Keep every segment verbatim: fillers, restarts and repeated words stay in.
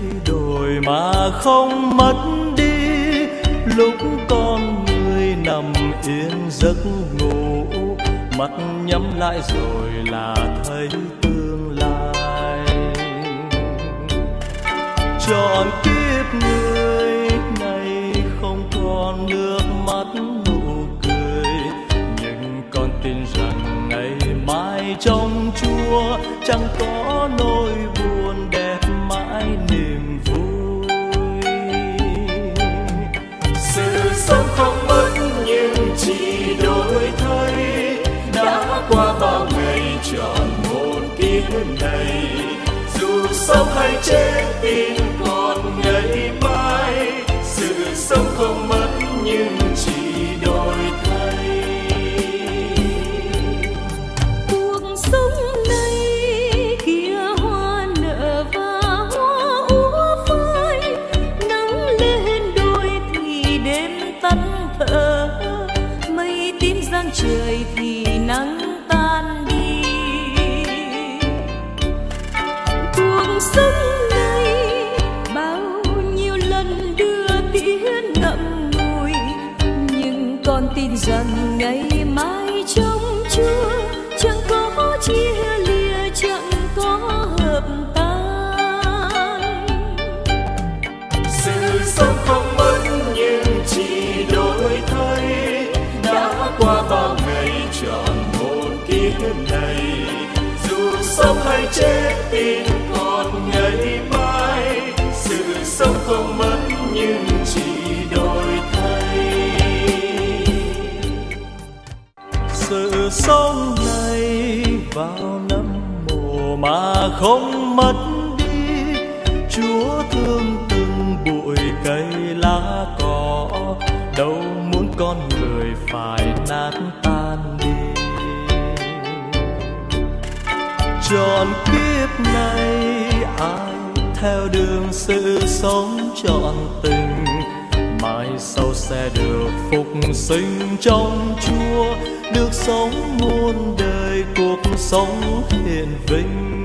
đổi mà không mất đi. Lúc con người nằm yên giấc ngủ, mắt nhắm lại rồi là thấy tương lai. Trọn kiếp người này không còn nước mắt nụ cười, nhưng con tin rằng ngày mai trong Chúa chẳng có nỗi buồn, đẹp mãi niềm vui. Sự sống không mất nhưng chỉ đổi thay, đã qua bao ngày trọn một kiếp này. Dù sống hay chết tin còn ngày mai, sự sống không mất nhưng chỉ đổi thay. Cuộc sống này kia hoa nở và hoa úa phai, nắng lên đôi thì đêm tắt thở, mây tím giăng trời thì nắng tan đi. Cuộc sống này bao nhiêu lần đưa tiếng ngậm ngùi, nhưng con tin rằng ngày mai trong Chúa chẳng có chia lìa, chẳng có hợp tan. Sự sống không mất nhưng chỉ đổi thay, đã qua bao ngày trọn một kiếp này. Dù sống hay chết tin còn ngày mai, sự sống không mất nhưng chỉ đổi thay. Sự sống này vào năm mùa mà không mất đi. Chúa thương từng bụi cây lá cỏ, đâu muốn con người phải nát tan đi. Trọn kiếp này ai theo đường sự sống trọn tình, mai sau sẽ được phục sinh trong Chúa, được sống muôn đời cuộc sống hiền vinh.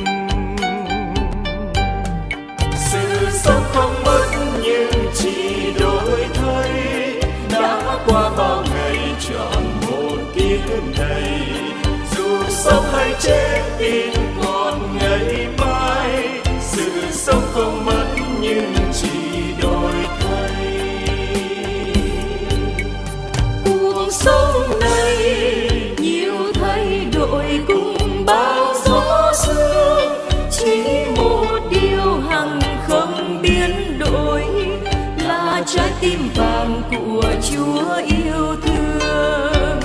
Sự sống không mất nhưng chỉ đổi thay, đã qua bao ngày trọn một kiếp này. Dù sống hay chết tin còn ngày mai, sự sống không mất nhưng chỉ đổi thay. Cuộc sống này nhiều thay đổi cùng bao gió sương, chỉ một điều hằng không biến đổi là trái tim vàng của Chúa yêu thương.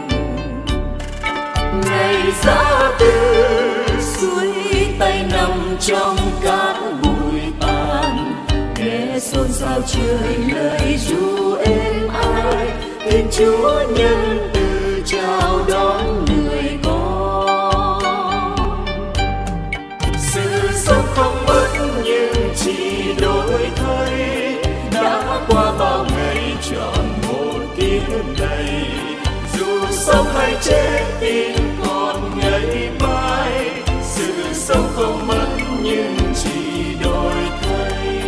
Ngày giá từ suối tay nằm trong cát bụi tàn, nghe xôn xao trời lời ru êm ái, Thiên Chúa nhân từ chào đón người con. Sự sống không mất nhưng chỉ đổi thay, đã qua bao ngày trọn một kiếp này. Dù sống hay chết tin còn ngày mai, sự sống không mất nhưng chỉ đổi thay.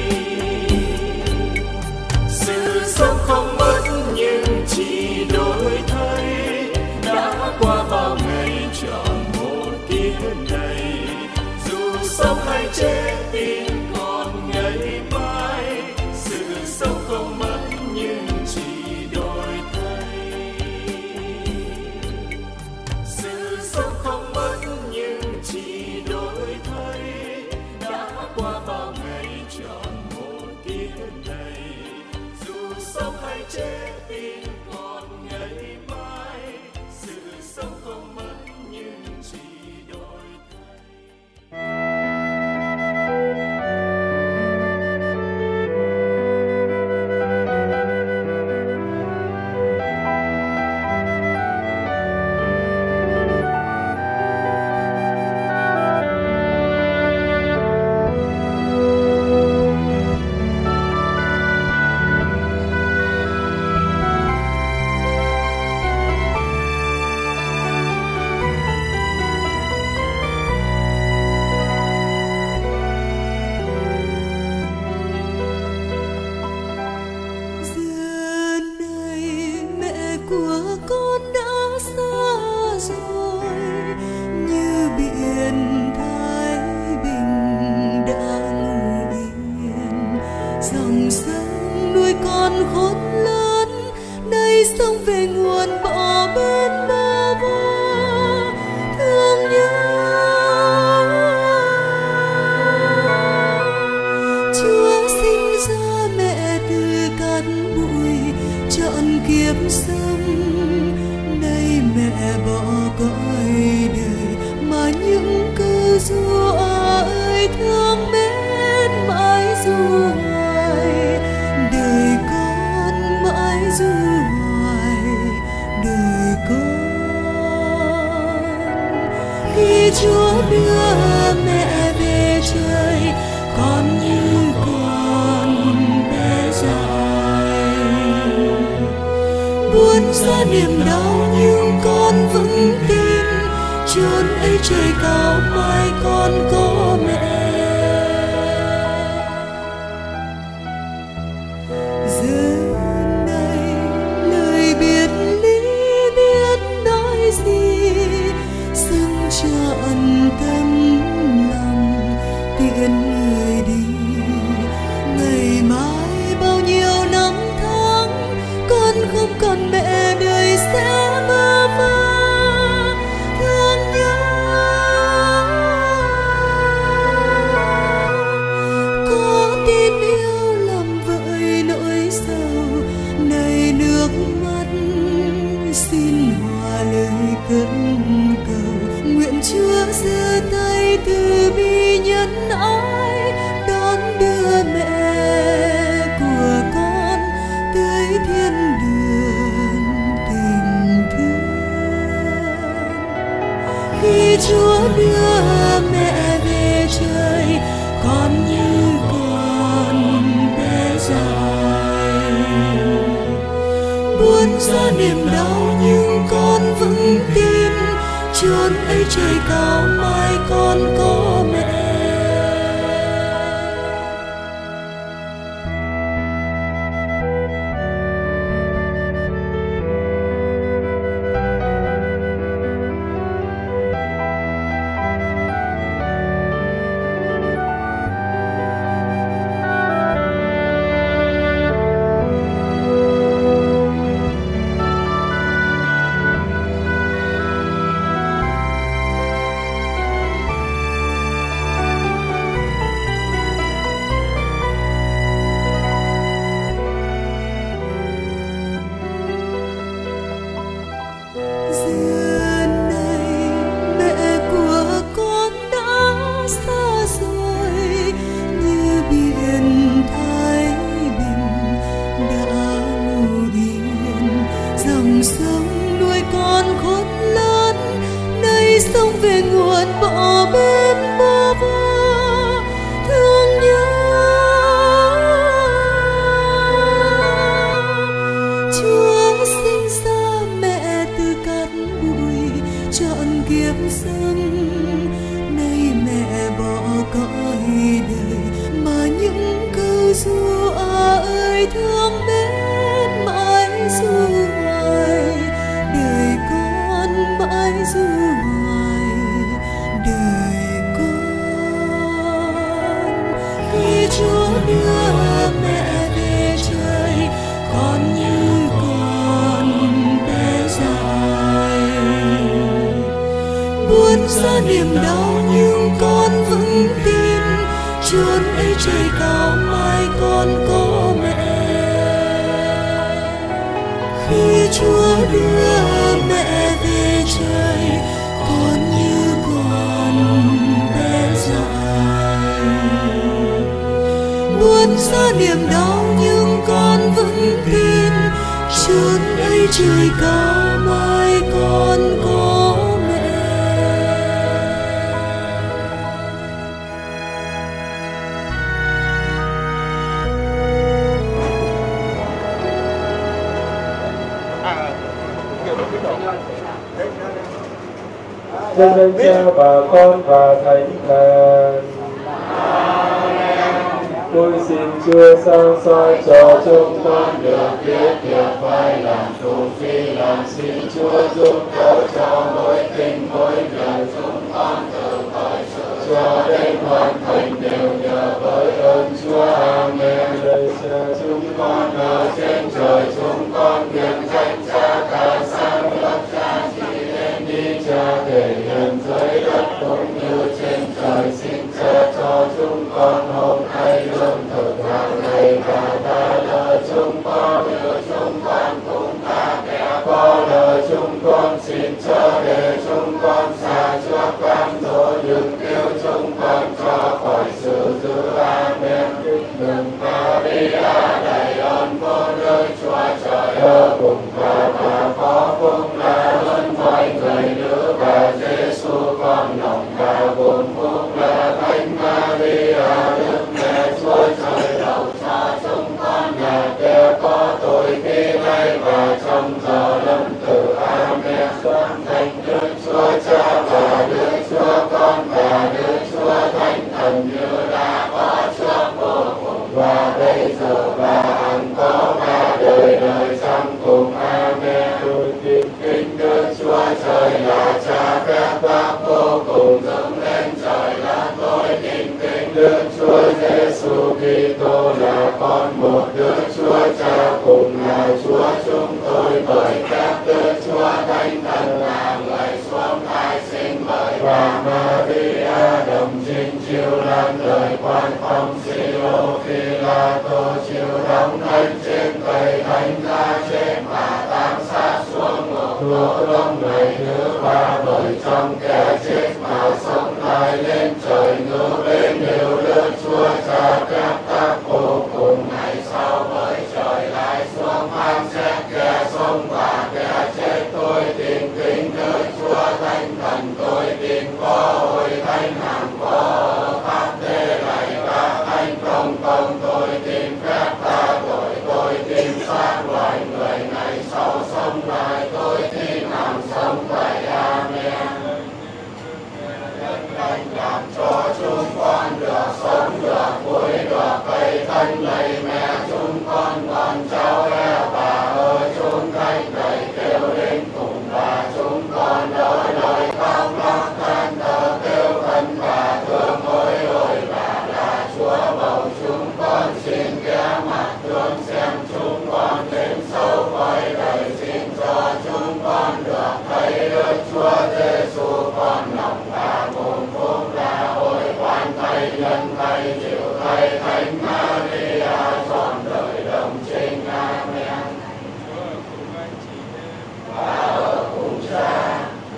Sự sống không mất nhưng chỉ đổi thay, đã qua bao ngày trọn một kiếp này. Dù sống hay chết tin còn ngày mai, sự sống không mất nhưng chỉ đổi thay. dòng sông nuôi con khôn lớn, nay sông về nguồn bỏ bên bờ vơ thương nhớ. Chúa sinh ra mẹ từ cát bụi trọn kiếp sống, nay mẹ bỏ cõi đời mà những câu ru ơi thương mến mãi ru hoài. Đời con mãi ru hoài, đời con. Khi Chúa đưa mẹ về trời, con như con bé dại. Buồn ra niềm đau nhưng con vững tin, chốn ấy trời cao mai con có mẹ. Giờ này lời biệt ly biết nói gì, dâng trọn tâm lòng tiễn người đi. Ngày mai bao nhiêu năm tháng, con không còn mẹ đời sẽ bơ vơ thương nhớ. Có tin yêu làm vợi nỗi sầu, này nước mắt xin hòa lời cất cầu. Nguyện Chúa giơ tay từ bi nhân ái, đón đưa mẹ của con tới thiên đường tình thương. Khi Chúa đưa mẹ về trời, con như con bé dại. Buồn ra niềm đau nhưng con vững tin, chốn ấy trời cao mai con có mẹ. Giờ này mẹ của con đã xa rồi, như biển Thái Bình đã ngủ yên. Dòng sông nuôi con khôn lớn, nay sông về nguồn bỏ bên bờ vơ thương nhớ. Chúa sinh ra mẹ từ cát bụi trọn kiếp sống, nay mẹ bỏ cõi đời mà những câu ru ơi thương mến mãi ru hoài. Đời con mãi ru hoài, đời con. Khi Chúa đưa mẹ về trời, con như con bé dại. Buồn ra niềm đau nhưng con vững tin, chốn ấy trời cao mai con có mẹ. Khi Chúa đưa mẹ về trời, con như con bé dại. Buồn ra niềm đau nhưng con vững tin, chốn ấy trời cao mai con có mẹ. Dân danh Cha và Con và Thánh Thần. Tôi xin Chúa sáng soi cho chúng con được biết việc phải làm, dù phi làm. Xin Chúa giúp đỡ cho mỗi tình mỗi việc chúng con từ cõi sự cho đến hoàn thành đều nhờ với ơn Chúa. Amen. chúng con ở trên trời, chúng con nguyện danh Cha cả sang nước Cha chỉ đến đi Cha thể hiện dưới đất cũng như trên trời. Xin Cha cho chúng con hôm nay lương thực hàng ngày và tha lỗi chúng con như chúng con cũng tha kẻ có lỗi chúng con. Xin Cha để chúng con xa trước cám dỗ nhưng cứu chúng con cho khỏi sự dữ. Amen. Đừng Maria đầy ơn vô nơi Chúa Trời ở cùng bà bà có phúc là hơn mọi người nữ và Giêsu con lòng bà gồm phúc là Thánh Maria Đức Mẹ Chúa Trời đầu cho chúng con là kẻ có tội khi nay và trong giờ lâm tử. Amen. Thánh Đức Chúa Cha và Đức Chúa Con và Đức Chúa Thánh Thần như đã có trước vô cùng và bây giờ và hằng có ba đời đời trong cùng. Amen. Tôi tin kính Đức Chúa Trời là Cha phép bác vô cùng dâng lên trời là tôi tin kính Đức Chúa Giêsu Kitô là con một Đức Chúa Cha cùng là Chúa chúng tôi bởi phép Đức Chúa Thánh Thần là người xuống thai sinh bởi bà Maria đồng trinh chịu làm lời quan phong Siô Phi La Tô chịu đóng thánh trên cây thánh giá chết và tam sát xuống ngục tù trong ngày thứ ba bởi trong kẻ chết mà sống lại lên trời ngự lên hiệu Đức Chúa Cha phép tác vô cùng. Ngày sau với trời lại xuống phán xét kẻ sống và kẻ chết. Tôi tin kính Đức Chúa Thánh Thần, tôi tin có hội thánh hàng có pháp thế lạy các thánh công công. Tôi tin phép tha tội, tôi tin xác loài người ngày sau sống lại, tôi tin hằng sống vậy. Amen. Thánh làm cho chúng con được sống được vui được cây thánh lạy mẹ chúng con con cháu e bà ơi chúng thánh đầy kêu lên cùng bà chúng con đỡ lời khóc lóc than thở kêu khấn bà thương ôi ôi bà là Chúa bầu chúng con. Xin ghé mặt thương xem chúng con đến sâu cõi đời. Xin cho chúng con được thấy Đức Chúa Giêsu con lòng bà cùng phúc là ôi quan thầy nhân thầy chịu thầy Thánh Maria trọn đời đồng trinh. Amen. Và ở cùng Cha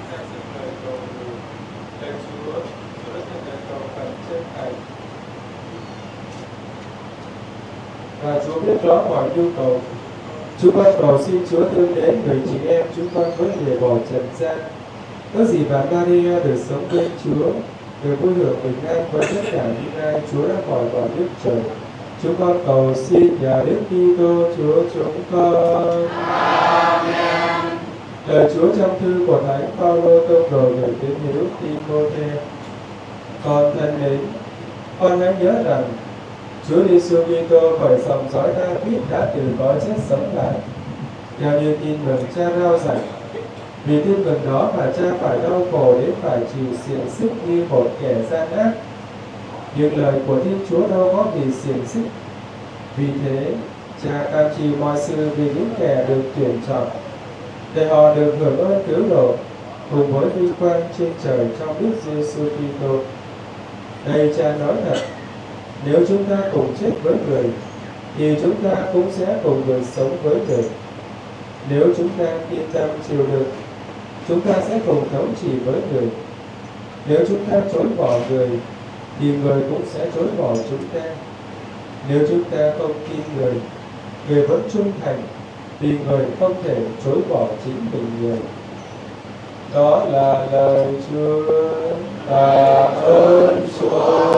và Chúa biết rõ mọi nhu cầu. Chúng con cầu xin Chúa thương đến người chị em chúng con với để bỏ trần gian. Ước gì bà Maria được sống bên Chúa, được vui hưởng bình an với tất cả những ai Chúa đã gọi vào nước trời. Chúng con cầu xin nhờ Đức Kitô Chúa chúng con. Amen. Lời Chúa trong thư của Thánh Phaolô tông đồ gửi tín hữu Timôthê. Con thân mến, con hãy nhớ rằng Chúa Giêsu Kitô khỏi dòng dõi David đã từ cõi chết sống lại, theo như tin mừng Cha rao giảng. Vì tin mừng đó mà Cha phải đau khổ đến phải chịu xiềng xích như một kẻ gian ác. Nhưng lời của Thiên Chúa đâu có bị xiềng xích. Vì thế, Cha cam chịu mọi sự vì những kẻ được tuyển chọn, để họ được hưởng ơn cứu độ cùng với vinh quang trên trời trong Đức Giêsu Kitô. Đây Cha nói thật, nếu chúng ta cùng chết với người, thì chúng ta cũng sẽ cùng được sống với người. Nếu chúng ta yên tâm chịu đựng, chúng ta sẽ cùng thống trị với người. Nếu chúng ta chối bỏ người, thì người cũng sẽ chối bỏ chúng ta. Nếu chúng ta không tin người, người vẫn trung thành, vì người không thể chối bỏ chính mình người. Đó là lời Chúa. Tạ ơn Chúa.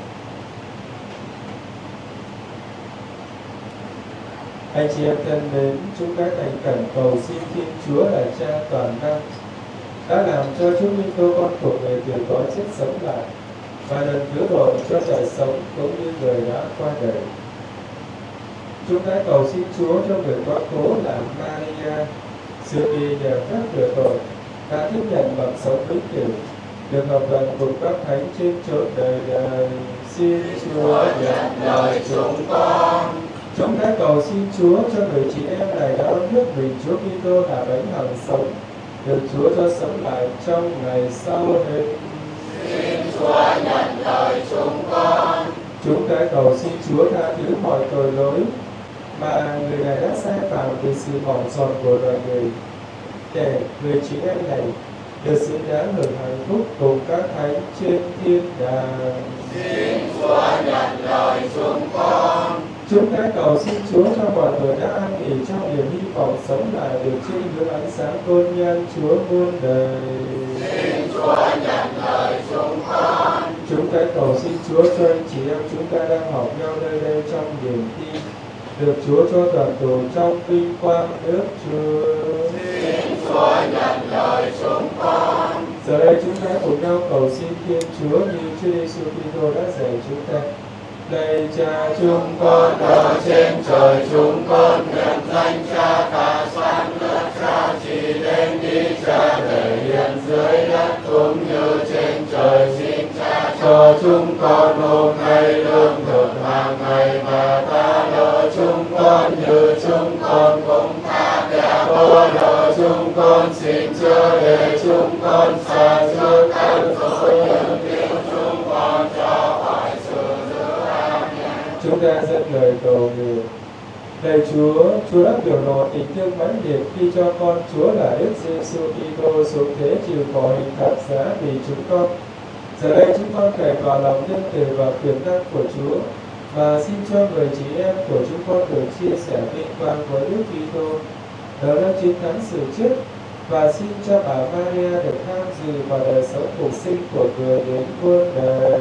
Anh chị em thân mến, chúng ta thành khẩn cầu xin Thiên Chúa là Cha toàn năng đã làm cho chúng Kitô con của người từ cõi chết sống lại và lần cứu độ cho đời sống cũng như người đã qua đời. Chúng ta cầu xin Chúa cho người quá cố là Maria, sự vì nhờ phép rửa tội đã tiếp nhận bằng sống vĩnh cửu, được hợp đồng cùng các thánh trên chốn đời đời. Xin Chúa nhận lời chúng con. Chúng ta cầu xin Chúa cho người chị em này đã ơn nước mình Chúa Kitô là bánh hằng sống, được Chúa cho sống lại trong ngày sau này. Xin Chúa nhận lời chúng con. Chúng ta cầu xin Chúa tha thứ mọi tội lỗi mà người này đã sai phạm vì sự bỏ sót của loài người, để người chị em này được xứng đáng hưởng hạnh phúc cùng các thánh trên thiên đàng. Xin Chúa nhận lời chúng con. Chúng ta cầu xin Chúa cho mọi người đã an nghỉ trong niềm hy vọng sống lại được trên hướng ánh sáng tôn nhân Chúa muôn đời. Xin Chúa nhận lời chúng con. Chúng ta cầu xin Chúa cho anh chị em chúng ta đang học nhau nơi đây trong niềm tin, được Chúa cho đoàn tụ trong vinh quang nước Chúa. Xin Chúa nhận lời chúng con. Giờ đây chúng ta cùng nhau cầu xin Thiên Chúa như Chúa Giêsu Kitô đã dạy chúng ta. Lạy Cha chúng con ở trên trời, chúng con nguyện danh Cha cả sáng nước Cha chỉ đến ý Cha để hiện dưới đất cũng như trên trời. Xin Cha cho chúng con hôm nay lương thực hàng ngày, và tha lỗi chúng con như chúng con cũng tha kẻ có lỗi chúng con. Xin Chúa để chúng con xa trước các tội nhưng cứu chúng con cho khỏi sự dữ. Chúng ta dẫn lời cầu nguyện. Lạy Chúa, Chúa đã biểu lộ tình thương mãnh liệt khi cho con Chúa là Đức Giêsu Kitô xuống thế chịu khổ hình thập giá vì chúng con. Giờ đây chúng con cậy vào lòng nhân từ và quyền năng của Chúa, và xin cho người chị em của chúng con được chia sẻ vinh quang với Đức Kitô, đó đã chiến thắng sự chết, và xin cho bà Maria được tham dự vào đời sống phục sinh của người đến muôn đời.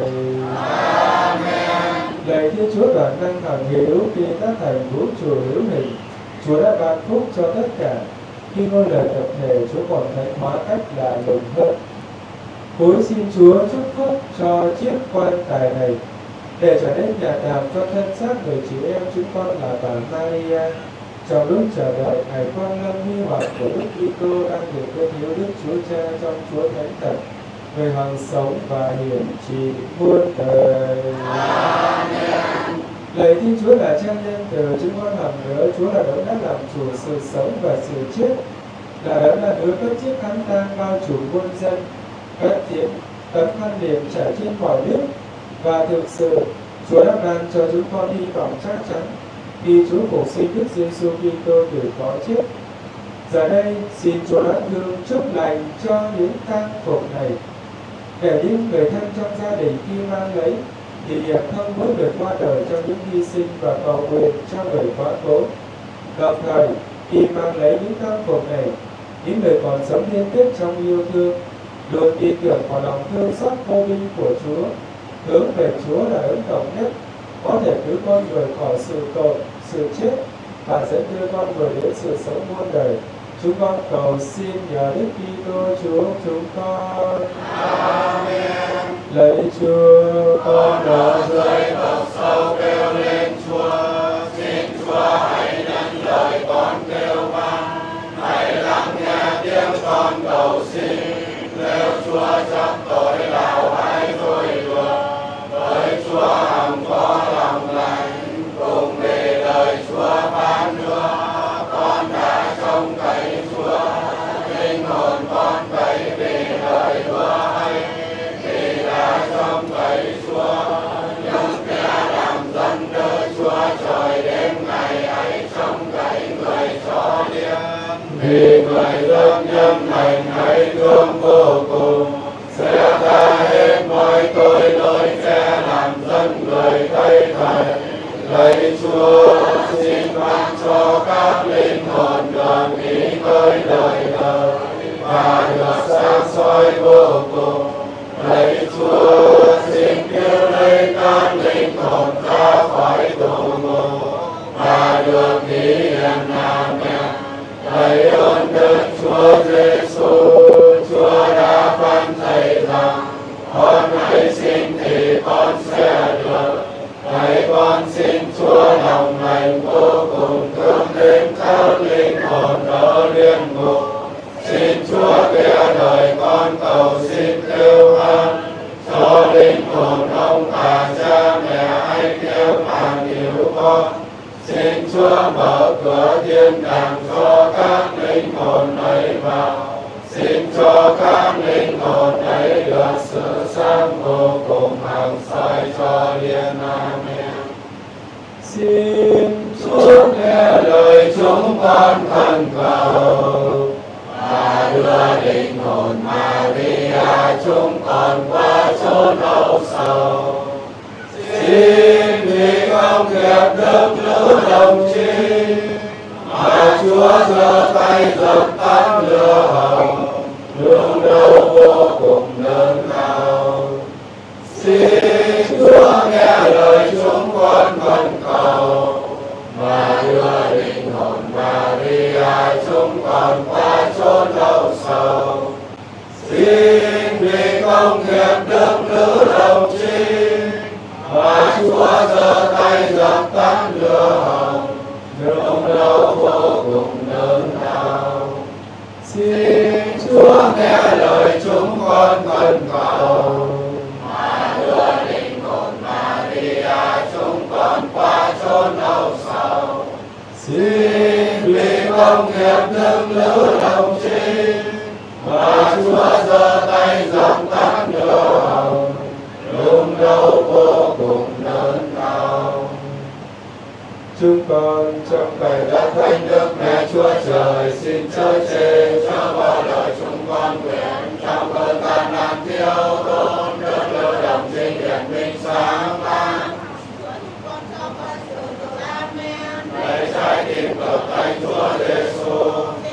Amen. Lạy Thiên Chúa toàn năng hằng hữu, khi tác thành vũ trụ hữu hình, Chúa đã ban phúc cho tất cả. Khi ngôi lời tập thể, Chúa còn thánh hóa cách là lùng hơn. Cúi xin Chúa chúc phúc cho chiếc quan tài này, để trở nên nhà tạm cho thân xác người chị em chúng con là bà Maria. Trong lúc chờ đợi ngày quang lâm huy hoàng của Đức Kitô đang được bên hiếu Đức Chúa Cha trong Chúa Thánh Thần, người hằng sống và hiển trị muôn đời. Amen. Lạy Thiên Chúa là Cha nhân từ, chúng con hằng nhớ Chúa là đấng đã làm chủ sự sống và sự chết, là đấng là đứa bất chiếc khăn tang bao trùm muôn dân, cất tiếng tấm khăn liệm trải trên mọi nước, và thực sự Chúa đã ban cho chúng con hy vọng chắc chắn khi Chúa phục sinh Đức Giêsu Kitô từ cõi chết. Giờ đây xin Chúa đã thương chúc lành cho những tang phục này, để những người thân trong gia đình khi mang lấy thì hiệp thông bước được qua đời trong những hy sinh và cầu nguyện cho người quá cố. Đồng thời khi mang lấy những tang phục này, những người còn sống liên tiếp trong yêu thương luôn tin tưởng vào lòng thương xót vô biên của Chúa, hướng về Chúa là đấng độc nhất có thể cứu con người khỏi sự tội, sự chết, và dẫn đưa con người đến sự sống muôn đời. Chúng con cầu xin nhờ Đức Kitô Chúa chúng con. Amen. Lạy Chúa, con ở dưới vực sâu kêu lên Chúa, xin Chúa hãy nhận lời con kêu vang, hãy lắng nghe tiếng con cầu xin. Nếu Chúa chấp tội nào hãy thôi được, với Chúa hằng có lòng lành, cùng về lời Chúa phán nữa. Con đã trông cậy Chúa, linh hồn con cậy vì lời hứa hay, vì đã trông cậy Chúa. Những kẻ làm dân đỡ Chúa trời đến ngày ấy trông cậy người cho liêm, vì người dân nhân lành hãy thương vô cùng, sẽ tha hết mọi tội lỗi, sẽ làm dân người thay thầy. Lạy Chúa, xin ban cho các linh hồn được nghỉ ngơi đời đời và được sáng soi vô cùng. Lạy Chúa, xin cứu lấy các linh hồn ra khỏi tù ngục và được nghỉ hiền nhà mẹ. Lạy ơn Đức Chúa Giêsu, Chúa đã phán thầy rằng con hãy xin thì con sẽ được. Hãy con xin Chúa lòng lành vô cùng thương đến các linh hồn ở liên ngục. Xin Chúa nghe lời con cầu xin kêu an cho linh hồn ông bà cha mẹ anh em hàng yêu con. Xin Chúa mở cửa thiên đàng cho các linh hồn ấy vào. Xin cho các linh hồn ấy được sự sáng vô cùng hằng soi cho liên. Amen. Xin Chúa nghe lời chúng con khẩn cầu và đưa linh hồn Maria chúng con qua chốn âu sầu. Xin vì công nghiệp đức nữ đồng chí mà Chúa giơ tay dập tắt lửa hồng nương đau vô cùng lớn lao. Xin Chúa nghe lời chúng con khẩn cầu và đưa linh hồn Maria chúng con qua chốn âu sầu. Xin vì công nghiệp đức nữ đồng chí mà Chúa giơ tay dập tắt lửa hồng nương đau vô cùng lớn lao. Xin Chúa nghe lời chúng con khẩn cầu mà đưa linh hồn Maria chúng con qua chốn âu sầu. Xin vì công nghiệp đức nữ đồng chí mà Chúa giơ tay dập tắt lửa hồng nương đau vô cùng lớn lao. chúng con trong bài Đất thánh đức mẹ Chúa Trời xin chớ chê cho bao lời chúng con nguyện trong cơn gian nan thiếu thốn đất lưu đồng trinh hiển minh sáng mang. Lấy trái tim cực thánh Chúa Giêsu,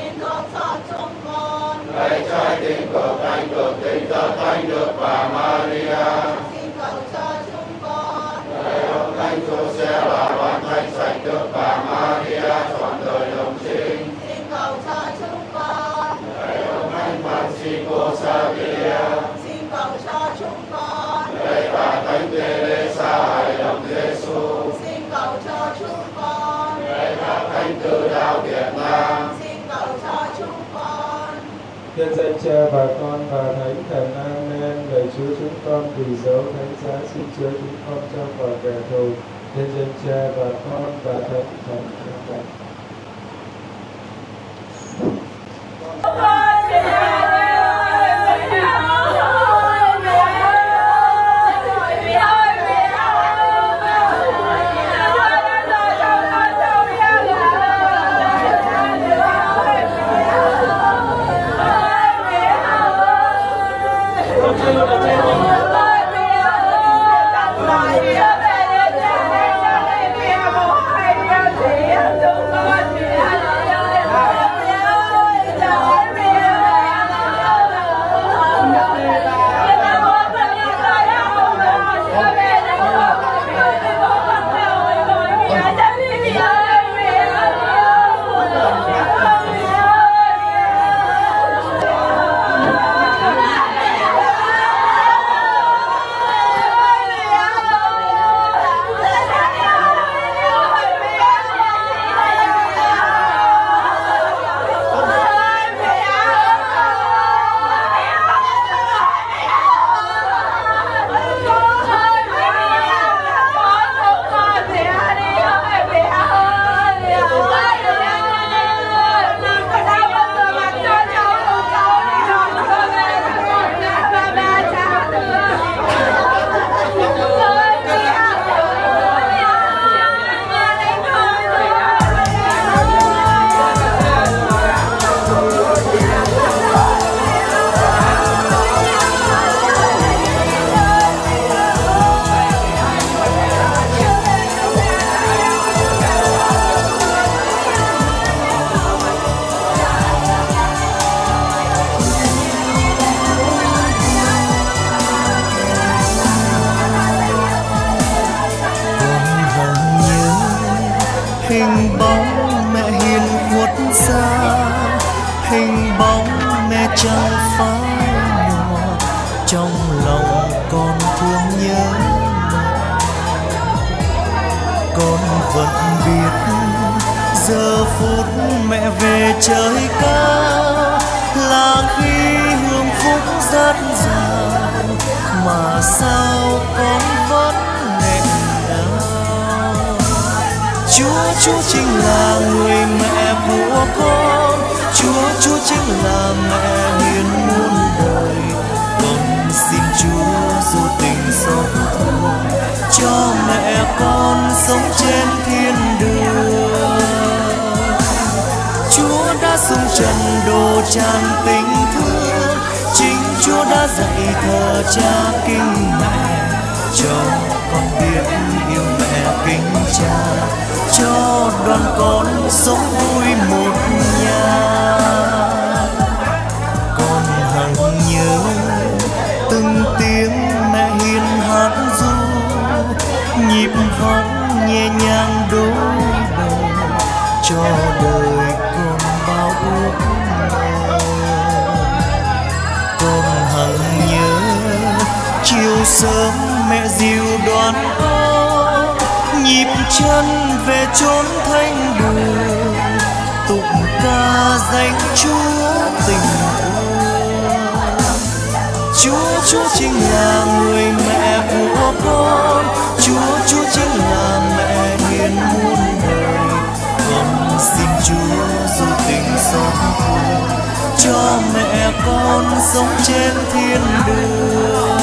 lấy trái tim cực thánh cực tinh thật thánh Đức và Maria. Lấy ông thánh Giuse và đoàn thánh sạch Đức và Maria chọn đời đồng trinh. Lấy ông thánh Francisco Xavier, lấy bà thánh Teresa hài đồng Giêsu, lấy các thánh tử đạo Việt Nam. nhân danh Cha và Con và Thánh Thần. Amen. Lạy Chúa chúng con vì dấu thánh giá xin chứa chúng con trong khỏi kẻ thù. Nhân danh Cha và Con và Thánh Thần. Amen. hình bóng mẹ hiền khuất xa, hình bóng mẹ trao phai nhòa, trong lòng con thương nhớ con vẫn biết giờ phút mẹ về trời cao là khi hưởng phúc rất giàu, mà sao con vẫn nghẹn ngào. Chúa, Chúa chính là người mẹ của con. Chúa, Chúa chính là mẹ hiền muôn đời. Con xin Chúa dù tình xót thương, cho mẹ con sống trên thiên đường. Chúa đã xuống trần độ tràn tình thương, chính Chúa đã dạy thờ cha kính mẹ, cho con biết yêu mẹ kính cha, cho đoàn con sống vui một nhà. Con hằng nhớ từng tiếng mẹ hiền hát ru, nhịp vọng nhẹ nhàng đôi bờ, cho đời con bao ước mơ. Con hằng nhớ chiều sớm mẹ dìu đoàn con, nhịp chân về chốn thanh đường, tụng ca danh Chúa tình thương. Chúa, Chúa chính là người mẹ của con. Chúa, Chúa chính là mẹ hiền muôn đời. Con xin Chúa dù tình xót thương, cho mẹ con sống trên thiên đường.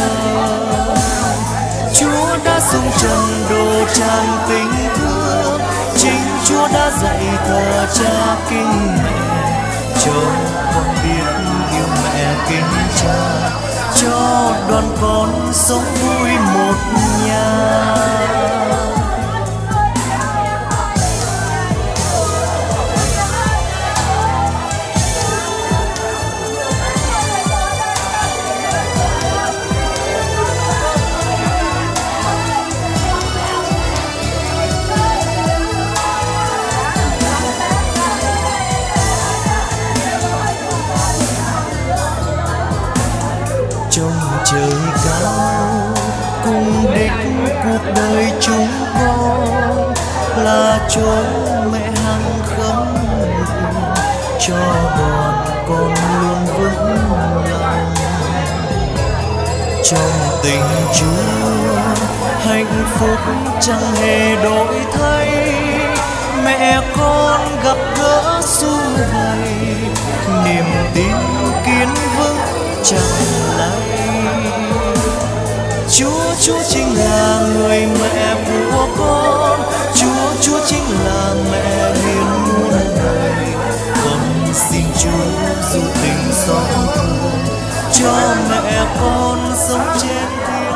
Chúa đã xuống trần độ tràn tình thương, chính Chúa đã dạy thờ cha kính mẹ, cho con biết yêu mẹ kính cha, cho đoàn con sống vui một nhà. Trời cao cùng đích cuộc đời chúng con là chốn mẹ hằng khấn, cho đoàn con luôn vững lòng. Trong tình Chúa hạnh phúc chẳng hề đổi thay, mẹ con gặp gỡ sum vầy, niềm tin kiên vững chẳng lay. Chúa, Chúa chính là người mẹ của con. Chúa, Chúa chính là mẹ hiền muôn đời. Con xin Chúa dù tình xót thương, cho mẹ con sống trên thiên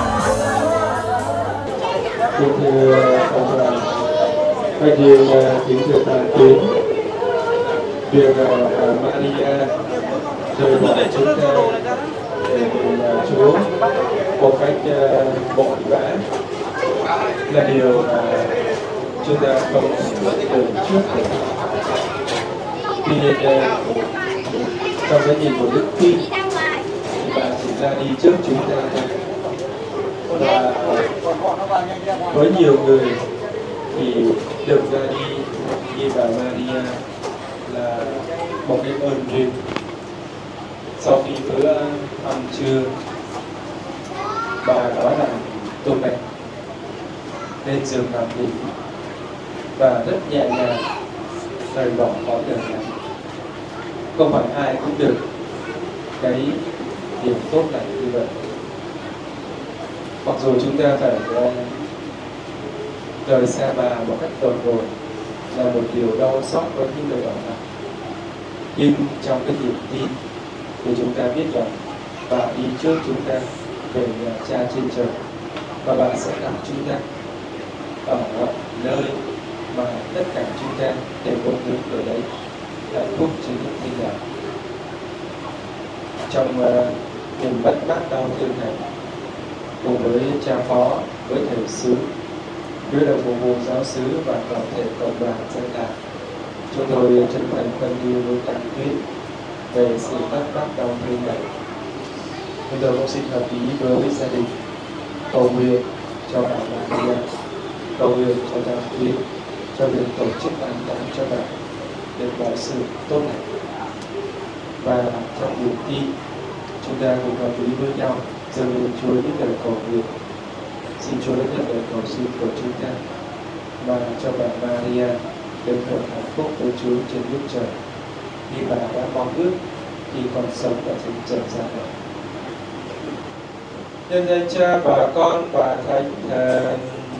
đường. Kính thưa ông bà, các điều kính thưa tàn tín, việc Maria rời bỏ chúng ta để cùng Chúa một cách vội vã là điều mà chúng ta không tưởng trước được. Tuy nhiên trong cái nhìn của Đức Tin thì bà chỉ ra đi trước chúng ta thôi. Và với nhiều người thì được ra đi như bà Maria là một cái ơn duyên. Sau khi bữa ăn trưa, bà nói rằng tôi mệt, lên giường nằm nghỉ và rất nhẹ nhàng rời bỏ cõi đời này. Không phải ai cũng được cái điều tốt lành như vậy. Mặc dù chúng ta phải rời xa bà một cách đột ngột là một điều đau xót với những người ở lại, nhưng trong cái niềm tin thì chúng ta biết rằng bà đi trước chúng ta về nhà cha trên trời, và bà sẽ gặp chúng ta ở nơi mà tất cả chúng ta đều có hướng ở đấy, hạnh phúc trên những thiên đàng. Trong niềm uh, mất mát đau thương này, cùng với cha phó, với thầy xứ, với đồng bộ bộ giáo xứ và toàn thể cộng đoàn dân làng, chúng tôi chân thành thân yêu với Tăng Tuyết về sự mất mát đau thương này. Chúng tôi cũng xin hợp ý với gia đình cầu nguyện cho bà Maria, cầu nguyện cho Tăng Tuyết, cho việc tổ chức an táng cho bà được mọi sự tốt lành. Và trong niềm tin, chúng ta cùng hợp ý với nhau dâng lên Chúa những lời cầu nguyện. Xin Chúa lãnh nhận lời cầu xin của chúng ta. và cho bà Maria được hưởng hạnh phúc với Chúa trên nước trời, vì bà đã mong ước khi còn sống ở trên trần gian này. Nhân danh Cha và Con và Thánh Thần.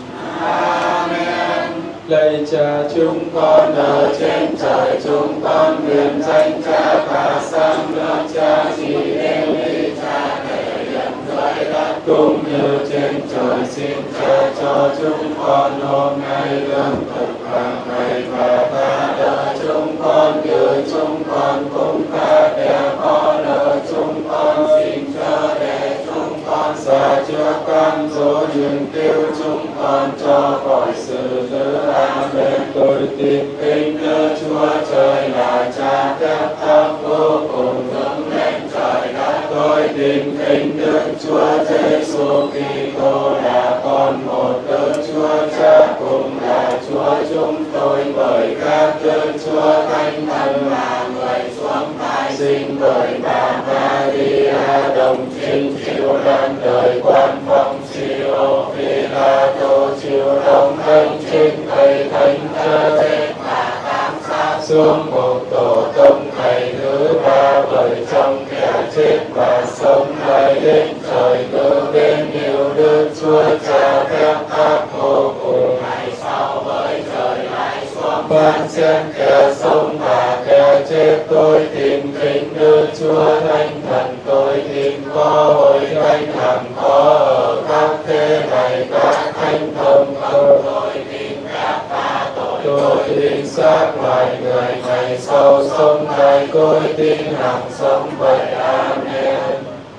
Amen. Lạy Cha, chúng con ở trên trời, chúng con nguyện danh Cha và sáng nước Cha chỉ đến ý Cha thể hiện dưới đất cũng như trên trời. Xin Cha cho chúng con hôm nay lương thực hàng ngày, và tha nợ chúng con như chúng con cũng tha kẻ có nợ chúng con. Xin chớ để chúng con xa trước cám dỗ, nhưng cứu chúng con cho khỏi sự dữ. Amen. Tôi tin kính Đức Chúa Trời là Cha phép tắc vô cùng hướng lên trời đất. Tôi tin kính Đức Chúa Giêsu Kitô là con một Đức Chúa Cha, cùng là Chúa chúng tôi, bởi các Đức Chúa Thánh Thần là người xuống thai, sinh bởi bà Maria, đồng trinh chịu đàn đời quan phong Siêu Phi-la-tô, chịu đóng đinh trên cây thánh thơ chết và tam xác, xuống một tổ tông ngày thứ ba, bởi trong kẻ chết và sống lại đến trời, ngự đến nhiều Đức Chúa Cha phép tắc vô cùng. Ngày sau với trời lại xuống phán xét kẻ sống và kẻ chết. Tôi tin kính Đức Chúa Thánh Thần, tôi tin có hội thánh hằng có ở các thế này, các thánh thông công. Tôi tin phép tha tội, tôi tin xác loài người ngày sau sống lại, tôi tin hằng sống vậy. Amen.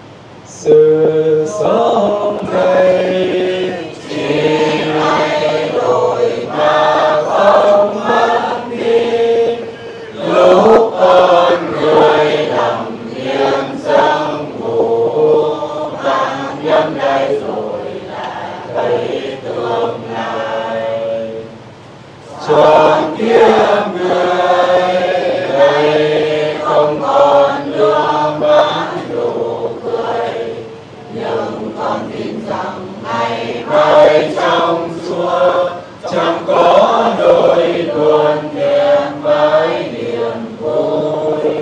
Sự sống này chỉ thay đổi mà không mất đi, lúc con người nằm yên giấc ngủ, bằng nhắm đây rồi lại thấy tương lai. Trọn kiếp người đây không còn nước mắt nụ cười, nhưng con tin rằng ngày mai trong Chúa chẳng có nỗi buồn niềm với niềm vui.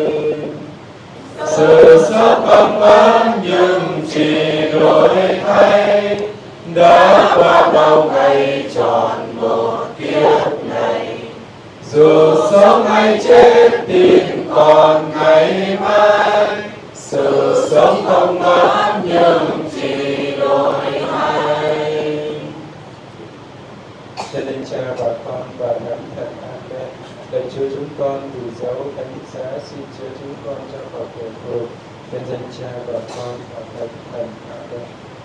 Sự sống ấm ấm nhưng chỉ đổi thay, đã qua bao ngày tròn một kiếp này. Dù sống hay chết tin còn ngày mai, sự sống không mất nhưng chỉ đổi thay. Cho nên Cha và Con và Thánh Thần. Amen. Lạy Chúa, chúng con vì dấu thánh giá xin chứa chúng con cho khỏi kẻ thù. Nhân danh Cha và Con và Thánh Thần. Amen.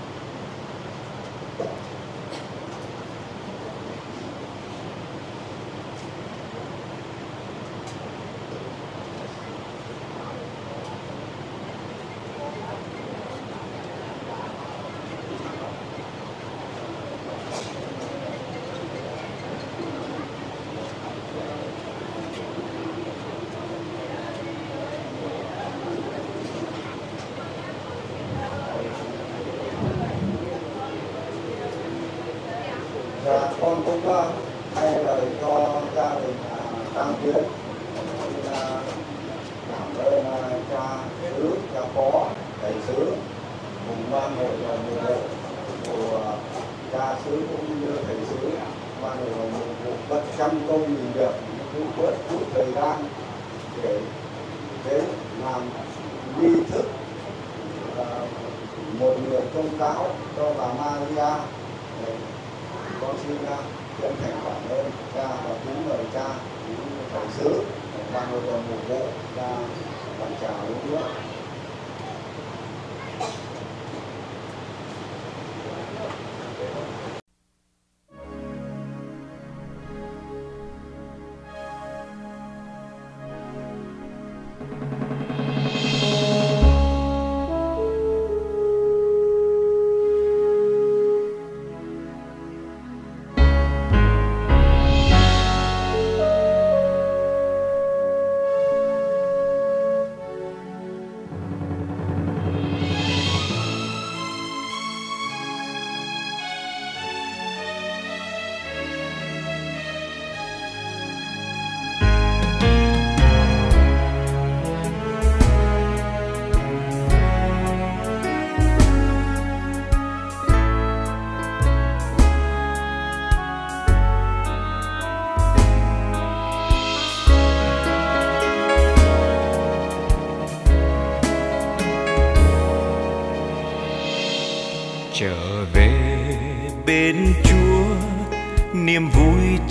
Và con cũng uh, thay lời cho gia đình uh, Tăng Tiến là cảm ơn uh, cha xứ, cha phó, thầy xứ cùng ban hội và mười bộ của uh, cha xứ cũng như thầy xứ ban hội và mười bộ bất trăm công nghìn việc, cũng bớt chút thời gian để đến làm nghi thức uh, một người công cáo cho bà Maria. Con xin chân thành cảm ơn cha và kính mời cha, kính thầy xứ, ban hội đồng mục vụ ra bàn trà uống nước.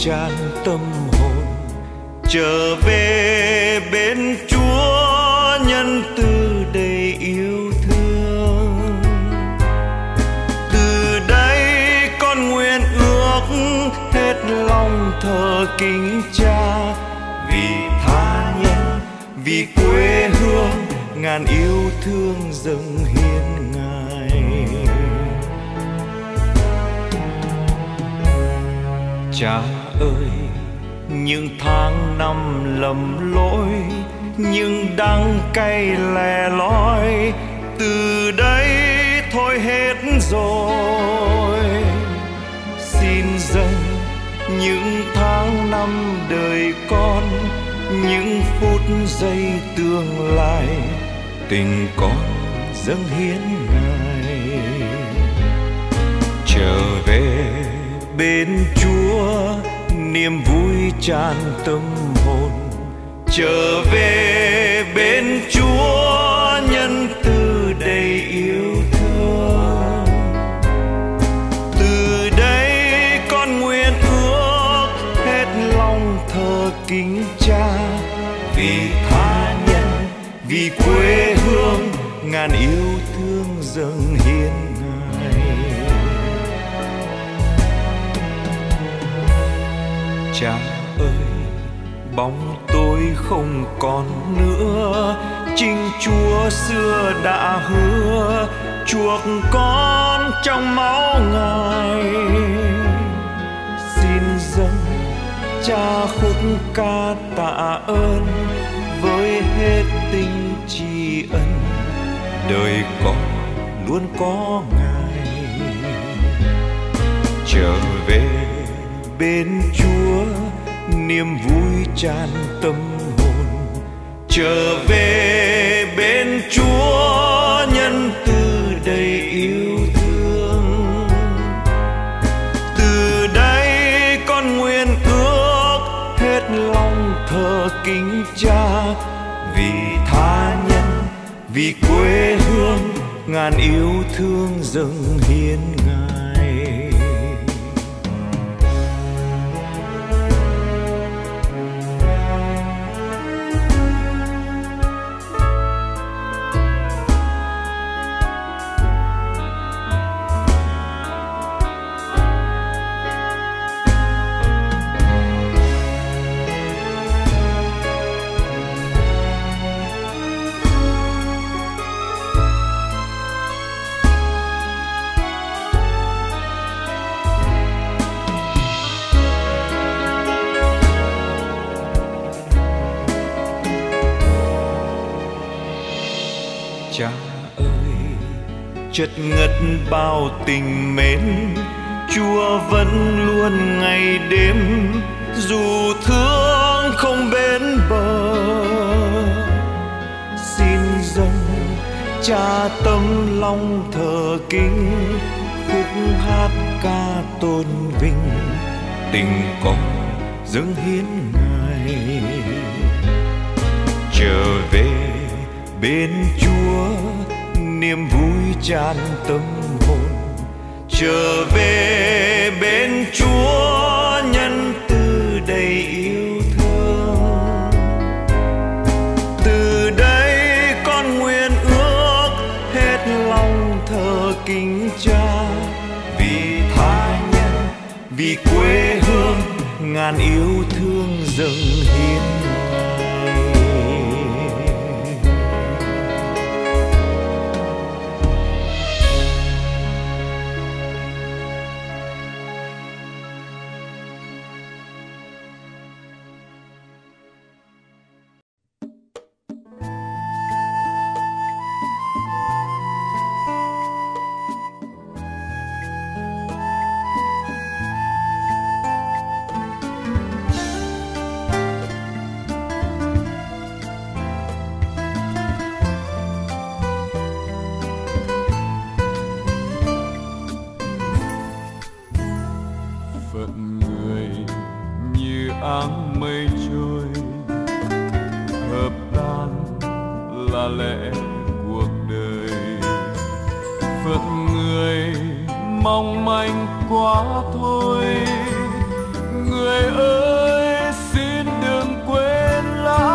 tràn tâm hồn, trở về bên Chúa nhân từ đầy yêu thương. Từ đây con nguyện ước hết lòng thờ kính Cha, vì tha nhân, vì quê hương, ngàn yêu thương dâng hiến Ngài. Cha ơi, những tháng năm lầm lỗi, những đắng cay lẻ loi, từ đây thôi hết rồi. Xin dâng những tháng năm đời con, những phút giây tương lai, tình con dâng hiến Ngài. Trở về bên Chúa niềm vui tràn tâm hồn, trở về bên Chúa nhân từ đầy yêu thương. Từ đây con nguyện ước hết lòng thờ kính Cha, vì tha nhân, vì quê hương, ngàn yêu thương dâng hiến Ngài. Cha ơi, bóng tối không còn nữa, chính Chúa xưa đã hứa chuộc con trong máu Ngài. Xin dâng Cha khúc ca tạ ơn với hết tình tri ân, đời con luôn có Ngài. Trở về bên Chúa niềm vui tràn tâm hồn, trở về bên Chúa nhân từ đầy yêu thương. Từ đây con nguyện ước hết lòng thờ kính Cha, vì tha nhân, vì quê hương, ngàn yêu thương dâng hiến Ngài. Cha ơi, chất ngất bao tình mến, Chúa vẫn luôn ngày đêm, dù thương không bến bờ. Xin dâng Cha tấm lòng thờ kính, khúc hát ca tôn vinh, tình con dâng hiến Ngài. Trở về bên Chúa niềm vui tràn tâm hồn, trở về bên Chúa nhân từ đầy yêu thương. Từ đây con nguyện ước hết lòng thờ kính Cha, vì tha nhân, vì quê hương, ngàn yêu thương dâng hiến Ngài. phận người như áng mây trôi, hợp tan là lẽ cuộc đời. Phận người mong manh quá thôi, người ơi xin đừng quên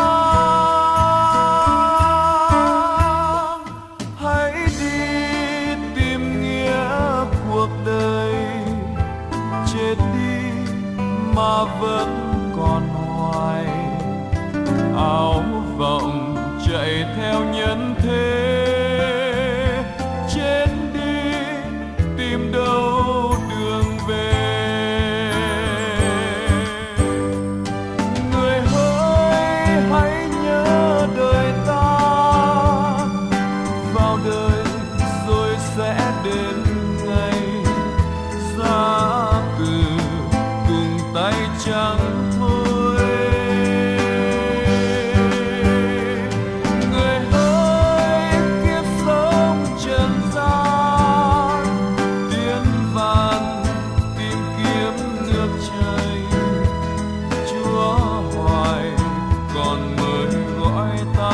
lãng, hãy đi tìm nghĩa cuộc đời, chết đi mà vẫn còn hoài áo vọng chạy theo nhân thế. Chết đi tìm đâu đường về. Người hỡi hãy nhớ đời ta, vào đời rồi sẽ đến ngày ra từ cùng tay trắng thôi. Người hỡi kiếp sống trần gian, tiến vàn tìm kiếm nước chảy, Chúa hoài còn mới gọi ta.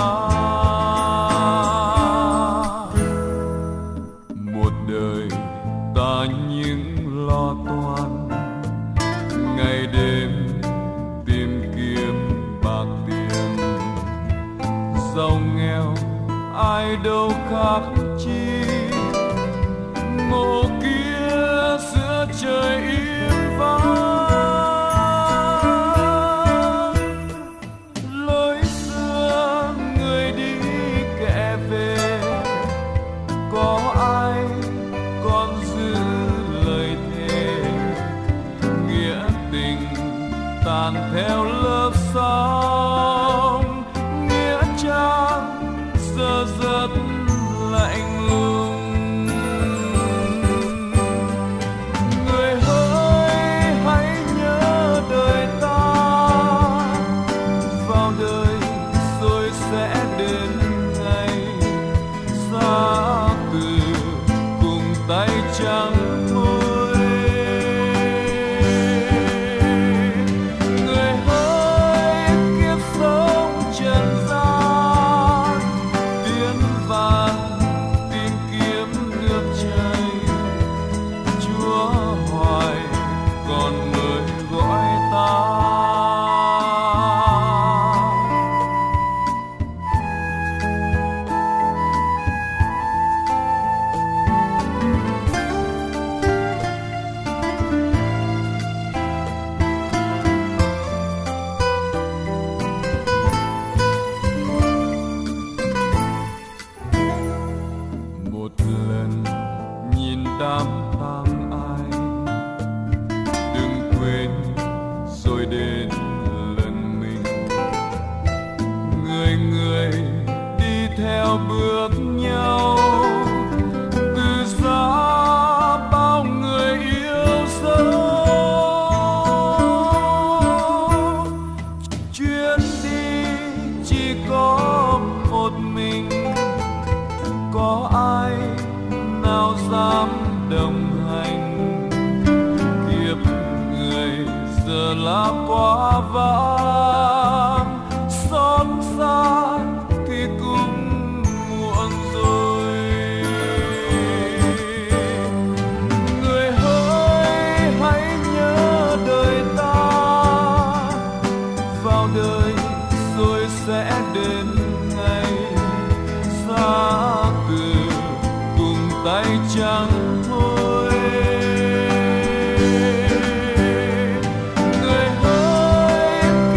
Một đời ta những lo toan, ngày đêm tìm kiếm bạc tiền, giàu nghèo ai đâu khác chi. Ngộ kia giữa trời im vắng, lối xưa người đi kẻ về, có ai còn giữ lời thề. Nghĩa tình tàn theo lớp sóng, nghĩa trang giờ giật lạnh lùng. Người hỡi hãy nhớ đời ta, vào đời rồi sẽ đến ngày ra từ cùng tay trắng thôi. Người hỡi kiếp sống trần gian, tiến vàn tìm kiếm nước chảy, Chúa hoài còn mới gọi ta. Một lần nhìn đám tang ai, đừng quên rồi đến lần mình. Người người đi theo bước nhau, từ xa bao người yêu dấu. Chuyến đi chỉ có một mình, có ai nào dám đồng hành. Kiếp người giờ là quá vãng, xót xa thì cũng muộn rồi. Người hỡi hãy nhớ đời ta, vào đời rồi sẽ đến ngày xa từ cùng tay trắng thôi. Người hỡi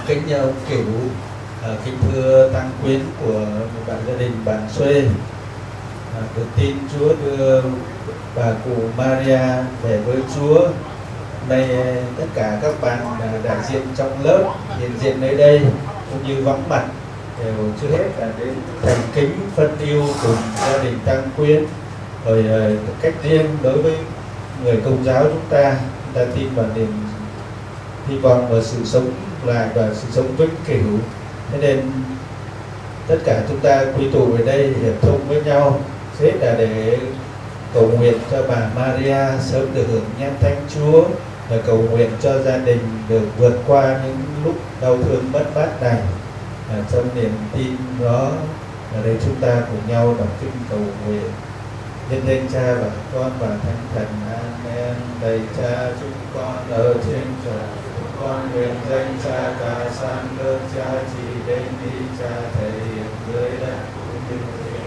kính nhờ ông Cửu, à, kính thưa tăng quyến của bạn gia đình bạn Xuê, à, được tin Chúa đưa bà cụ Maria về với Chúa. Hôm nay tất cả các bạn đại diện trong lớp hiện diện nơi đây cũng như vắng mặt đều trước hết là đến thành kính phân yêu cùng gia đình tăng quyến. Rồi cách riêng đối với người Công giáo chúng ta, chúng ta tin vào niềm hy vọng và sự sống lại và sự sống vĩnh cửu. Thế nên tất cả chúng ta quy tụ về đây hiệp thông với nhau, hết là để cầu nguyện cho bà Maria sớm được hưởng nhan thánh Chúa, và cầu nguyện cho gia đình được vượt qua những lúc đau thương mất mát này. À, trong niềm tin đó, ở đây chúng ta cùng nhau đọc kinh cầu nguyện. Nhân danh Cha và Con và Thánh Thần. Amen. Lạy Cha chúng con ở trên trời, chúng con nguyện danh Cha cả san lớn Cha chỉ đến đi Cha thể hiện dưới đất cũng như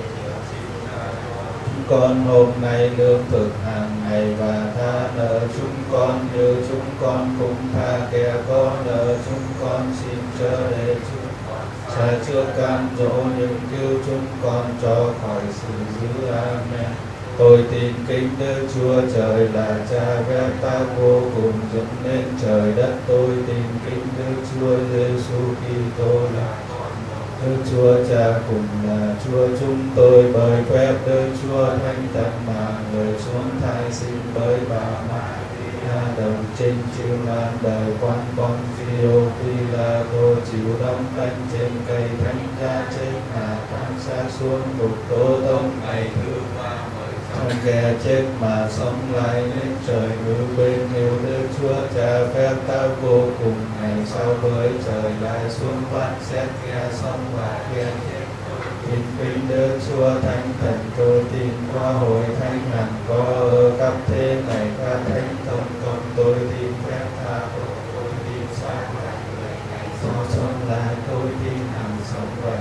chúng con hôm nay lương thực hàng ngày, và tha nợ chúng con như chúng con cũng tha kẻ có nợ chúng con, xin chớ để chúng Cha chưa cam dỗ nhưng cứu chúng con cho khỏi sự dữ. Amen. Tôi tin kính Đức Chúa Trời là Cha phép ta vô cùng dựng nên trời đất. Tôi tin kính Đức Chúa Giêsu Kitô là Đức Chúa Cha cùng là Chúa chúng tôi, bởi phép Đức Chúa Thánh Thần mà người xuống thai sinh bởi bà Maria đồng trinh chịu nan đời quan con Phi-ô Phi La Tô, chịu đóng đinh trên cây thánh giá, chết mà phán xác xuống ngục Tô Tông, ngày thứ ba trong kẻ chết mà sống lại nên trời ngự bên yêu Đức Chúa Cha phép ta vô cùng, ngày sau với trời lại xuống phán xét kẻ sống và kẻ chết. Tin kính Đức Chúa Thánh Thần, tôi tin qua hội thánh hằng có ở khắp thế này các thánh công công. Tôi tin phép tha tội, tôi tin xác lại người ngày sau sống lại, tôi tin hằng sống vậy.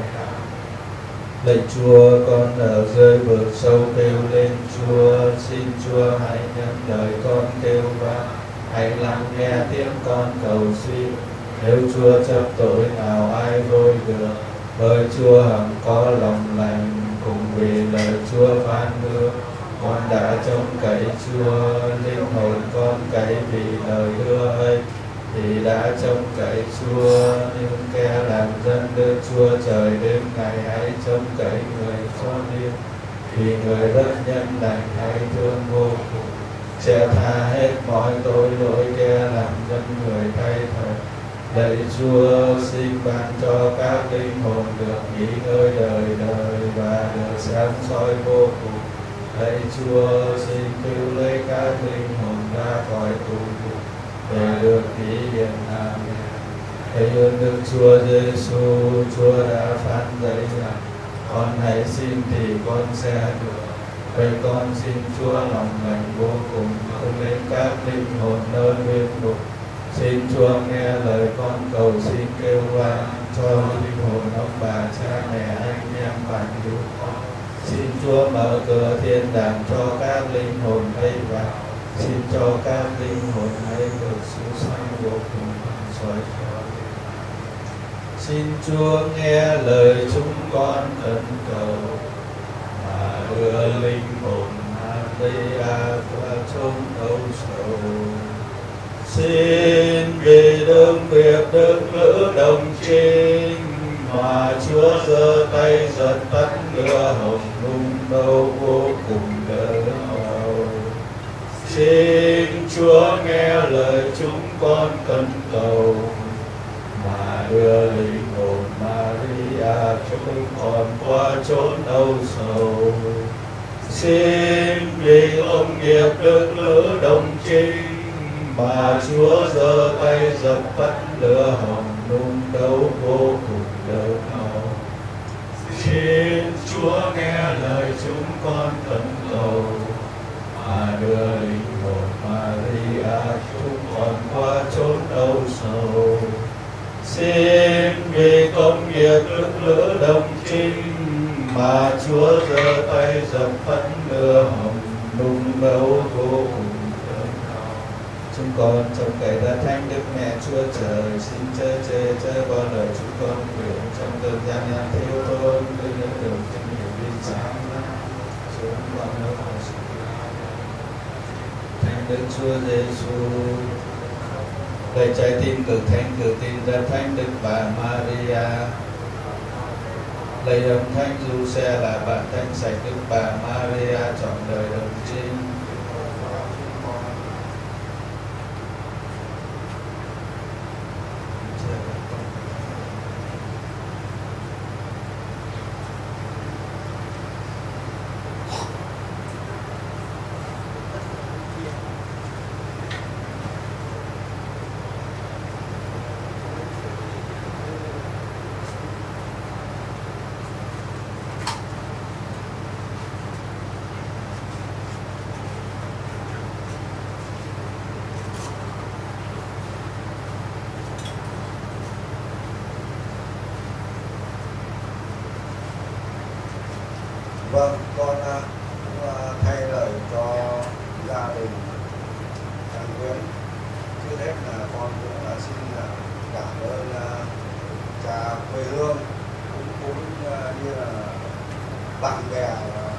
Lạy Chúa, con ở dưới vực sâu kêu lên Chúa, xin Chúa hãy nhận lời con kêu vang, hãy lắng nghe tiếng con cầu xin. Nếu Chúa chấp tội nào ai vôi được, bởi Chúa hằng có lòng lành, cùng vì lời Chúa phán hứa. Con đã trông cậy Chúa, linh hồn con cậy vì lời hứa ấy, thì đã trông cậy Chúa. Nhưng kẻ làm dân Đức Chúa Trời đến ngày hãy trông cậy người cho niên, vì người rất nhân lành hay thương vô cùng, sẽ tha hết mọi tội lỗi kẻ làm dân người thay thời. Lạy Chúa, xin ban cho các linh hồn được nghỉ ngơi đời đời và được sáng soi vô cùng. Lạy Chúa, xin cứu lấy các linh hồn ra khỏi tù ngục để được nghỉ hiện. Amen. Hãy ơn Đức Chúa Giêsu, Chúa đã phán dạy rằng con hãy xin thì con sẽ được. Vậy con xin Chúa lòng lành vô cùng không đến các linh hồn nơi huyết ngục. Xin Chúa nghe lời con cầu xin kêu vang cho linh hồn ông bà, cha mẹ, anh em, bạn hữu con. Xin Chúa mở cửa thiên đàng cho các linh hồn ấy vào. Xin cho các linh hồn ấy được sự sanh vô cùng soi cho. Xin Chúa nghe lời chúng con khẩn cầu, mà đưa linh hồn Maria qua chốn âu sầu. Xin vì đương việc đức lữ đồng trinh, mà Chúa giơ tay giật tắt lửa hồng nung nâu vô cùng đớn đau. Xin Chúa nghe lời chúng con cần cầu, mà đưa linh hồn Maria chúng con qua chốn âu sầu. Xin vì ông nghiệp đức lữ đồng trinh, mà Chúa giơ tay dập tắt lửa hồng nung nấu vô cùng đớn đau. Xin Chúa nghe lời chúng con khẩn cầu, mà đưa linh hồn Maria chúng con qua chốn âu sầu. Xin vì công nghiệp đức lữ đồng trinh, mà Chúa giơ tay dập tắt lửa hồng nung nấu vô cùng. Chúng con trong cậy ra thánh Đức Mẹ Chúa Trời, xin chớ chê chớ bỏ lời chúng con nguyện trong cơn gian nan thiếu thốn với những đường tình hiểu đi sáng chúng con nơi mọi sự thánh Đức Chúa Giêsu. Lạy trái tim cực thánh cử tin ra thánh Đức Bà Maria. Lạy âm thánh Giuse là bạn thánh sạch Đức Bà Maria chọn đời đồng trinh. Vâng, con cũng thay lời cho gia đình Trang Nguyễn. Trước hết là con cũng xin cảm ơn cha quê hương, cũng cũng như là bạn bè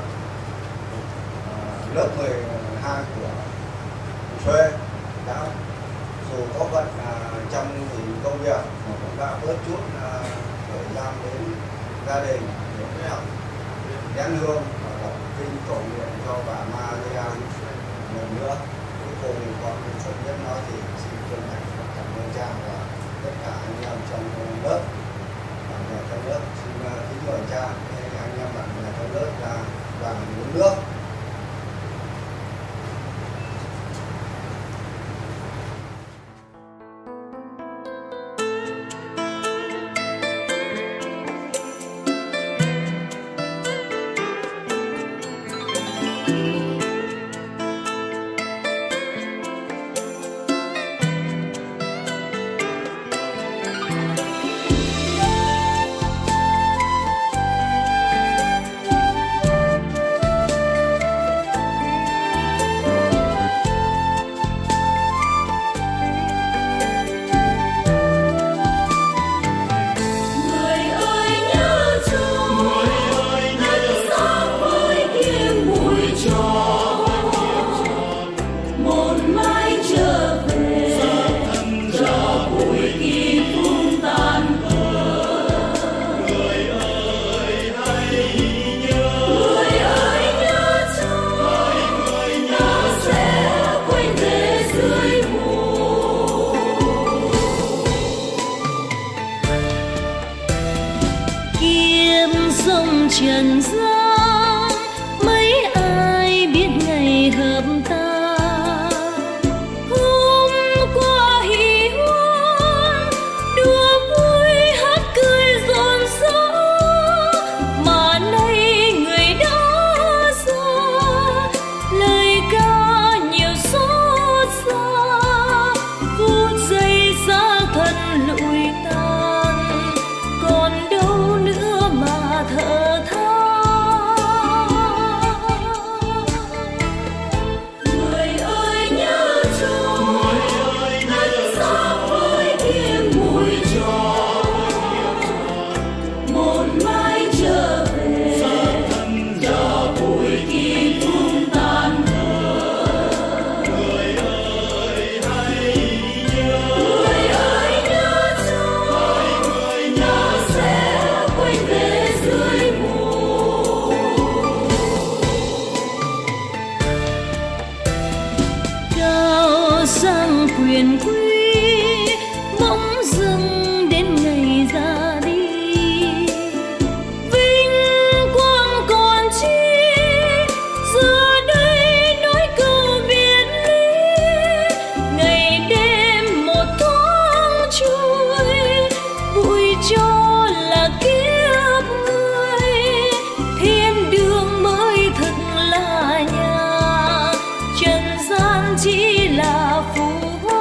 lớp mười hai của Thuê đã dù có bận trong những công việc mà cũng đã bớt chút thời gian đến gia đình để học nén hương và đọc kinh cầu nguyện cho bà Maria lần nữa. Cuối cùng con không biết nói thì xin chân thành cảm ơn cha và tất cả anh em trong lớp, bạn bè trong lớp. Xin kính mời cha, anh em bạn bè trong lớp là đoàn uống nước. Trần gian mấy ai biết ngày hợp ta, hôm qua hỉ hoan đùa vui hát cười rộn rã, mà nay người đã xa lời ca nhiều xót xa, phút giây xa thân lụi tan, còn đâu nữa mà thở. sang quyền quý bỗng dưng đến ngày ra đi, vinh quang còn chi giờ đây nói câu biệt ly, ngày đêm một thoáng trôi bụi cho là kiếp người, thiên đường mới thực là nhà, trần gian chỉ là phù hoa.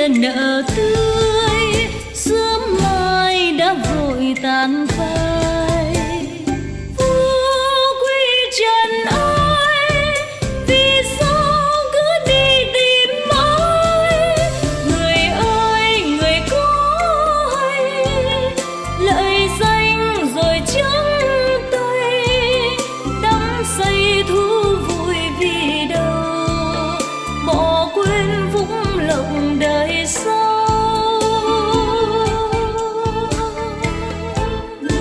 kia nở tươi, sớm mai đã vội tàn phai. Phú quý trần ơi, vì sao cứ đi tìm mãi? Người ơi, người có hay lợi danh rồi trắng tay, đắm say thú vui vì đâu, bỏ quên phúc lộc đời sau.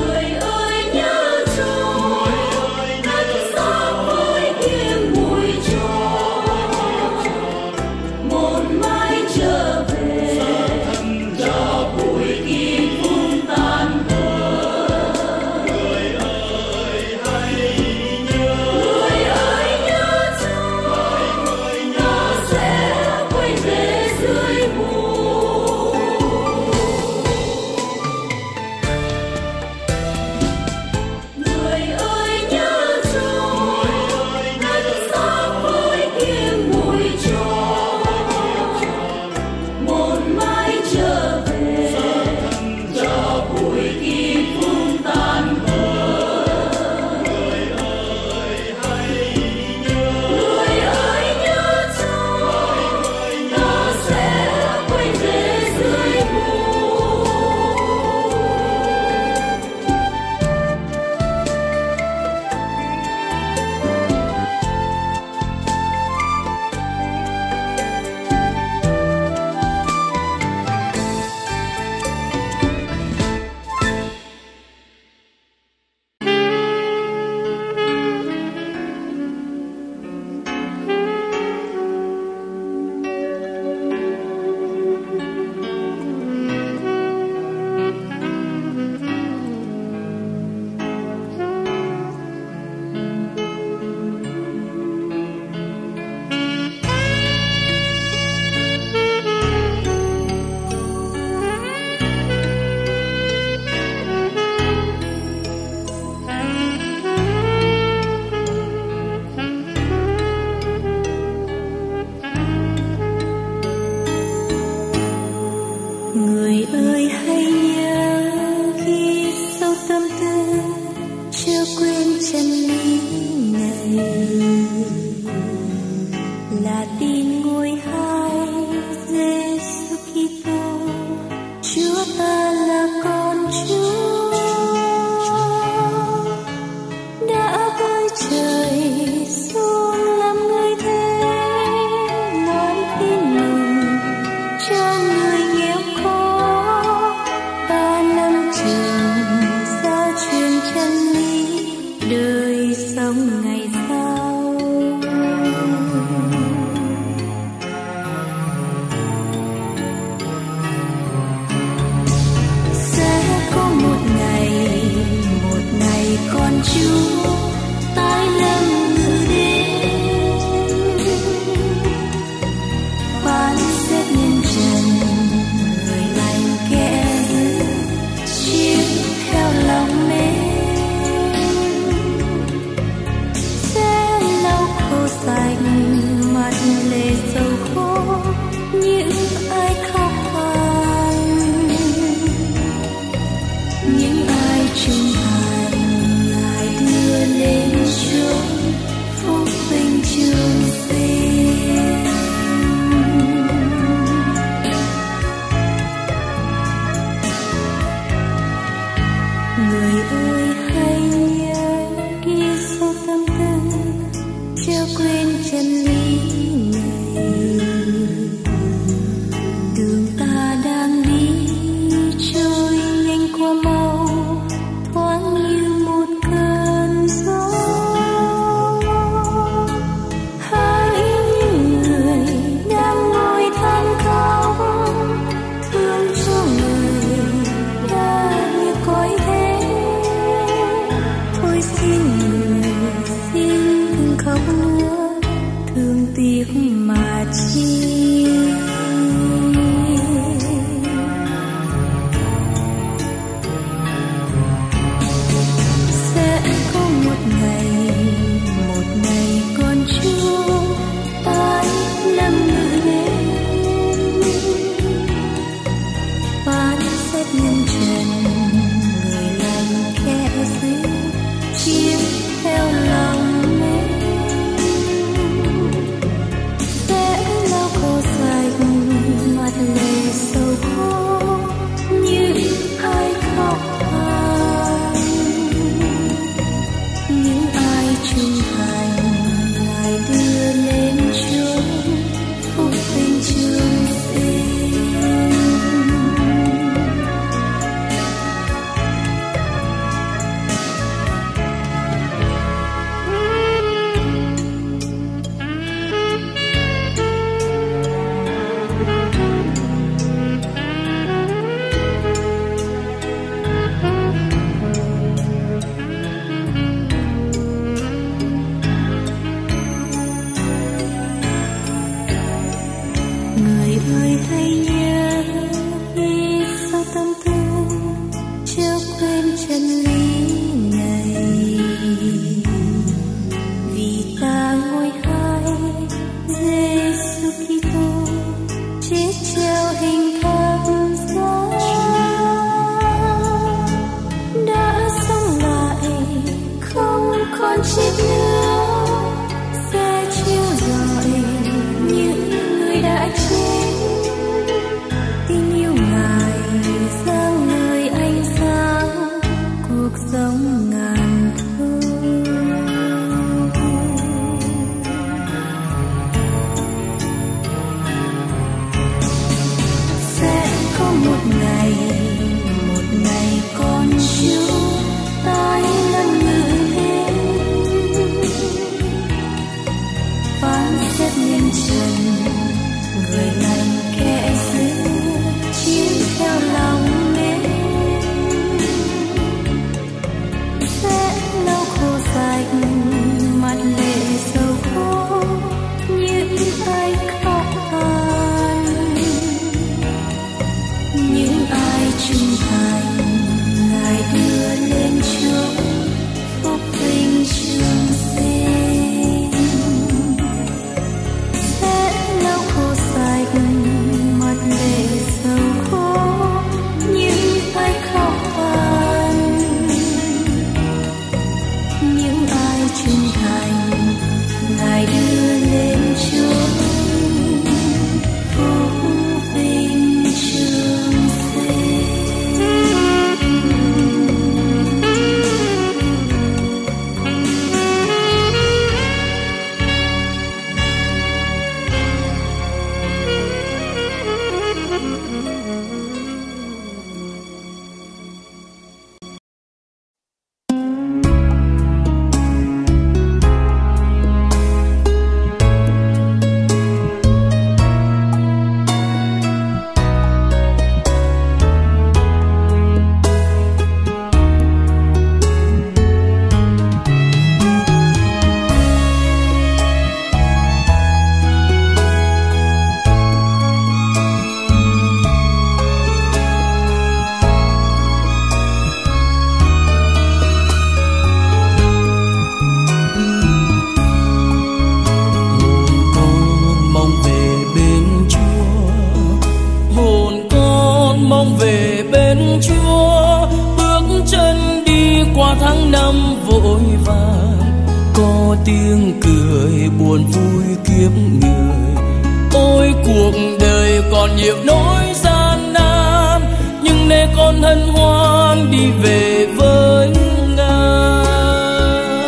Người ơi hãy nhớ đi sau tâm tư chớ quên chân lý này, vì ta ngôi hai Giêsu Kitô chết treo hình thập giá đã sống lại không còn chết nữa, sẽ chiếu rọi những người đã chết. Tình yêu Ngài giang lời ánh sáng cuộc sống ngàn thu. Sẽ có một ngày, một ngày con Chúa tái lần ngự lên, phán xét nhân trần, người lành kẻ dữ chiếm theo lòng mến. Sẽ lau khô sạch mặt lệ sầu khô những ai khóc than, những ai trung thành Ngài đưa lên Chúa phúc vinh trường sinh. Sẽ lau khô sạch mặt lệ sầu khô những ai khóc than, những ai trung thành Ngài đưa lên Chúa phúc vinh trường sinh. tháng năm vội vàng, có tiếng cười buồn vui kiếp người. Ôi cuộc đời còn nhiều nỗi gian nan, nhưng để con hân hoan đi về với Ngài.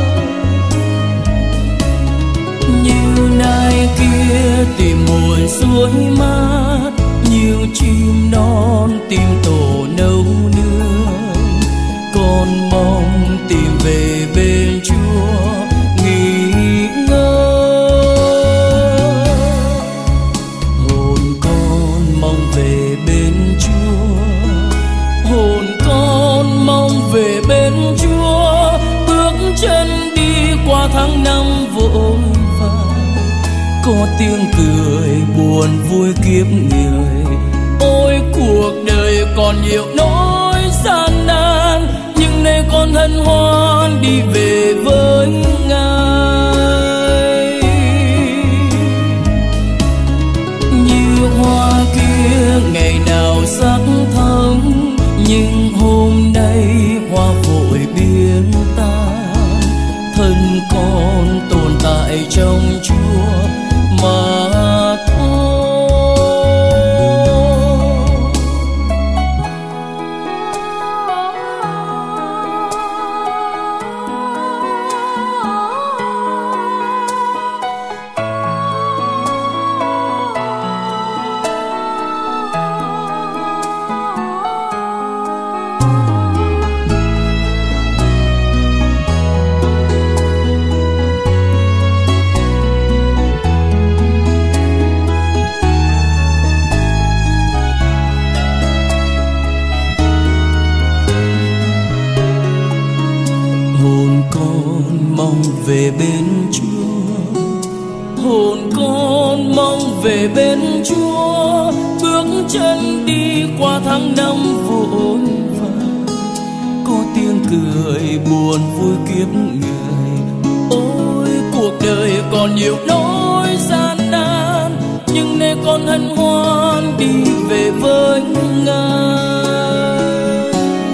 Như nai kia tìm nguồn suối mát, nhiều chim non tìm tổ nấu nương. Con mong tìm về bên Chúa nghỉ ngơi. Hồn con mong về bên Chúa, hồn con mong về bên Chúa. Bước chân đi qua tháng năm vội vàng, có tiếng cười buồn vui kiếp người. Ôi cuộc đời còn nhiều nỗi gian nan, nhưng để con hân hoan đi về với Ngài. Như hoa kia ngày nào sắc thắm, nhưng hôm nay hoa vội biến tan. Thân con tồn tại trong Chúa mà thôi. bên Chúa. Hồn con mong về bên Chúa, bước chân đi qua tháng năm vội vã. Có tiếng cười buồn vui kiếp người, ôi cuộc đời còn nhiều nỗi gian nan, nhưng nay con hân hoan đi về với Ngài.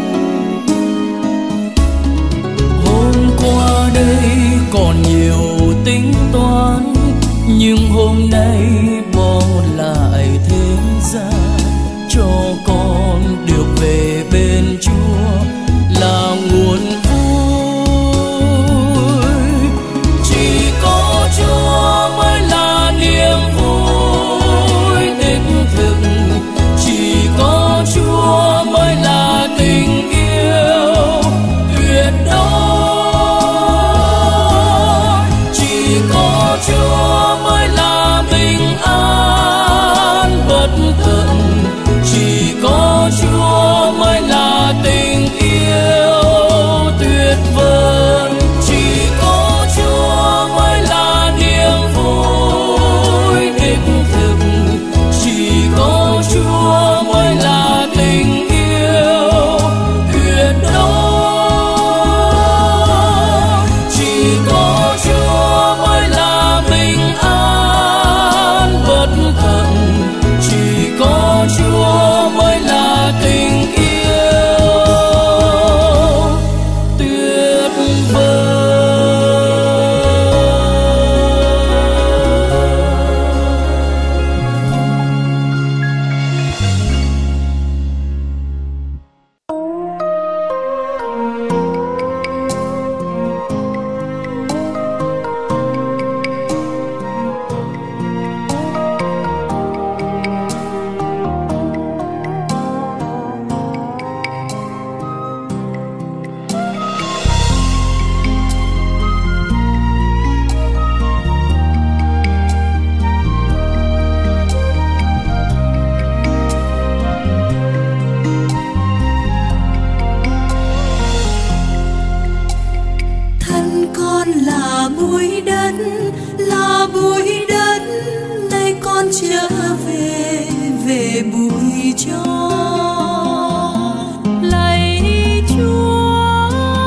Hôm qua đây còn nhiều tính toán, nhưng hôm nay bỏ lại thế gian, cho con được về bên Chúa là nguồn vui. Chỉ có Chúa mới là niềm vui đích thực, chỉ có Chúa mới là tình yêu tuyệt đối. Chỉ có Chúa mới là bình an bất tận, chỉ có Chúa mới là tình yêu tuyệt vời. Chỉ có Chúa mới là niềm vui đích thực, chỉ có Chúa mới là tình yêu tuyệt đối. Chỉ có Chúa mới là bình an bất tận, chỉ có Chúa mới là tình yêu tuyệt vời. Thân con là bụi đất, là bụi đất, nay con trở về, về bụi cho. Lạy Chúa,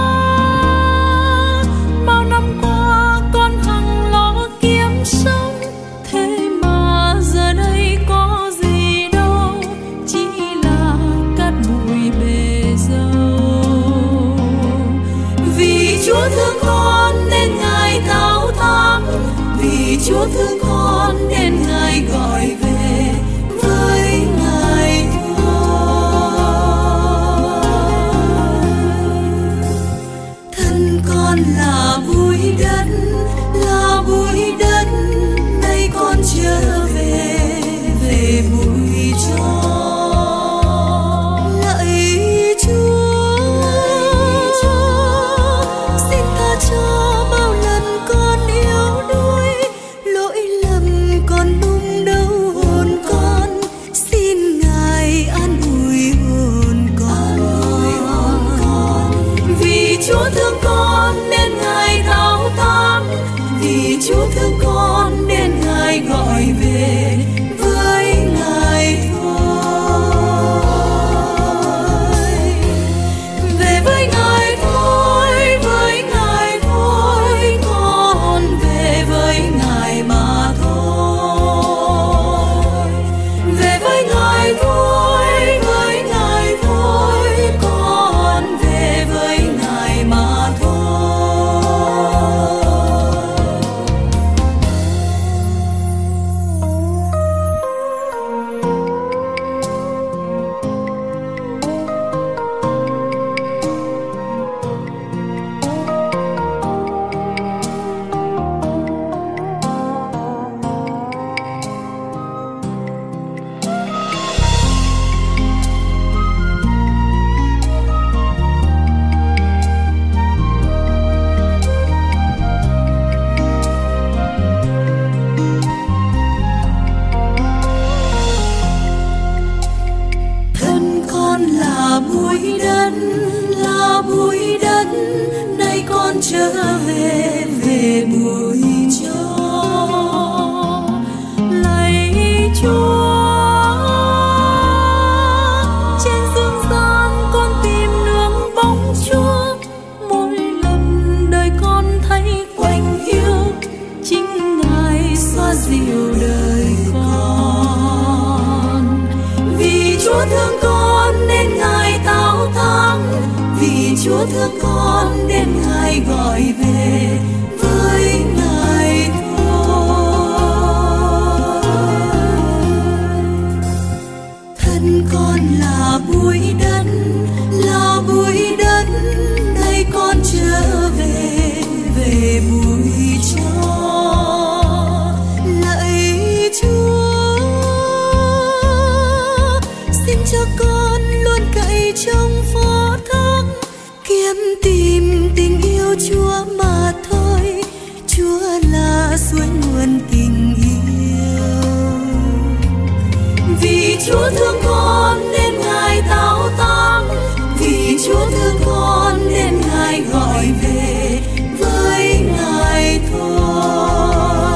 bao năm qua con hằng lo kiếm sống, thế mà giờ đây có gì đâu, chỉ là cát bụi bề dâu. Vì Chúa thương con nên Ngài thao thác, vì Chúa thương con nên Ngài gọi về với Ngài thôi. Thân con là bụi đất, là bụi đất, nay con trở về, về bụi cho. Lạy Chúa, xin tha cho bao lần con yếu đuối, lỗi lầm còn nung đau hồn con, xin Ngài an ủi hồn con. Vì Chúa thương con nên Ngài thao thác, vì Chúa thương con nên Ngài gọi về với Ngài thôi. Về với Ngài thôi, với Ngài thôi, con về với Ngài mà thôi. Về với Ngài thôi, với Ngài thôi, con về với Ngài mà thôi. Thân con là bụi đất, là bụi đất, nay con trở về, về Chúa thương con nên Ngài gọi về với Ngài thôi. Thân con là bụi đất, là bụi đất, nay con trở về, về bụi cho. Lạy Chúa, xin cho con luôn cậy trong phó thác, kiếm tìm tình yêu Chúa mà thôi. Chúa là suối nguồn tình yêu. Vì Chúa thương con nên Ngài tạo tác, vì Chúa thương con nên Ngài gọi về với Ngài thôi.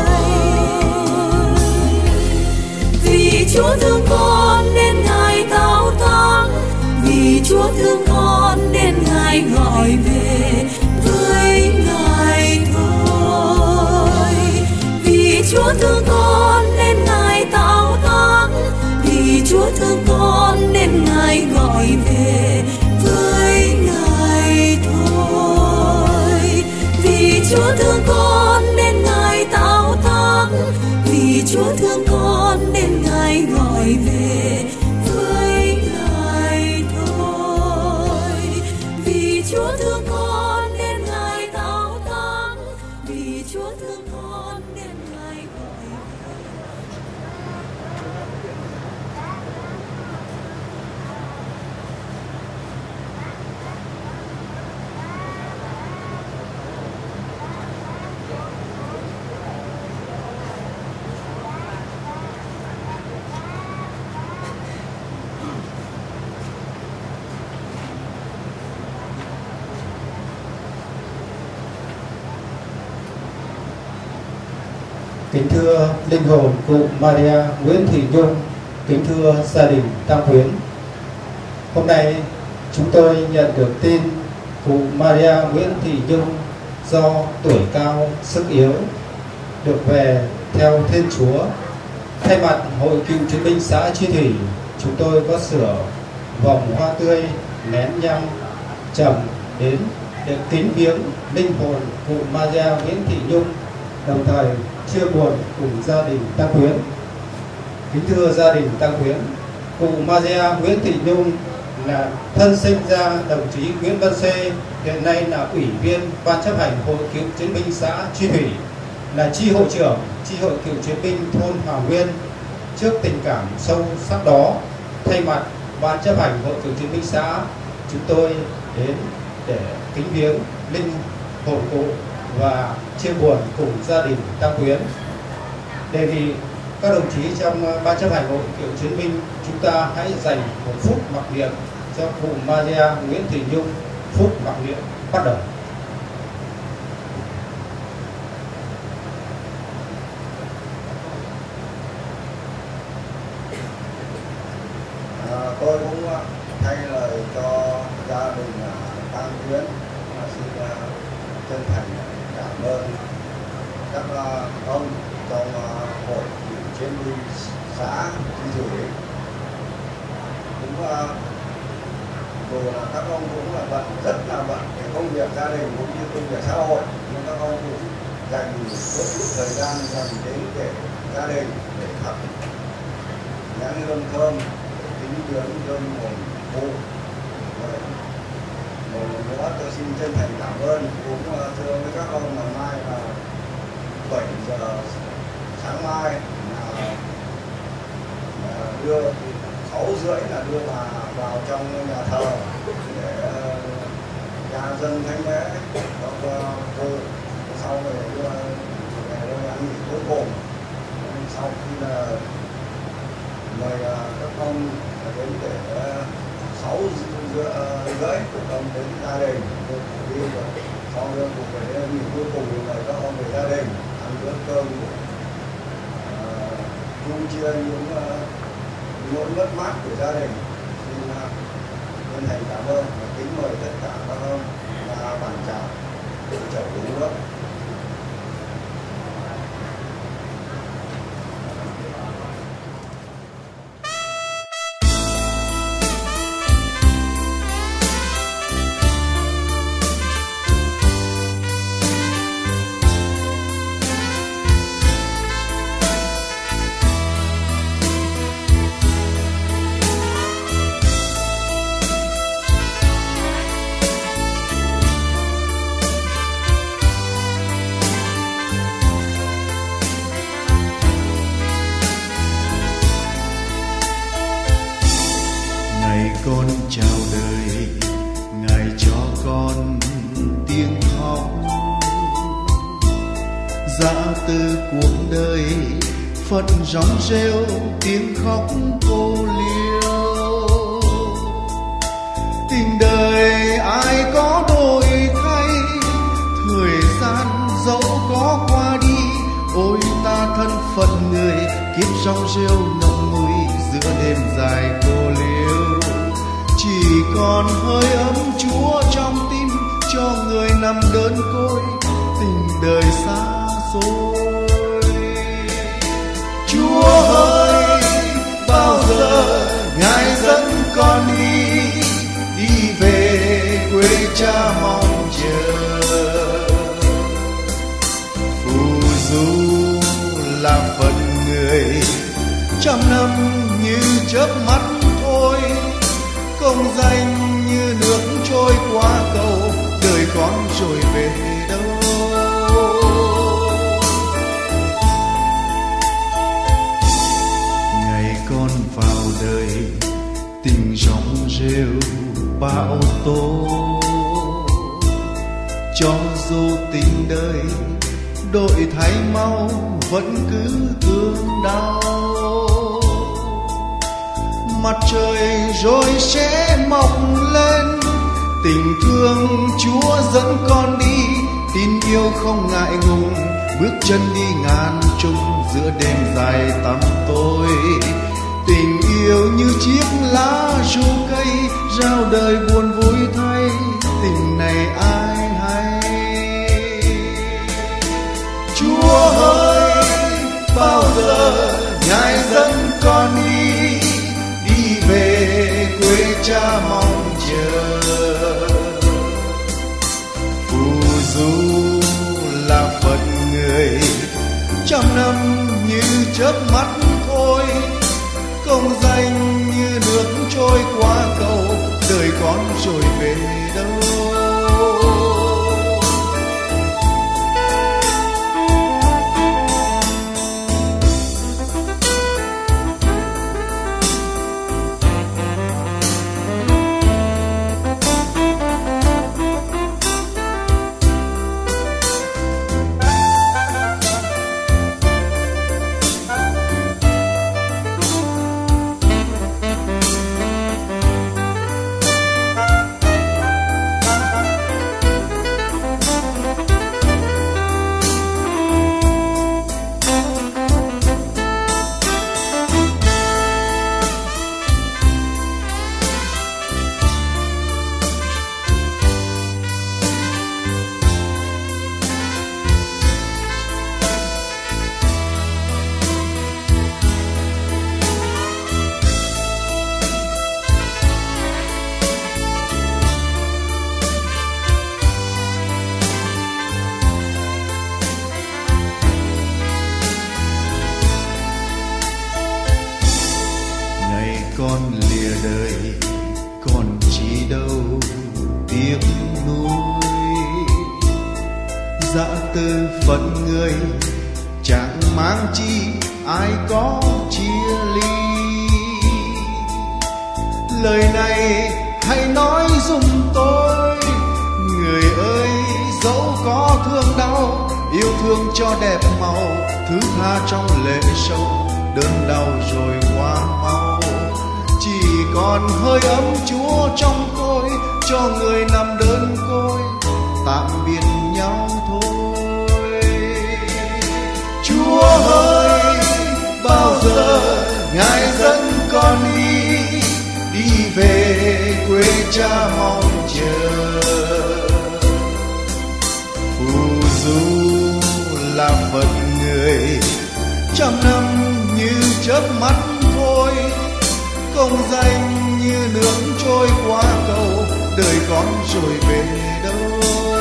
Vì Chúa thương con nên Ngài tạo tác, vì Chúa thương con nên Ngài gọi về với Ngài thôi. Vì Chúa thương con nên Ngài tạo tác, vì Chúa thương con nên Ngài gọi về với Ngài thôi. Vì Chúa thương con nên Ngài tạo tác, vì Chúa thương con nên Ngài gọi về với Ngài thôi. Vì Chúa thương con nên Ngài tạo tác, vì Chúa thương con nên Ngài gọi về. Kính thưa linh hồn cụ Maria Nguyễn Thị Nhung, kính thưa gia đình Tam Quyến. Hôm nay chúng tôi nhận được tin cụ Maria Nguyễn Thị Nhung do tuổi cao sức yếu được về theo Thiên Chúa. Thay mặt Hội Cựu Chiến binh xã Chi Thủy, chúng tôi có sửa vòng hoa tươi, nén nhang trầm đến để kính viếng linh hồn cụ Maria Nguyễn Thị Nhung, đồng thời chia buồn cùng gia đình Tam Quyến. Kính thưa gia đình Tam Quyến, cụ Maria Nguyễn Thị Nhung là thân sinh ra đồng chí Nguyễn Văn Xê, hiện nay là ủy viên ban chấp hành Hội Cựu Chiến binh xã Chi Thủy, là chi hội trưởng chi hội Cựu Chiến binh thôn Hòa Nguyên. Trước tình cảm sâu sắc đó, thay mặt ban chấp hành Hội Cựu Chiến binh xã, chúng tôi đến để kính viếng linh hồn cụ và chia buồn cùng gia đình Tam Quyến. Đề nghị các đồng chí trong ban chấp hành Hội Cựu Chiến binh chúng ta hãy dành một phút mặc niệm cho cụ Maria Nguyễn Thị Nhung. Phút mặc niệm bắt đầu. À, tôi cũng thay lời cho gia đình Tam Quyến xin chân thành cảm ơn các ông trong Hội Cựu Chiến binh xã Chi Thủy. Cũng dù là các ông cũng là bận, rất là bận cái công việc gia đình cũng như công việc xã hội, nhưng các ông cũng dành rất chút thời gian dành đến để gia đình, để thắp nhang hương thơm, kính viếng hương hồn cụ. Một lần nữa tôi xin chân thành cảm ơn, cũng thưa với các ông là mai là bảy giờ sáng mai là, là đưa sáu rưỡi là đưa bà vào trong nhà thờ để nhà dân thánh lễ các cô, sau rồi đưa về nơi ăn nghỉ cuối cùng. Sau khi là mời các ông đến để sáu rưỡi các ông đến gia đình đi rồi sau đó cùng về nghỉ cuối cùng thì mời các ông về gia đình ăn bữa cơm chung chia những nỗi mất mát của gia đình. Xin chân thành cảm ơn và kính mời tất cả các ông là bàn trà hỗ trợ uống nước. con chào đời, Ngài cho con tiếng khóc. Dã từ cuộc đời phận rong rêu tiếng khóc cô liêu. Tình đời ai có đổi thay, thời gian dẫu có qua đi. Ôi ta thân phận người, kiếp rong rêu nồng mùi giữa đêm dài cô liêu. Chỉ còn hơi ấm Chúa trong tim cho người nằm đơn côi, tình đời xa xôi. Chúa ơi, bao giờ Ngài dẫn con đi, đi về quê cha mong chờ. Phù du là phận người, trăm năm như chớp mắt thôi. Công danh như nước trôi qua cầu, đời con trôi về đâu. Ngày con vào đời, tình rong rêu bão tố. Cho dù tình đời đổi thay mau, vẫn cứ thương đau. Mặt trời rồi sẽ mọc lên, tình thương Chúa dẫn con đi. Tin yêu không ngại ngùng, bước chân đi ngàn trùng giữa đêm dài tăm tối. Tình yêu như chiếc lá ru cây, rao đời buồn vui thay, tình này ai hay. Chúa ơi, bao giờ Ngài dẫn con đi, đi về quê cha mong chờ. Phù du là phận người, trăm năm như chớp mắt thôi. Công danh như nước trôi qua cầu, đời con rồi về đâu. Con lìa đời còn chi đâu tiếc nuối. Dã từ phận người chẳng mang chi ai có chia ly. Lời này hãy nói giùm tôi, người ơi dẫu có thương đau, yêu thương cho đẹp màu, thứ tha trong lệ sâu, đơn đau rồi qua mau. Chỉ còn hơi ấm Chúa trong tôi, cho người nằm đơn côi, tạm biệt nhau thôi. Chúa ơi, bao giờ Ngài dẫn con đi, đi về quê cha mong chờ. Phù du là phận người, trăm năm như chớp mắt thôi. Công danh như nước trôi qua cầu, đời con rồi về đâu.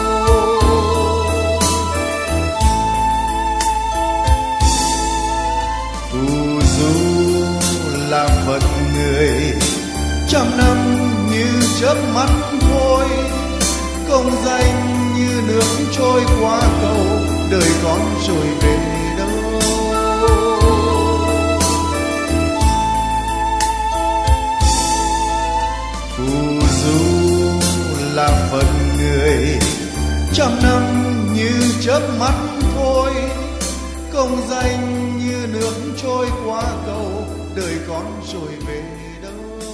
Phù du là phận người, trăm năm như chớp mắt thôi. Công danh như nước trôi qua cầu, đời con rồi về đâu. trăm năm như chớp mắt thôi, công danh như nước trôi qua cầu, đời con rồi về đâu.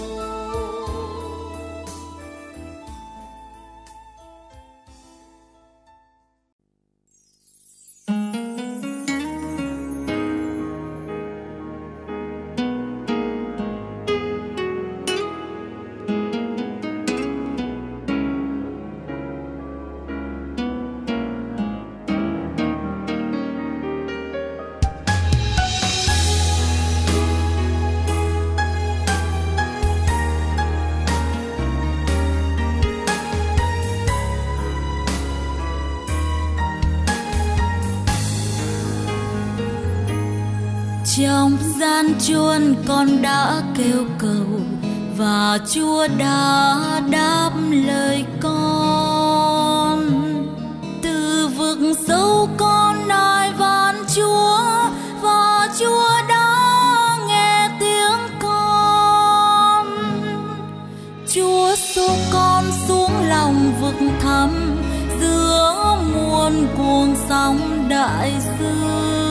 Trong gian chuôn con đã kêu cầu và Chúa đã đáp lời con. Từ vực sâu con nài van Chúa và Chúa đã nghe tiếng con. Chúa xô con xuống lòng vực thẳm giữa muôn cuồng sóng đại dương.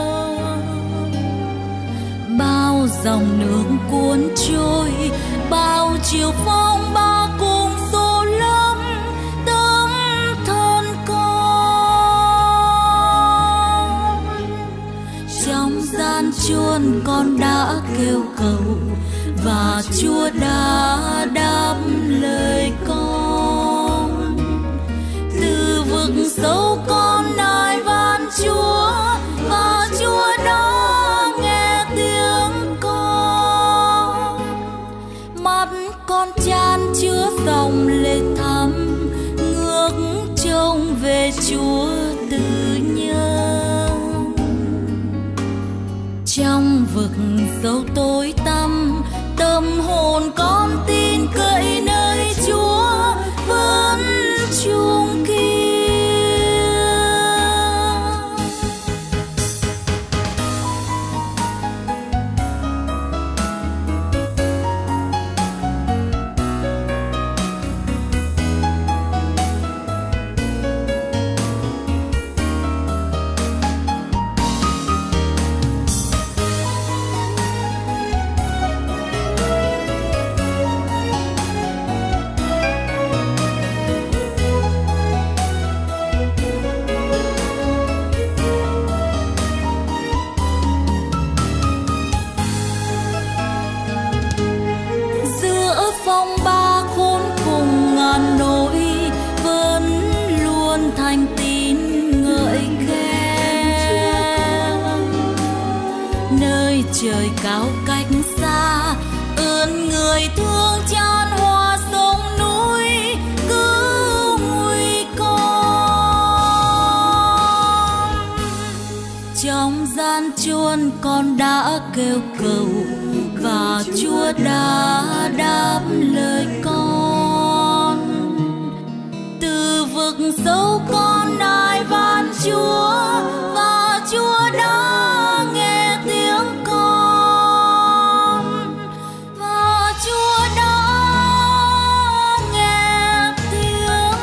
Bao dòng nước cuốn trôi, bao chiều phong ba cùng xô lâm tấm thân con. Trong gian chuôn con đã kêu cầu và Chúa đã đáp lời con. Từ vực sâu con nài van Chúa và Chúa đã con chan chứa dòng lệ thắm, ngước trông về Chúa từ nhớ. Trong vực sâu tối tăm, tâm hồn con tin cậy nơi Chúa vẫn chung kia. Phong ba khôn cùng ngàn nỗi vẫn luôn thành tín ngợi khen. Nơi trời cao cách xa, ơn người thương chan hòa sông núi cứu nguy con. Trong gian chuôn con đã kêu cầu và Chúa đã đáp lời con. Từ vực sâu con nài van Chúa và Chúa đã nghe tiếng con và Chúa đã nghe tiếng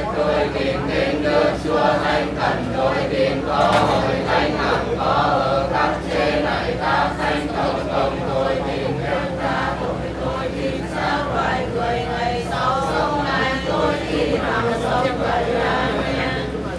chết tôi tìm đến nước Chúa Thánh Thần tôi tìm có hội thánh hằng có ở khắp trên này ta thánh cộng đồng tôi tìm em ra tội tôi tìm sao loài người ngày sau sống lại tôi tìm hằng sống vậy amen.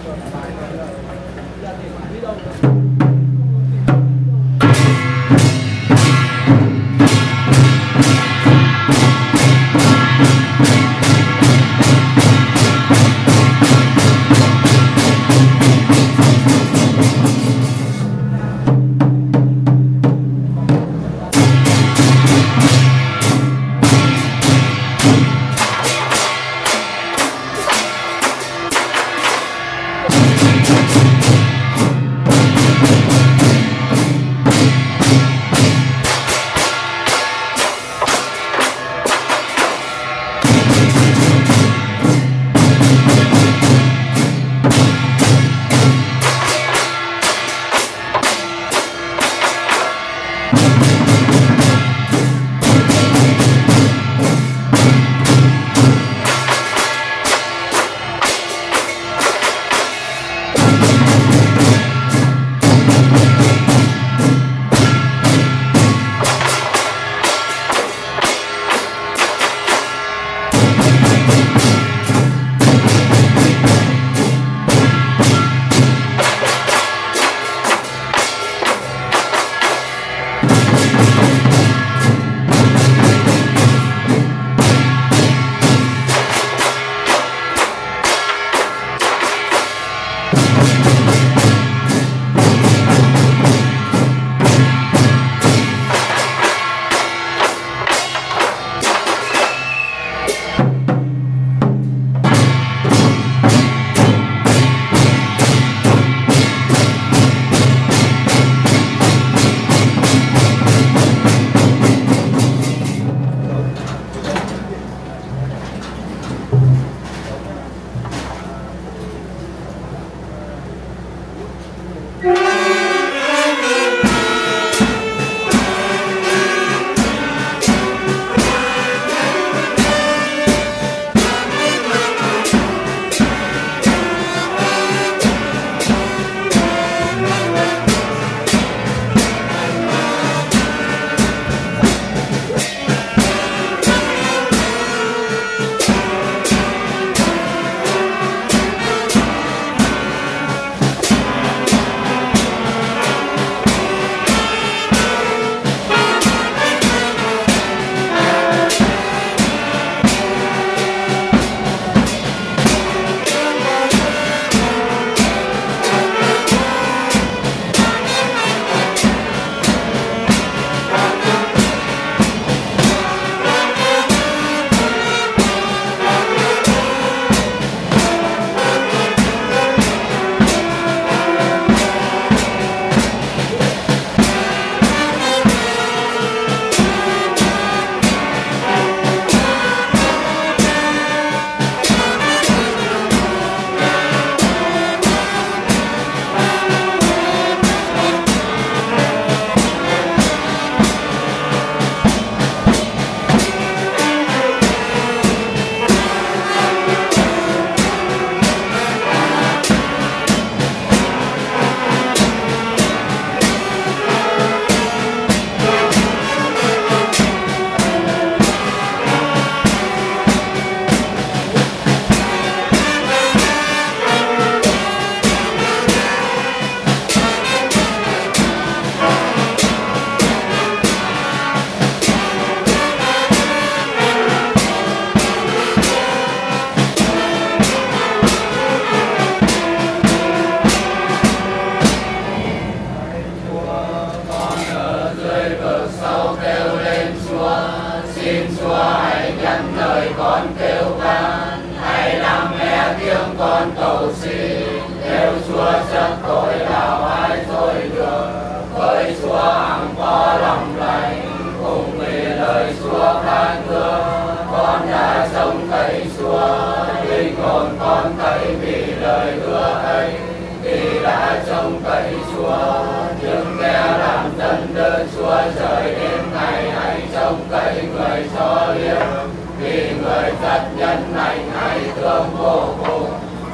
con cầu xin, nếu Chúa chấp tội đạo ai thôi được, với Chúa hằng có lòng lành, cùng vì lời Chúa phán hứa, con đã trông thấy Chúa, linh hồn con thấy vì lời hứa ấy, vì đã trông thấy Chúa, nhưng nghe làm dân đơn Chúa trời đêm ngày hãy trông thấy người cho liêm, vì người rất nhân lành hay thương vô cùng.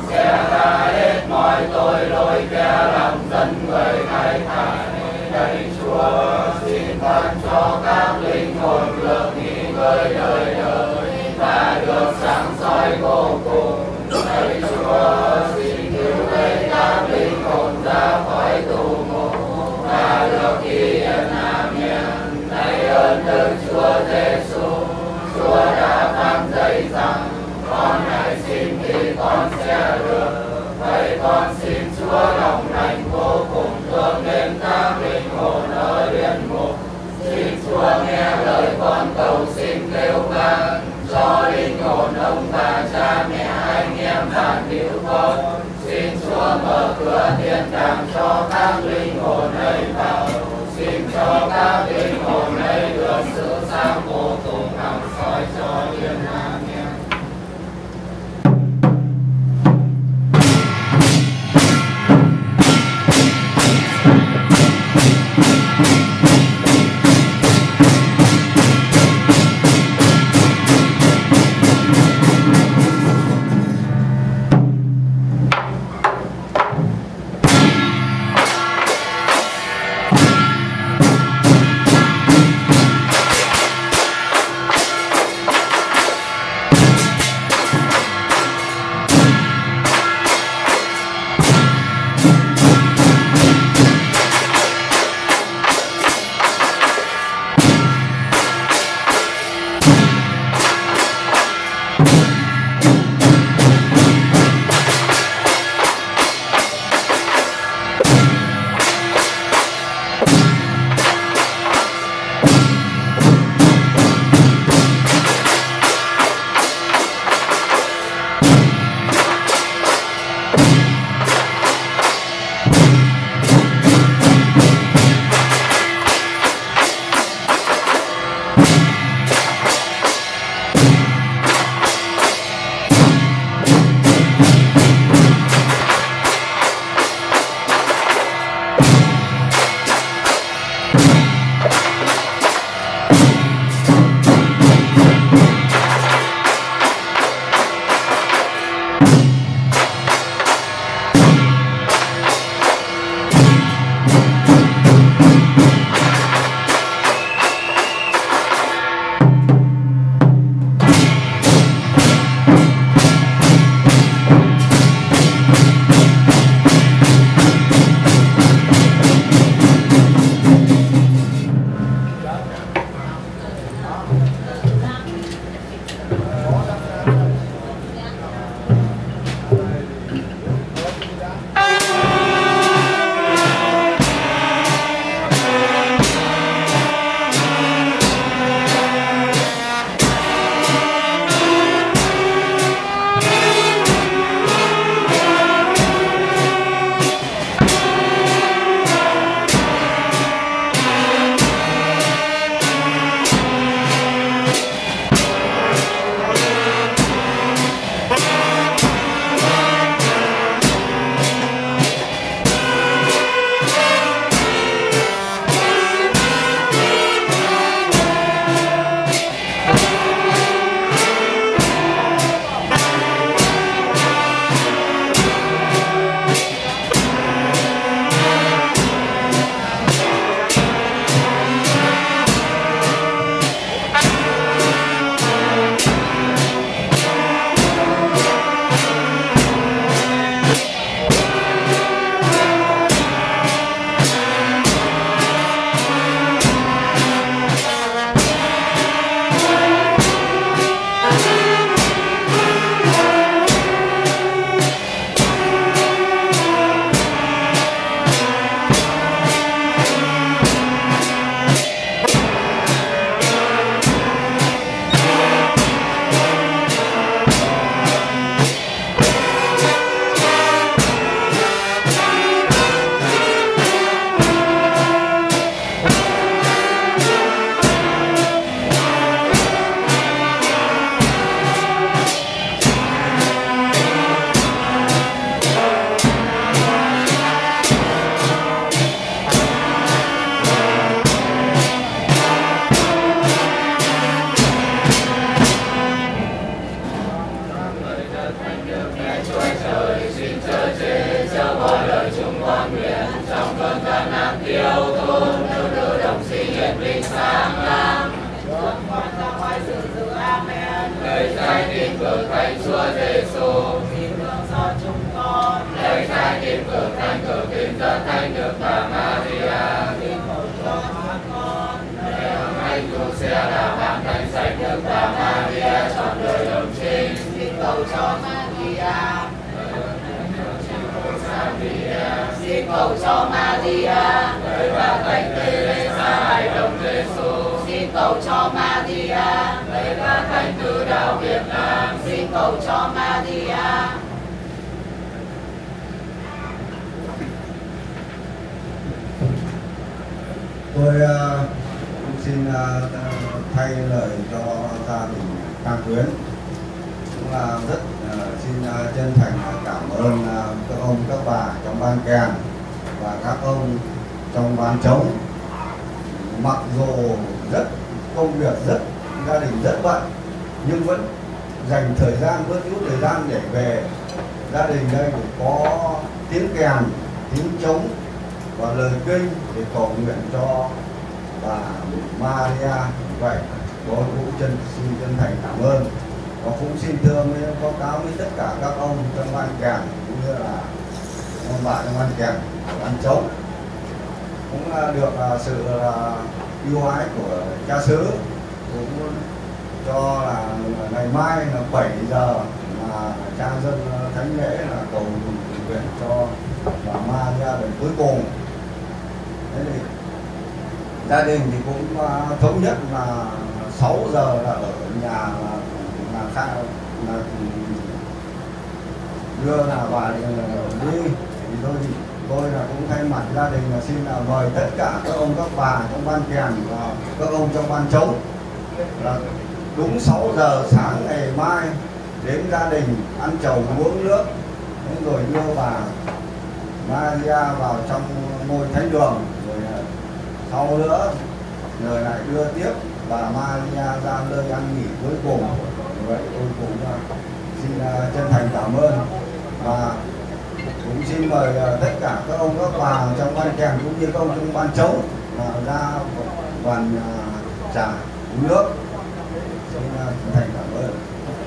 sẽ ra hết mọi tội lỗi kẻ lòng dân người thay thải. Lạy Chúa, xin ban cho các linh hồn được nghỉ ngơi đời đời và được sáng soi vô cùng. Lạy Chúa, xin cứu lấy các linh hồn ra khỏi tù ngục và được yên. Amen. Lạy ơn Đức Chúa Giêsu, Chúa đã phán dạy rằng con hãy xin thì con sẽ được. Vậy con xin Chúa lòng lành vô cùng thương đến các linh hồn ở địa ngục. Xin Chúa nghe lời con cầu xin kêu van cho linh hồn ông bà cha mẹ anh em bạn hữu con. Xin Chúa mở cửa thiên đàng cho các linh hồn ấy vào. Xin cho các linh hồn ấy được sự sáng vô cùng hằng soi cho thiên. Amen. Xin cầu cho Maria, người và thánh Teresa Hài Đồng Giêsu. Xin cầu cho Maria, người và thánh Từ Đạo Việt Nam. Xin cầu cho Maria. Tôi uh, xin uh, thay lời cho gia đình Tăng Quyến, cũng là uh, rất uh, xin uh, chân thành cảm ơn uh, các ông các bà trong ban kèn và các ông trong ban trống. Mặc dù rất công việc rất gia đình rất bận nhưng vẫn dành thời gian bớt chút thời gian để về gia đình đây để có tiếng kèn, tiếng trống và lời kinh để cầu nguyện cho bà Maria. Vậy tôi cũng chân xin chân thành cảm ơn và cũng xin thưa với báo cáo với tất cả các ông trong ban kèn cũng như là ông bà trong ban kèn ban trống, cũng được sự yêu ái của cha xứ, cũng cho là ngày mai là bảy giờ mà cha dân thánh lễ là cầu nguyện cho bà Maria lần cuối cùng. Thế thì gia đình thì cũng uh, thống nhất là sáu giờ là ở nhà là là khai là đưa là bà đi thì tôi tôi là cũng thay mặt gia đình là xin là mời tất cả các ông các bà trong ban kèn và các ông trong ban trống là đúng sáu giờ sáng ngày mai đến gia đình ăn trầu uống nước, rồi đưa bà Maria vào trong ngôi thánh đường, rồi sau nữa rồi lại đưa tiếp bà Maria ra nơi ăn nghỉ cuối cùng. Vậy tôi cũng xin chân thành cảm ơn và cũng xin mời tất cả các ông các bà trong ban kèn cũng như các ông trong ban trống ra bàn trà uống nước. Xin chân thành cảm ơn.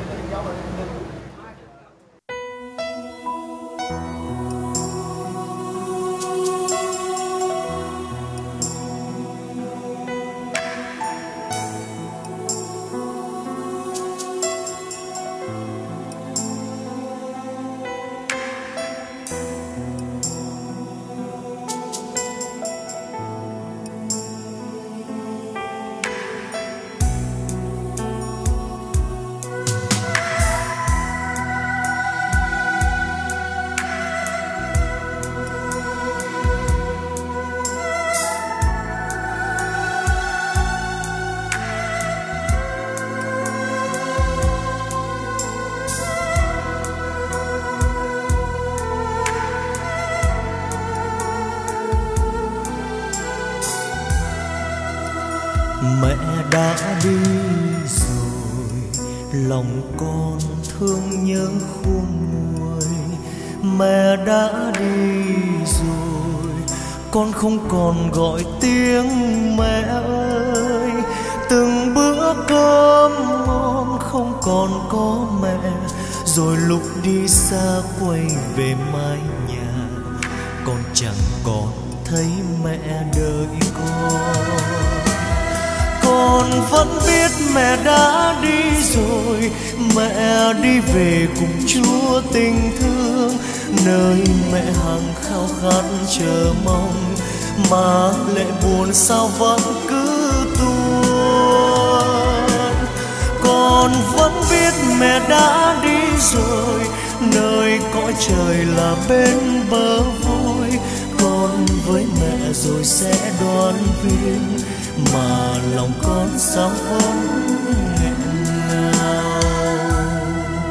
Mẹ đã đi rồi, lòng con thương nhớ khôn nguôi. Mẹ đã đi rồi, con không còn gọi tiếng mẹ ơi. Từng bữa cơm ngon không còn có mẹ, rồi lúc đi xa quay về mái nhà, con chẳng còn thấy mẹ đợi con. Con vẫn biết mẹ đã đi rồi, mẹ đi về cùng Chúa tình thương, nơi mẹ hằng khao khát chờ mong, mà lệ buồn sao vẫn cứ tuôn. Con vẫn biết mẹ đã đi rồi, nơi cõi trời là bên bờ vui. Con với mẹ rồi sẽ đoan viên, mà lòng con sao vẫn nghẹn ngào.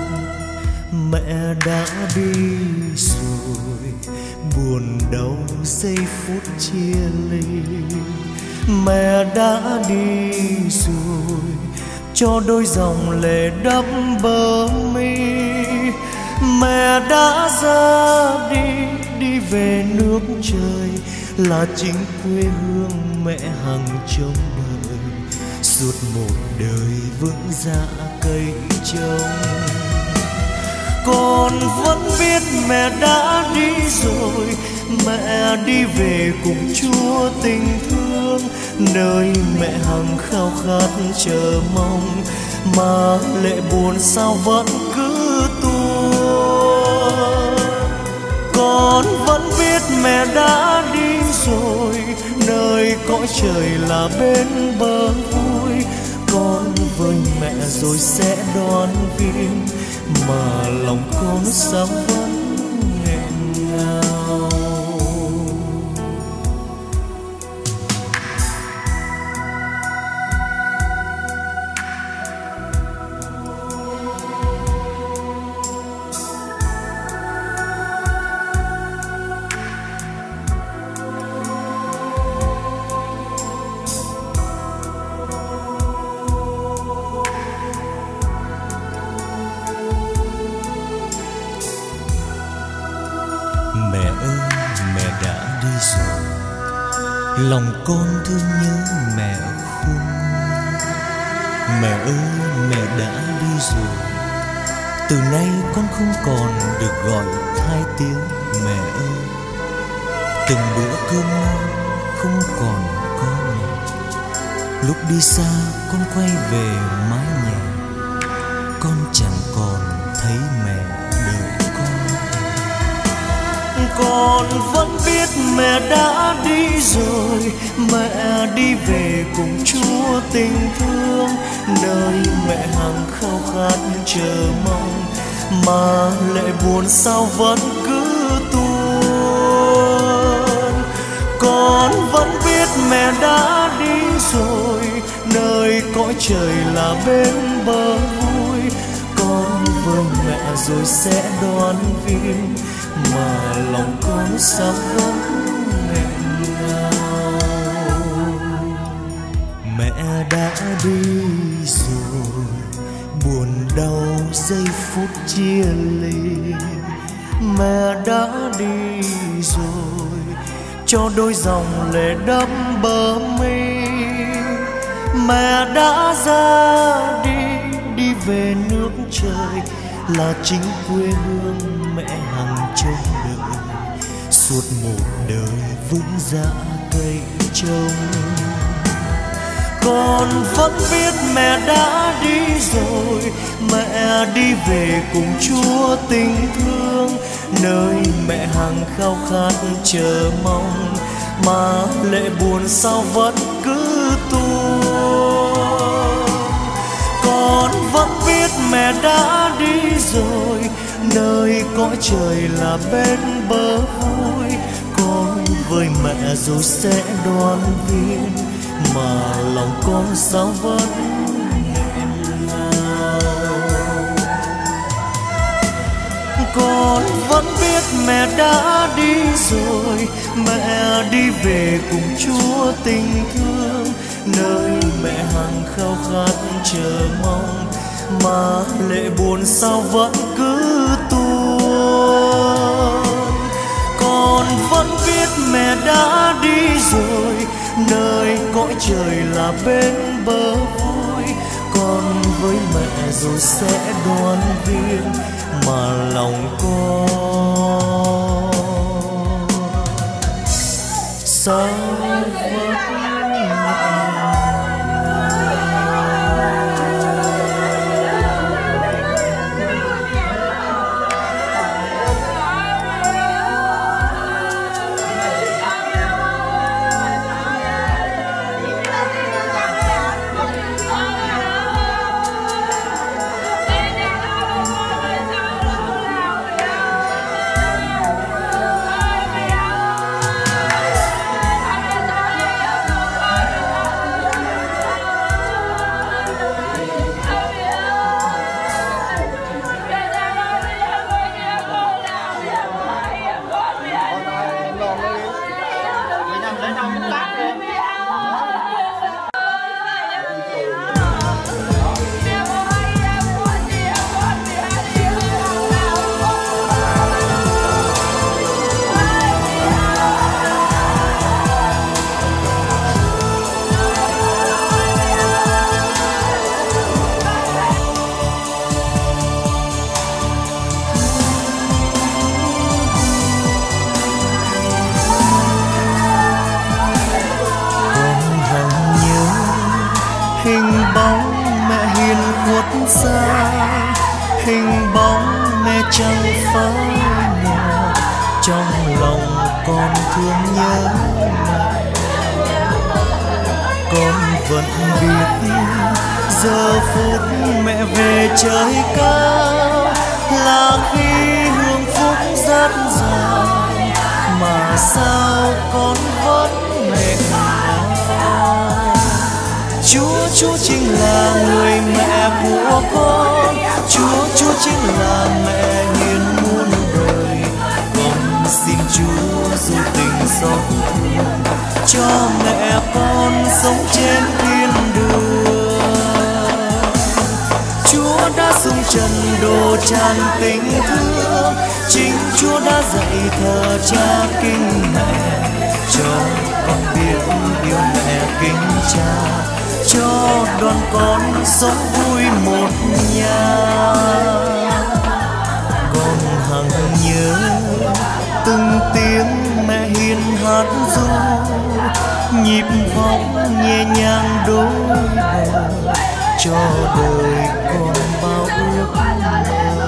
Mẹ đã đi rồi, buồn đau giây phút chia ly. Mẹ đã đi rồi, cho đôi dòng lệ đắp bờ mi. Mẹ đã ra đi, đi về nước trời, là chính quê hương mẹ hằng trông đợi. Suốt một đời vững dạ cây trồng, con vẫn biết mẹ đã đi rồi, mẹ đi về cùng Chúa tình thương, nơi mẹ hằng khao khát chờ mong, mà lệ buồn sao vẫn cứ tuôn. trời là bên bờ vui. Con với mẹ rồi sẽ đón viên, mà lòng con sao vẫn nghẹn ngào. Lòng con thương nhớ mẹ khôn. Mẹ ơi, mẹ đã đi rồi. Từ nay con không còn được gọi hai tiếng mẹ ơi. Từng bữa cơm ngon không còn có mẹ. Lúc đi xa con quay về mái nhà, con chẳng còn thấy mẹ đợi con. Con vẫn biết mẹ đã đi rồi, mẹ đi về cùng Chúa tình thương, nơi mẹ hằng khao khát chờ mong, mà lệ buồn sao vẫn cứ tuôn. Con vẫn biết mẹ đã đi rồi, nơi cõi trời là bên bờ vui. Con với mẹ rồi sẽ đón viên, mà lòng con sao vẫn nghẹn ngào. Mẹ đã đi rồi, buồn đau giây phút chia ly. Mẹ đã đi rồi, cho đôi dòng lệ đẫm bờ mi. Mẹ đã ra đi, đi về nước trời, là chính quê hương mẹ hằng trông đợi. Suốt một đời vững dạ cây trông. Con vẫn biết mẹ đã đi rồi, mẹ đi về cùng Chúa tình thương, nơi mẹ hằng khao khát chờ mong, mà lệ buồn sao vẫn cứ tuôn. Con vẫn biết mẹ đã đi rồi, nơi cõi trời là bên bờ vui. Con với mẹ rồi sẽ đón viên, mà lòng con sao vẫn nghẹn ngào. Con vẫn biết mẹ đã đi rồi, mẹ đi về cùng Chúa tình thương, nơi mẹ hằng khao khát chờ mong, mà lệ buồn sao vẫn cứ tuôn. Con vẫn biết mẹ đã đi rồi, nơi cõi trời là bên bờ vui. Con với mẹ rồi sẽ đón viên, mà lòng con sao vẫn xa, hình bóng mẹ chẳng phai nhòa, trong lòng con thương nhớ mẹ. vẫn biết giờ phút mẹ về trời cao là khi hưởng phúc rất dài, mà sao con vẫn nghẹn ngào. Chúa Chúa chính là người mẹ của con, Chúa Chúa chính là mẹ hiền muôn đời. Con xin Chúa dù tình xót thương cho mẹ con sống trên thiên đường. Chúa đã xuống trần độ tràn tình thương, chính Chúa đã dạy thờ cha kính mẹ, cho con biết yêu mẹ kính cha, cho đoàn con sống vui một nhà. Con hằng nhớ từng tiếng mẹ hiền hát ru, nhịp vọng nhẹ nhàng đôi bờ, cho đời con bao ước mơ.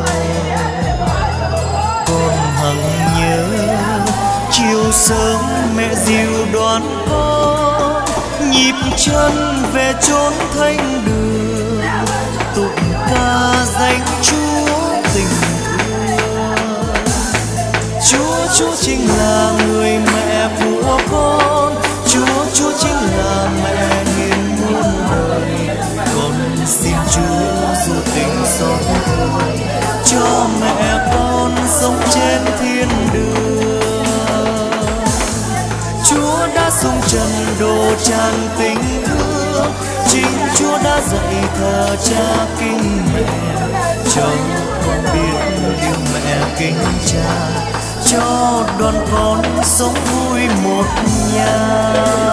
Con hằng nhớ chiều sớm mẹ dìu đoán con, nhịp chân về chốn thánh đường, tụng ca danh Chúa tình thương. Chúa Chúa chính là người mẹ của con, Chúa Chúa chính là mẹ hiền muôn đời. Con xin Chúa dù tình xót thương cho mẹ con sống trên thiên đường. Chúa đã xuống trần độ tràn tình thương, chính Chúa đã dạy thờ cha kính mẹ, cho con biết yêu mẹ kính cha, cho đoàn con sống vui một nhà.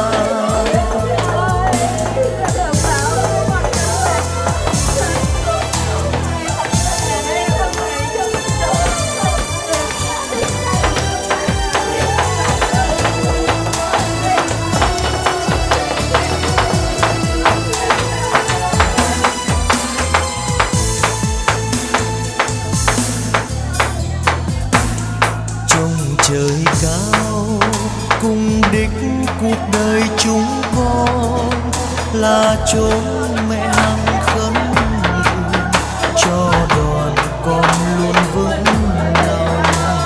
Trời cao cùng đích cuộc đời chúng con là chốn mẹ hằng khấn nguyện, cho đoàn con luôn vững lòng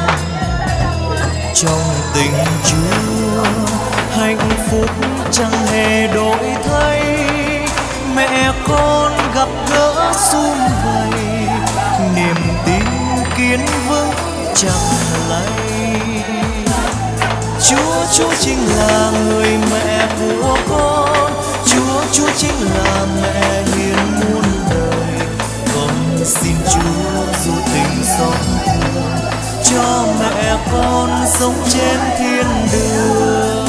trong tình Chúa. Hạnh phúc chẳng hề đổi thay, mẹ con gặp gỡ sum vầy, niềm tin kiên vững chẳng lay. Chúa Chúa chính là người mẹ của con, Chúa Chúa chính là mẹ hiền muôn đời. Con xin Chúa dù tình xót thương cho mẹ con sống trên thiên đường.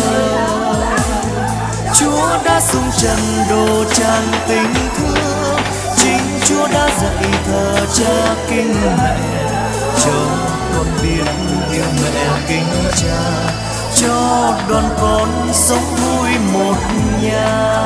Chúa đã xuống trần độ tràn tình thương, chính Chúa đã dạy thờ cha kính mẹ, cho con biết yêu mẹ kính cha, cho đoàn con sống vui một nhà.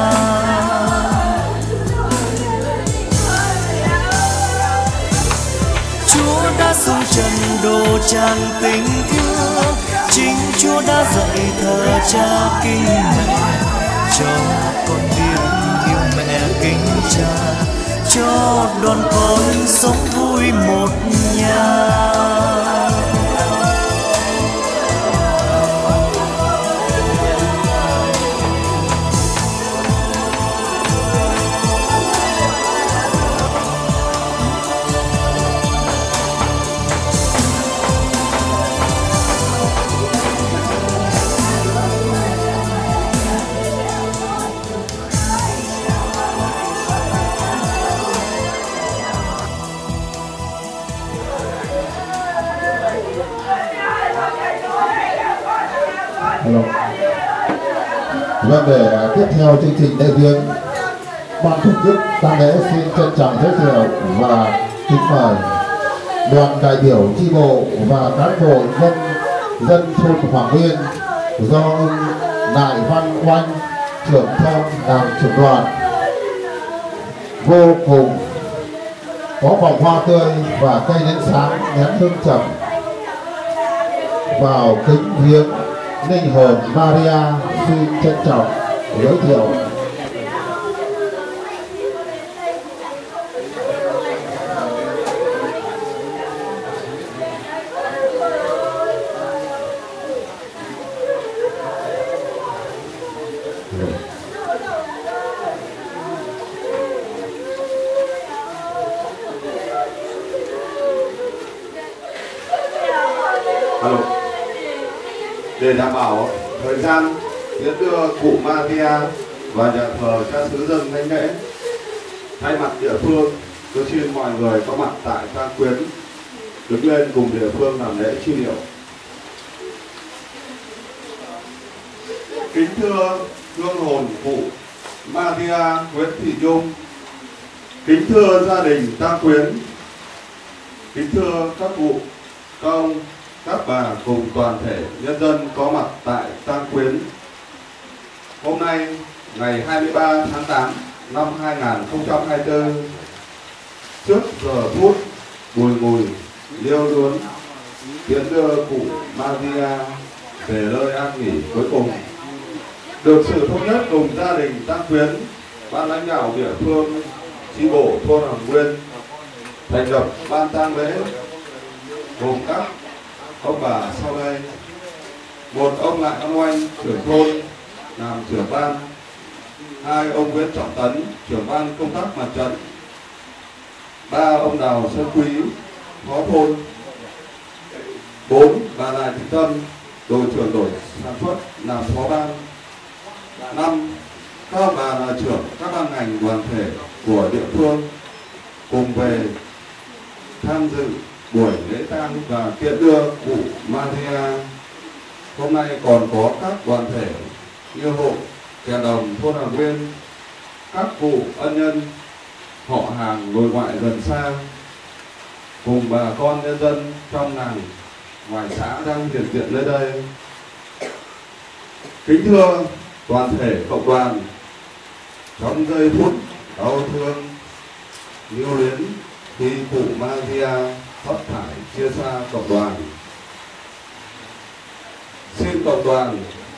Chúa đã xuống trần độ tràn tình thương, chính Chúa đã dạy thờ cha kính mẹ, cho con biết yêu mẹ kính cha, cho đoàn con sống vui một nhà. Vâng, để tiếp theo chương trình lễ viếng, ban tổ chức tang lễ xin trân trọng giới thiệu và kính mời đoàn đại biểu chi bộ và cán bộ dân dân thôn Hoàng Nguyên do ông Đại Văn Oanh, trưởng thôn làm trưởng đoàn, vô cùng có vòng hoa tươi và cây nến sáng nén hương trầm vào kính viếng linh hồn Maria. Xin trân trọng giới thiệu Alo. Để đảm bảo thời gian tiến đưa cụ Maria và nhà thờ cha xứ dâng thánh lễ, thay mặt địa phương, tôi xin mọi người có mặt tại Tang Quyến đứng lên cùng địa phương làm lễ truy điệu. Kính thưa hương hồn cụ Maria Nguyễn Thị Nhung, kính thưa gia đình Tang Quyến, kính thưa các cụ, các ông, các bà cùng toàn thể nhân dân có mặt tại Tang Quyến. Hôm nay ngày hai mươi ba tháng tám năm hai nghìn không trăm hai mươi tư, trước giờ phút bùi ngùi liêu luốn tiến đưa cụ Maria về nơi an nghỉ cuối cùng, được sự thống nhất cùng gia đình Tang Quyến, ban lãnh đạo địa phương, chi bộ thôn Hồng Nguyên thành lập ban tang lễ gồm các ông bà sau đây: một ông Lại Văn Oanh, trưởng thôn làm trưởng ban; hai ông Nguyễn Trọng Tấn, trưởng ban công tác mặt trận; ba ông Đào Sơn Quý, phó thôn; bốn bà Lại Thị Tâm, đội trưởng đội sản xuất làm phó ban; năm các ông bà là trưởng các ban ngành đoàn thể của địa phương cùng về tham dự buổi lễ tang và tiễn đưa cụ Maria. Hôm nay còn có các đoàn thể như hội Kèn Đồng thôn Hà Nguyên, các cụ ân nhân, họ hàng nội ngoại gần xa cùng bà con nhân dân trong làng ngoài xã đang hiện diện nơi đây. Kính thưa toàn thể cộng đoàn, trong giây phút đau thương lưu luyến khi cụ Maria thoát thải chia xa cộng đoàn, xin cộng đoàn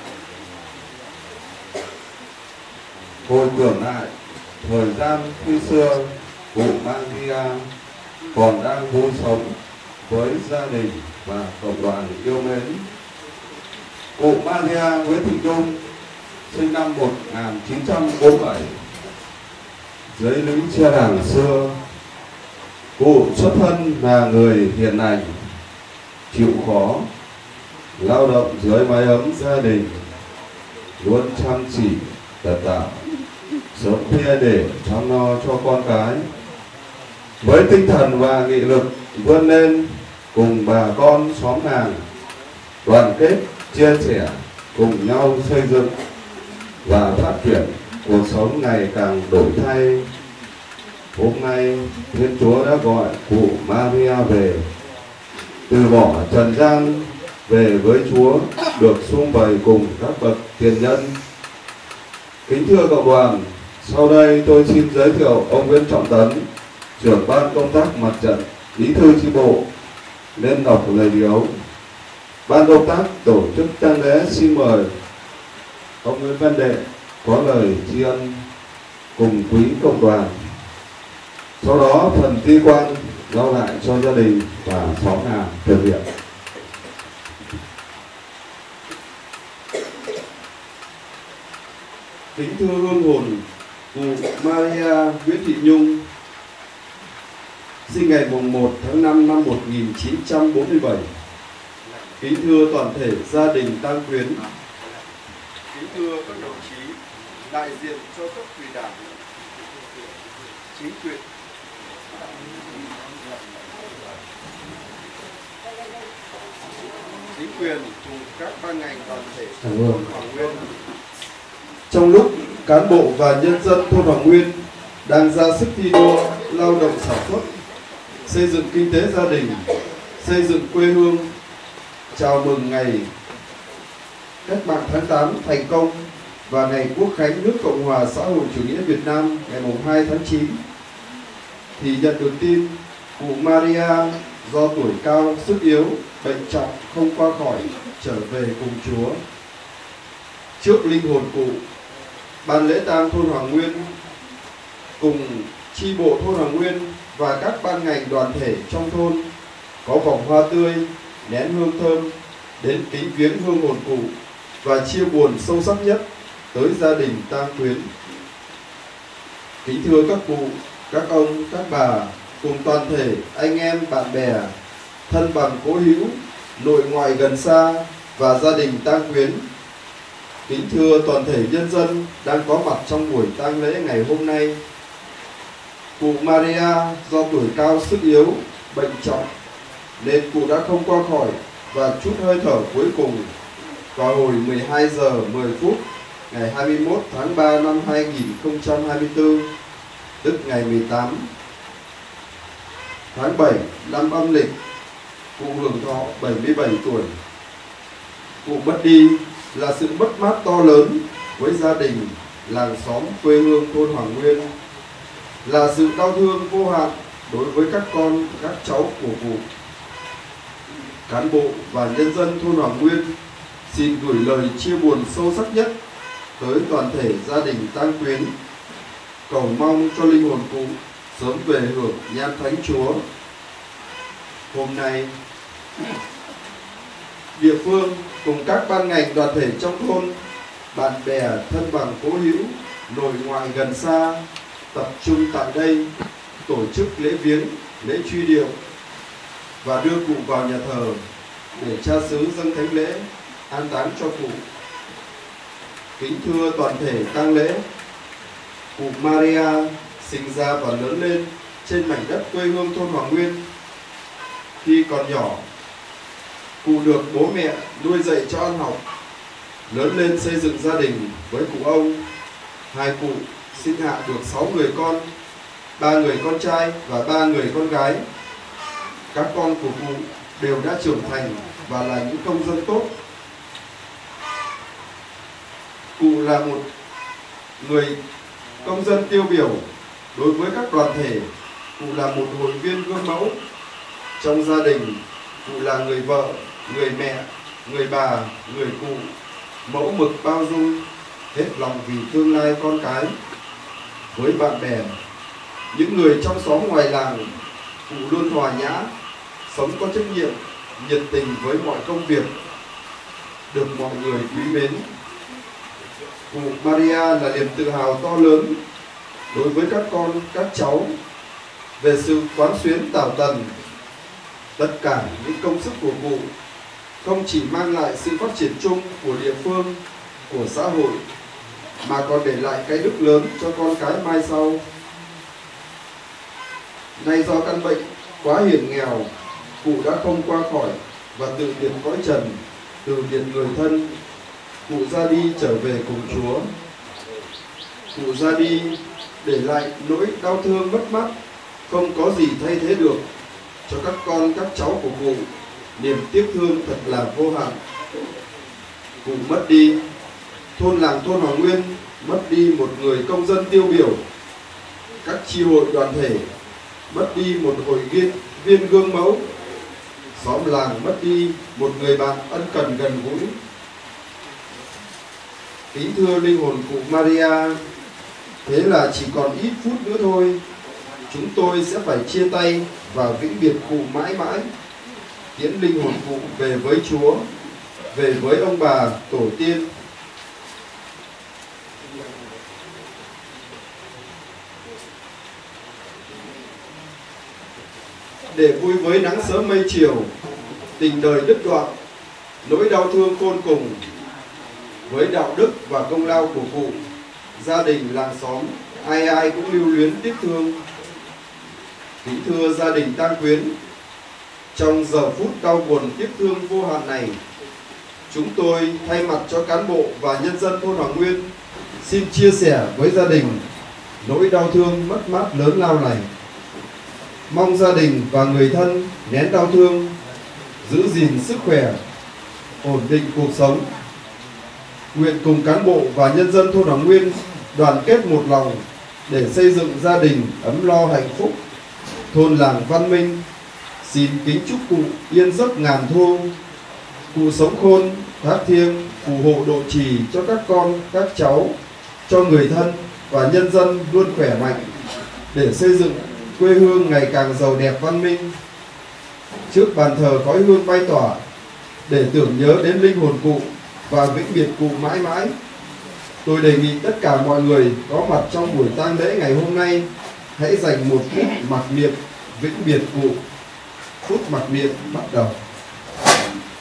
hồi tưởng lại thời gian khi xưa cụ Maria còn đang vui sống với gia đình và cộng đoàn yêu mến. Cụ Maria Nguyễn Thị Nhung sinh năm một nghìn chín trăm bốn mươi bảy, dưới lính che đảng xưa. Cụ xuất thân là người hiền lành, chịu khó, lao động dưới mái ấm gia đình, luôn chăm chỉ tận tảo, sớm khuya để chăm lo cho con cái. Với tinh thần và nghị lực vươn lên cùng bà con xóm làng đoàn kết chia sẻ cùng nhau xây dựng và phát triển cuộc sống ngày càng đổi thay. Hôm nay Thiên Chúa đã gọi cụ Maria về, từ bỏ trần gian về với Chúa, được sum vầy cùng các bậc tiền nhân. Kính thưa cộng đoàn, sau đây tôi xin giới thiệu ông Nguyễn Trọng Tấn, trưởng ban công tác mặt trận, bí thư chi bộ, lên đọc lời điếu. Ban công tác tổ chức tang lễ xin mời ông Nguyễn Văn Đệ có lời tri ân cùng quý cộng đoàn. Sau đó phần ti quan giao lại cho gia đình và xóm làng thực hiện. Kính thưa hương hồn cụ Maria Nguyễn Thị Nhung, sinh ngày mùng một tháng năm năm một nghìn chín trăm bốn mươi bảy. Kính thưa toàn thể gia đình Tang Quyến, kính thưa các đồng chí đại diện cho cấp ủy đảng, chính quyền, chính quyền cùng các ban ngành đoàn thể thôn Hoàng Nguyên. Trong lúc cán bộ và nhân dân thôn Hoàng Nguyên đang ra sức thi đua lao động sản xuất, xây dựng kinh tế gia đình, xây dựng quê hương, chào mừng ngày Cách mạng tháng tám thành công và ngày Quốc khánh nước Cộng hòa xã hội chủ nghĩa Việt Nam ngày hai tháng chín, thì nhận được tin cụ Maria do tuổi cao sức yếu, bệnh trọng không qua khỏi, trở về cùng Chúa. Trước linh hồn cụ, ban lễ tang thôn Hoàng Nguyên cùng chi bộ thôn Hoàng Nguyên và các ban ngành đoàn thể trong thôn có vòng hoa tươi, nén hương thơm đến kính viếng hương hồn cụ và chia buồn sâu sắc nhất tới gia đình Tang Quyến. Kính thưa các cụ, các ông, các bà cùng toàn thể anh em bạn bè, thân bằng cố hữu, nội ngoại gần xa và gia đình tang quyến. Kính thưa toàn thể nhân dân đang có mặt trong buổi tang lễ ngày hôm nay. Cụ Maria do tuổi cao sức yếu, bệnh trọng nên cụ đã không qua khỏi và trút hơi thở cuối cùng vào hồi mười hai giờ mười phút ngày hai mươi mốt tháng ba năm hai nghìn không trăm hai mươi tư, tức ngày mười tám tháng bảy năm âm lịch. Cụ hưởng thọ bảy mươi bảy tuổi. Cụ mất đi là sự mất mát to lớn với gia đình, làng xóm, quê hương thôn Hoàng Nguyên, là sự đau thương vô hạn đối với các con, các cháu của cụ. Cán bộ và nhân dân thôn Hoàng Nguyên xin gửi lời chia buồn sâu sắc nhất tới toàn thể gia đình tang quyến, cầu mong cho linh hồn cụ sớm về hưởng nhan thánh Chúa. Hôm nay, địa phương cùng các ban ngành đoàn thể trong thôn, bạn bè, thân bằng cố hữu, nội ngoại gần xa tập trung tại đây tổ chức lễ viếng, lễ truy điệu và đưa cụ vào nhà thờ để cha xứ dâng thánh lễ an táng cho cụ. Kính thưa toàn thể tang lễ, cụ Maria sinh ra và lớn lên trên mảnh đất quê hương thôn Hoàng Nguyên. Khi còn nhỏ, cụ được bố mẹ nuôi dạy cho ăn học, lớn lên xây dựng gia đình với cụ ông. Hai cụ sinh hạ được sáu người con, ba người con trai và ba người con gái. Các con của cụ đều đã trưởng thành và là những công dân tốt. Cụ là một người công dân tiêu biểu đối với các đoàn thể. Cụ là một hội viên gương mẫu. Trong gia đình, cụ là người vợ, người mẹ, người bà, người cụ, mẫu mực bao dung, hết lòng vì tương lai con cái. Với bạn bè, những người trong xóm ngoài làng, cụ luôn hòa nhã, sống có trách nhiệm, nhiệt tình với mọi công việc, được mọi người quý mến. Cụ Maria là niềm tự hào to lớn đối với các con, các cháu về sự quán xuyến tảo tần. Tất cả những công sức của cụ không chỉ mang lại sự phát triển chung của địa phương, của xã hội, mà còn để lại cái đức lớn cho con cái mai sau. Nay do căn bệnh quá hiểm nghèo, cụ đã không qua khỏi và tự biệt cõi trần, từ biệt người thân. Cụ ra đi trở về cùng Chúa. Cụ ra đi để lại nỗi đau thương mất mát không có gì thay thế được cho các con, các cháu của cụ. Niềm tiếc thương thật là vô hạn. Cụ mất đi, thôn làng thôn Hoàng Nguyên mất đi một người công dân tiêu biểu. Các chi hội đoàn thể mất đi một hội viên, viên gương mẫu. Xóm làng mất đi một người bạn ân cần gần gũi. Kính thưa linh hồn cụ Maria, thế là chỉ còn ít phút nữa thôi, chúng tôi sẽ phải chia tay và vĩnh biệt cụ mãi mãi, tiễn linh hồn cụ về với Chúa, về với ông bà tổ tiên. Để vui với nắng sớm mây chiều, tình đời đứt đoạn, nỗi đau thương khôn cùng, với đạo đức và công lao của cụ, gia đình làng xóm ai ai cũng lưu luyến tiếc thương. Kính thưa gia đình tang quyến, trong giờ phút đau buồn tiếc thương vô hạn này, chúng tôi thay mặt cho cán bộ và nhân dân thôn Hoàng Nguyên xin chia sẻ với gia đình nỗi đau thương mất mát lớn lao này. Mong gia đình và người thân nén đau thương, giữ gìn sức khỏe, ổn định cuộc sống. Nguyện cùng cán bộ và nhân dân thôn Hoàng Nguyên đoàn kết một lòng để xây dựng gia đình ấm no hạnh phúc, thôn làng văn minh. Xin kính chúc cụ yên giấc ngàn thu, cụ sống khôn, thác thiêng, phù hộ độ trì cho các con, các cháu, cho người thân và nhân dân luôn khỏe mạnh, để xây dựng quê hương ngày càng giàu đẹp văn minh. Trước bàn thờ khói hương bay tỏa, để tưởng nhớ đến linh hồn cụ và vĩnh biệt cụ mãi mãi, tôi đề nghị tất cả mọi người có mặt trong buổi tang lễ ngày hôm nay hãy dành một phút mặc niệm vĩnh biệt cụ. Phút mặc niệm bắt đầu.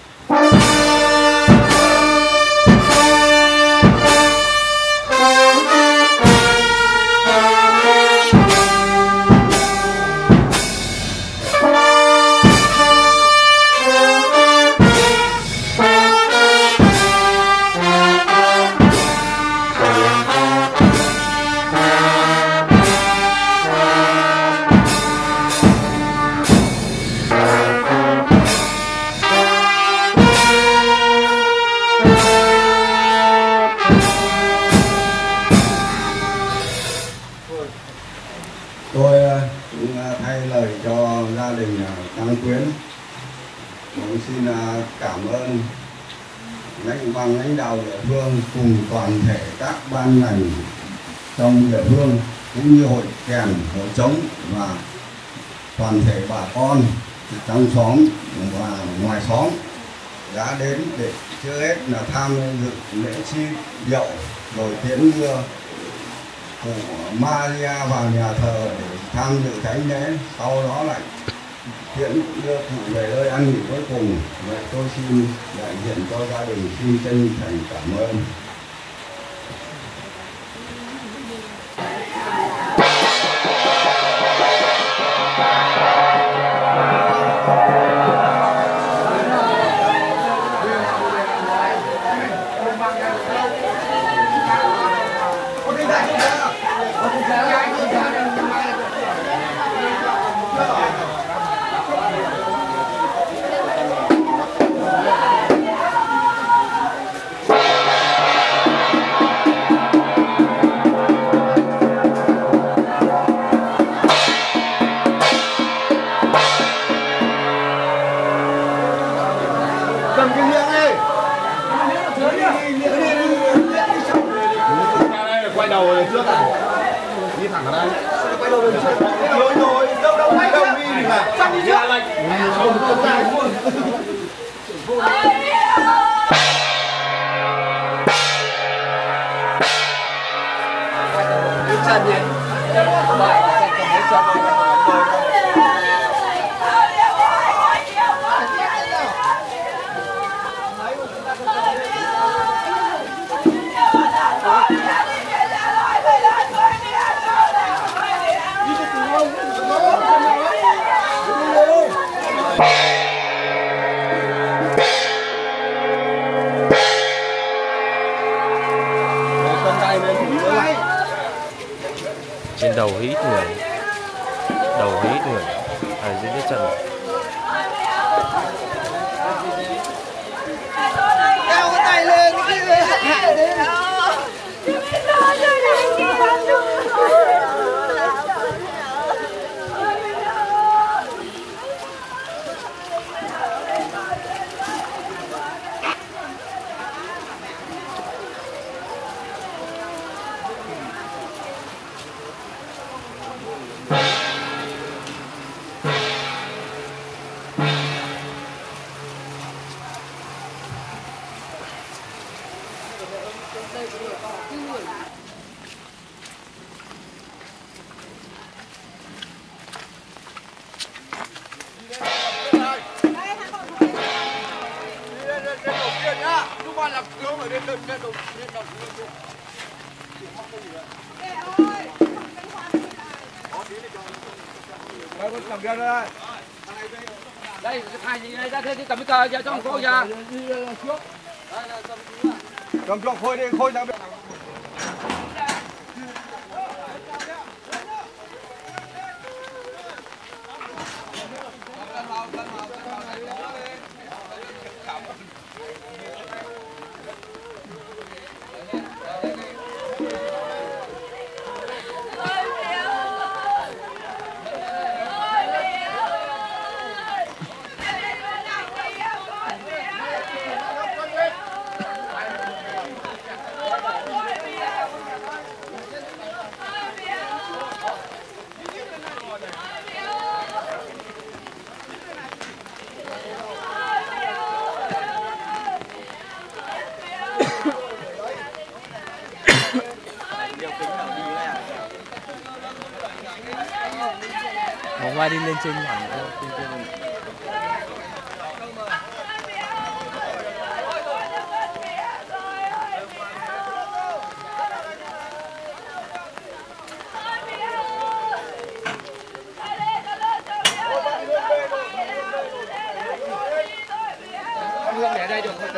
cảm ơn lãnh ban lãnh đạo địa phương cùng toàn thể các ban ngành trong địa phương cũng như hội kèn, hội trống và toàn thể bà con trong xóm và ngoài xóm đã đến để chưa hết là tham dự lễ chi diệu rồi tiễn đưa cụ Maria vào nhà thờ để tham dự thánh lễ, sau đó lại tiễn đưa cụ về nơi ăn nghỉ cuối cùng. Vậy tôi xin đại diện cho gia đình xin chân thành cảm ơn. Quay đầu trước à? Đi thẳng ở đây. Quay đầu lên trước. Rồi rồi, đâu đâu quay đâu đi thì mà. Sang đi trước. Không không ra luôn. Chân nhỉ. Trên đầu hơi ít người, đầu hơi ít người ở dưới cái chân. Đeo cái tay lên cái hạ đi. Đây, hai gì đây ra thế cầm cái cờ ra cho cô ra. Cầm cho khôi đi, khôi ra. Hôm qua đi lên trên hẳn trên trên Hương để đây được không?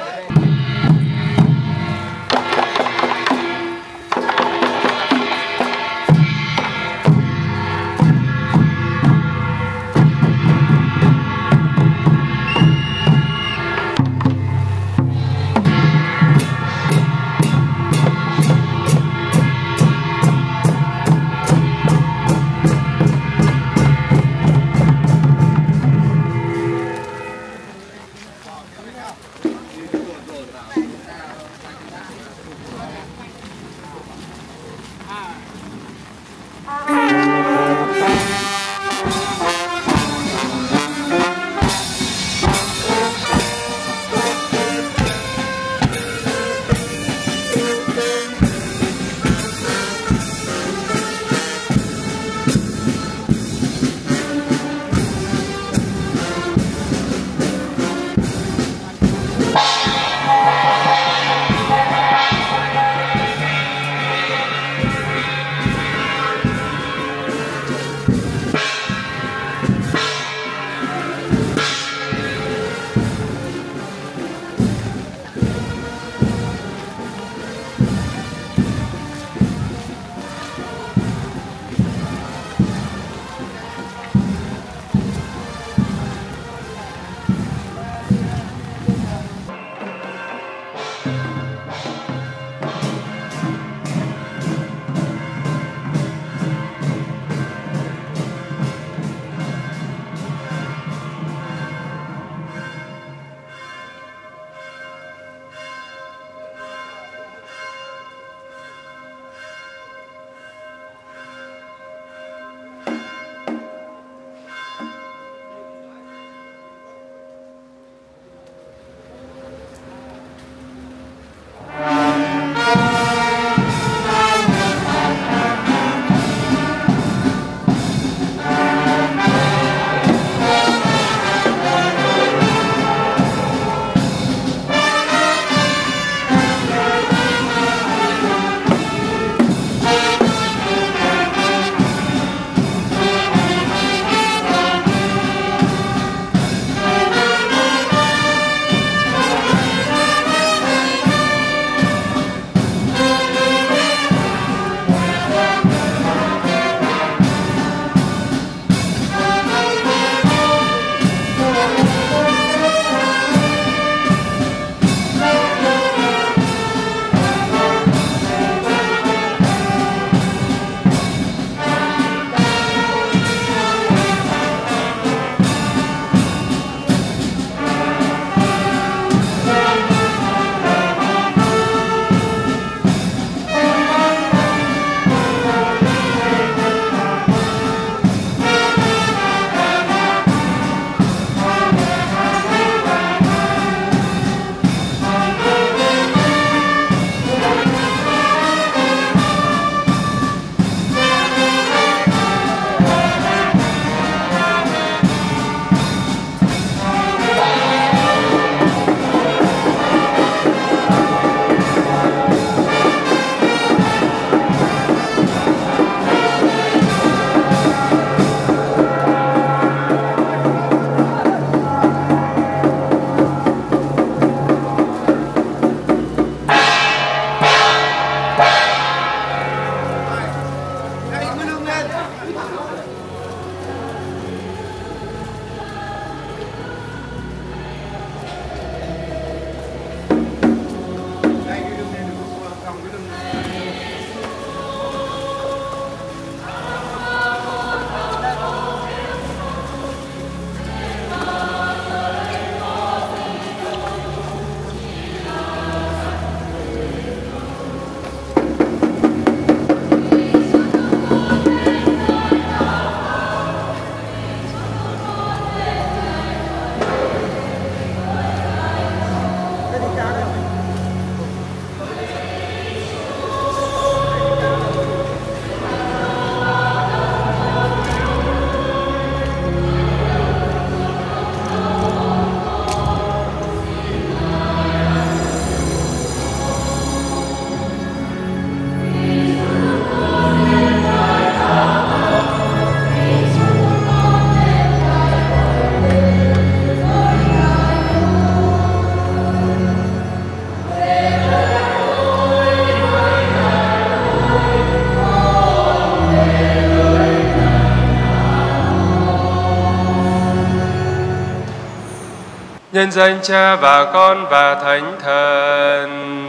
Nhân danh Cha và Con và Thánh Thần.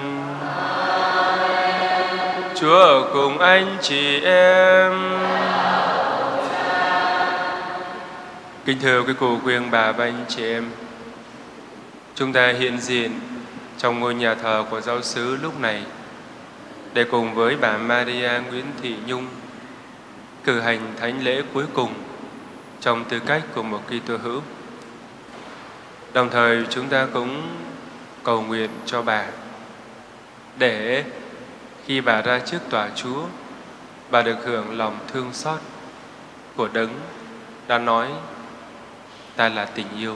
Chúa ở cùng anh chị em. Kính thưa quý cụ, quý ông bà và anh chị em, chúng ta hiện diện trong ngôi nhà thờ của giáo xứ lúc này để cùng với bà Maria Nguyễn Thị Nhung cử hành thánh lễ cuối cùng trong tư cách của một Kitô hữu. Đồng thời chúng ta cũng cầu nguyện cho bà để khi bà ra trước tòa Chúa, bà được hưởng lòng thương xót của Đấng đã nói ta là tình yêu.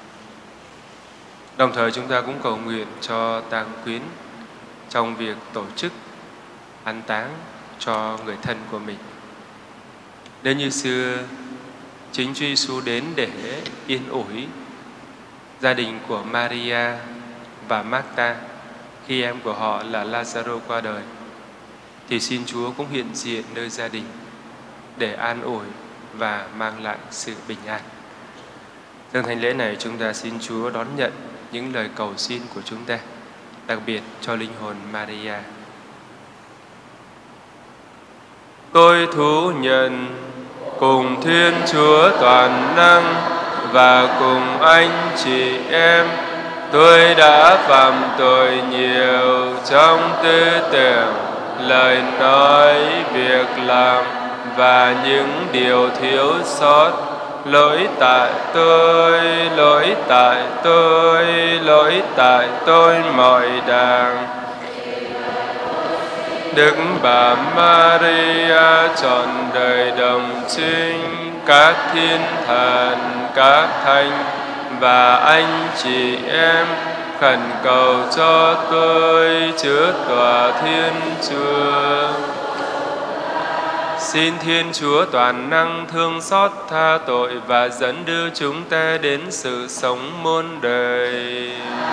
Đồng thời chúng ta cũng cầu nguyện cho tang quyến trong việc tổ chức an táng cho người thân của mình. Nếu như xưa chính Chúa Giêsu đến để yên ủi gia đình của Maria và Martha khi em của họ là Lazaro qua đời, thì xin Chúa cũng hiện diện nơi gia đình để an ủi và mang lại sự bình an. Trong thánh lễ này chúng ta xin Chúa đón nhận những lời cầu xin của chúng ta, đặc biệt cho linh hồn Maria. Tôi thú nhận cùng Thiên Chúa toàn năng và cùng anh chị em, tôi đã phạm tội nhiều trong tư tưởng, lời nói, việc làm và những điều thiếu sót. Lỗi tại tôi, lỗi tại tôi, lỗi tại tôi mọi đàng. Đức bà Maria trọn đời đồng trinh, các thiên thần, các thánh và anh chị em khẩn cầu cho tôi trước tòa Thiên Chúa. Xin Thiên Chúa toàn năng thương xót tha tội và dẫn đưa chúng ta đến sự sống muôn đời.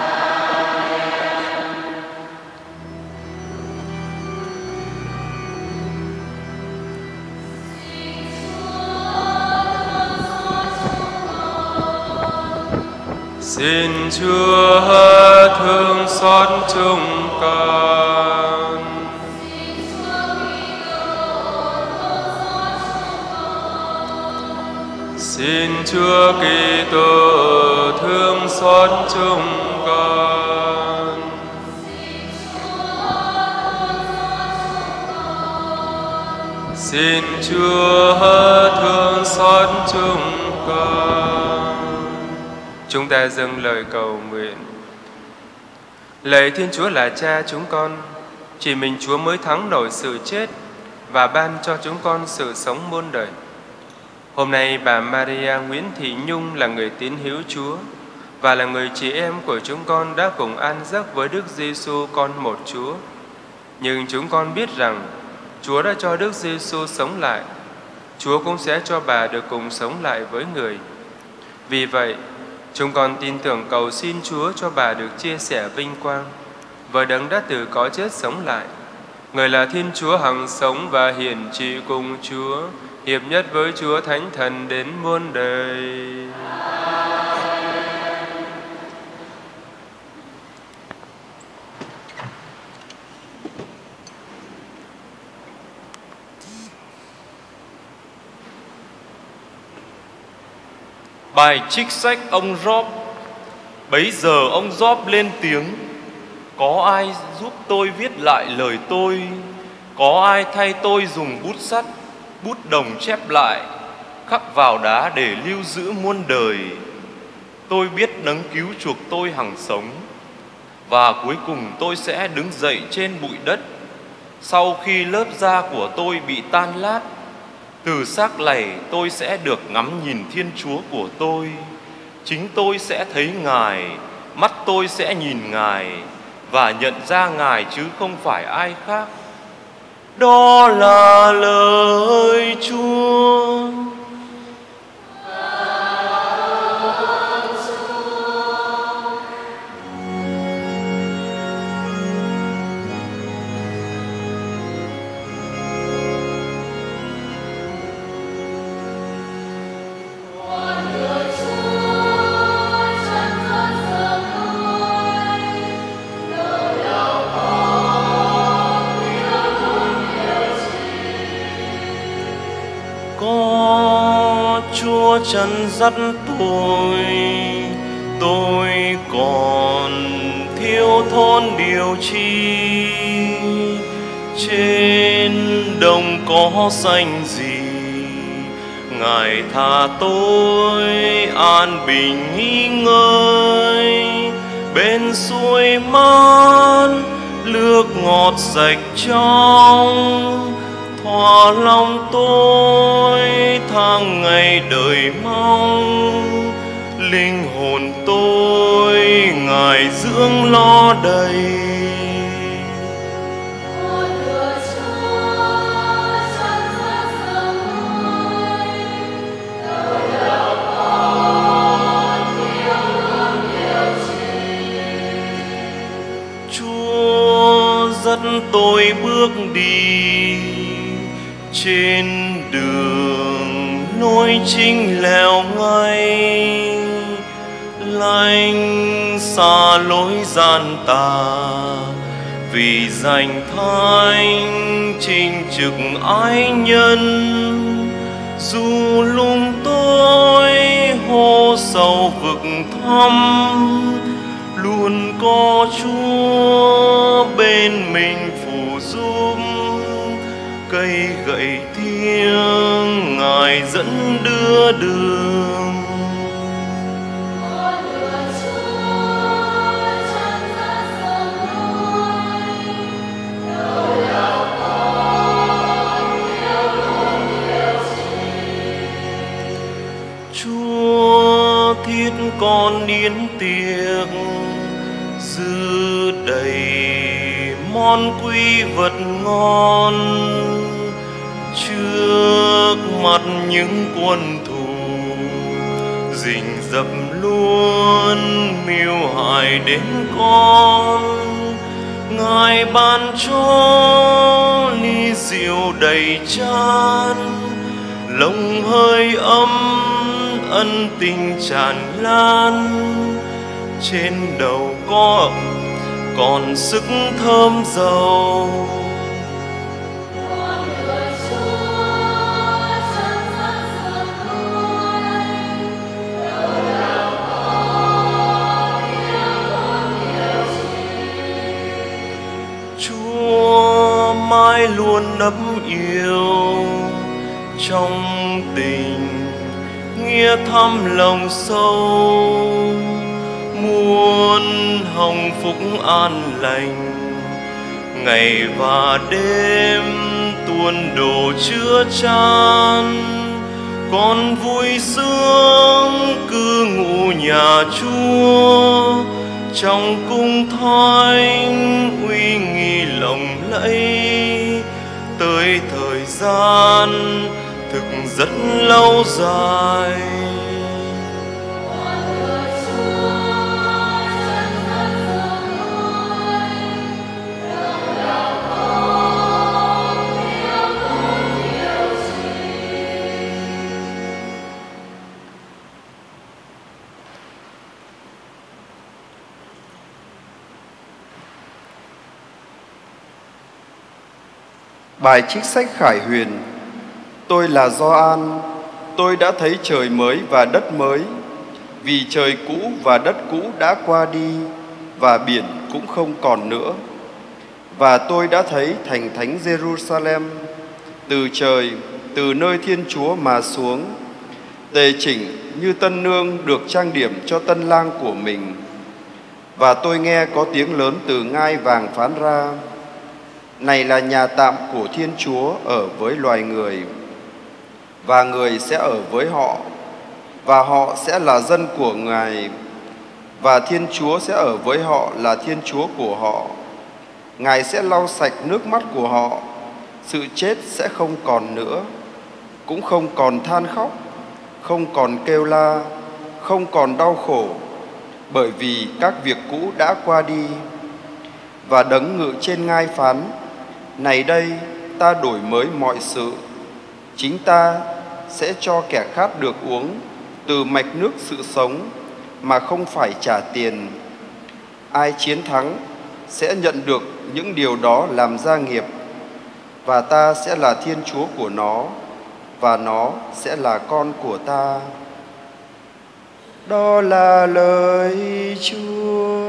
Xin Chúa thương xót chúng con. Xin Chúa Kitô thương xót chúng con. Xin Chúa thương xót chúng con. Chúng ta dâng lời cầu nguyện. Lạy Thiên Chúa là Cha chúng con, chỉ mình Chúa mới thắng nổi sự chết và ban cho chúng con sự sống muôn đời. Hôm nay bà Maria Nguyễn Thị Nhung là người tín hữu Chúa và là người chị em của chúng con đã cùng an giấc với Đức Giêsu con một Chúa. Nhưng chúng con biết rằng Chúa đã cho Đức Giêsu sống lại, Chúa cũng sẽ cho bà được cùng sống lại với người. Vì vậy, chúng con tin tưởng cầu xin Chúa cho bà được chia sẻ vinh quang với Đấng đã từ có chết sống lại. Người là Thiên Chúa hằng sống và hiển trị cùng Chúa, hiệp nhất với Chúa Thánh Thần đến muôn đời. Bài trích sách ông Gióp. Bấy giờ ông Gióp lên tiếng: có ai giúp tôi viết lại lời tôi? Có ai thay tôi dùng bút sắt, bút đồng chép lại, khắc vào đá để lưu giữ muôn đời? Tôi biết Đấng cứu chuộc tôi hằng sống, và cuối cùng tôi sẽ đứng dậy trên bụi đất. Sau khi lớp da của tôi bị tan lát, từ xác này tôi sẽ được ngắm nhìn Thiên Chúa của tôi. Chính tôi sẽ thấy Ngài, mắt tôi sẽ nhìn Ngài và nhận ra Ngài chứ không phải ai khác. Đó là lời Chúa. Chúa chân dắt tôi, tôi có còn thiếu thốn điều chi, trên đồng có danh gì, Ngài tha tôi an bình nghỉ ngơi, bên suối mát nước ngọt sạch trong, thỏa lòng tôi tháng ngày đời mong, linh hồn tôi Ngài dưỡng lo đầy. Chúa dẫn tôi bước đi trên đường lối chính lèo ngay, lánh xa lối gian tà, vì danh thánh chinh trực ái nhân. Dù lung tôi hô sâu vực thẳm, luôn có Chúa bên mình phù giúp, cây gậy thiêng Ngài dẫn đưa đường. Chúa thiết con yến tiệc, dư đầy món quý vật ngon, trước mặt những quân thù rình rập luôn mưu hại đến con. Ngài ban cho ly rượu đầy chan, lòng hơi ấm ân tình tràn lan, trên đầu có còn sức thơm dầu. Chúa mãi luôn ấm yêu trong tình nghĩa thăm lòng sâu, muôn hồng phúc an lành ngày và đêm tuôn đổ chứa chan. Con vui sướng cư ngụ nhà Chúa, trong cung thánh uy nghi lộng lẫy, tới thời gian thực rất lâu dài. Bài trích sách Khải Huyền. Tôi là Gioan, tôi đã thấy trời mới và đất mới, vì trời cũ và đất cũ đã qua đi, và biển cũng không còn nữa. Và tôi đã thấy thành thánh Jerusalem từ trời, từ nơi Thiên Chúa mà xuống, tề chỉnh như tân nương được trang điểm cho tân lang của mình. Và tôi nghe có tiếng lớn từ ngai vàng phán ra: này là nhà tạm của Thiên Chúa ở với loài người, và người sẽ ở với họ, và họ sẽ là dân của Ngài, và Thiên Chúa sẽ ở với họ là Thiên Chúa của họ. Ngài sẽ lau sạch nước mắt của họ, sự chết sẽ không còn nữa, cũng không còn than khóc, không còn kêu la, không còn đau khổ, bởi vì các việc cũ đã qua đi. Và đấng ngự trên ngai phán: này đây, ta đổi mới mọi sự. Chính ta sẽ cho kẻ khát được uống từ mạch nước sự sống mà không phải trả tiền. Ai chiến thắng sẽ nhận được những điều đó làm gia nghiệp, và ta sẽ là Thiên Chúa của nó, và nó sẽ là con của ta. Đó là lời Chúa.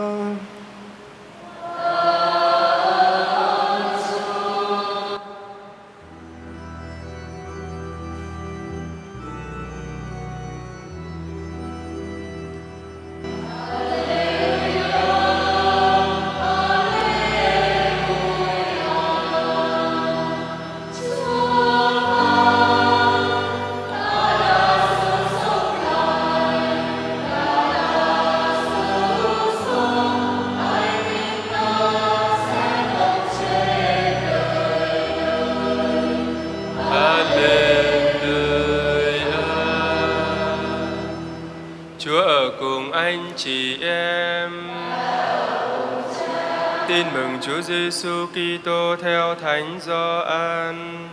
Chị em tin mừng Chúa Giêsu Kitô theo Thánh Gioan.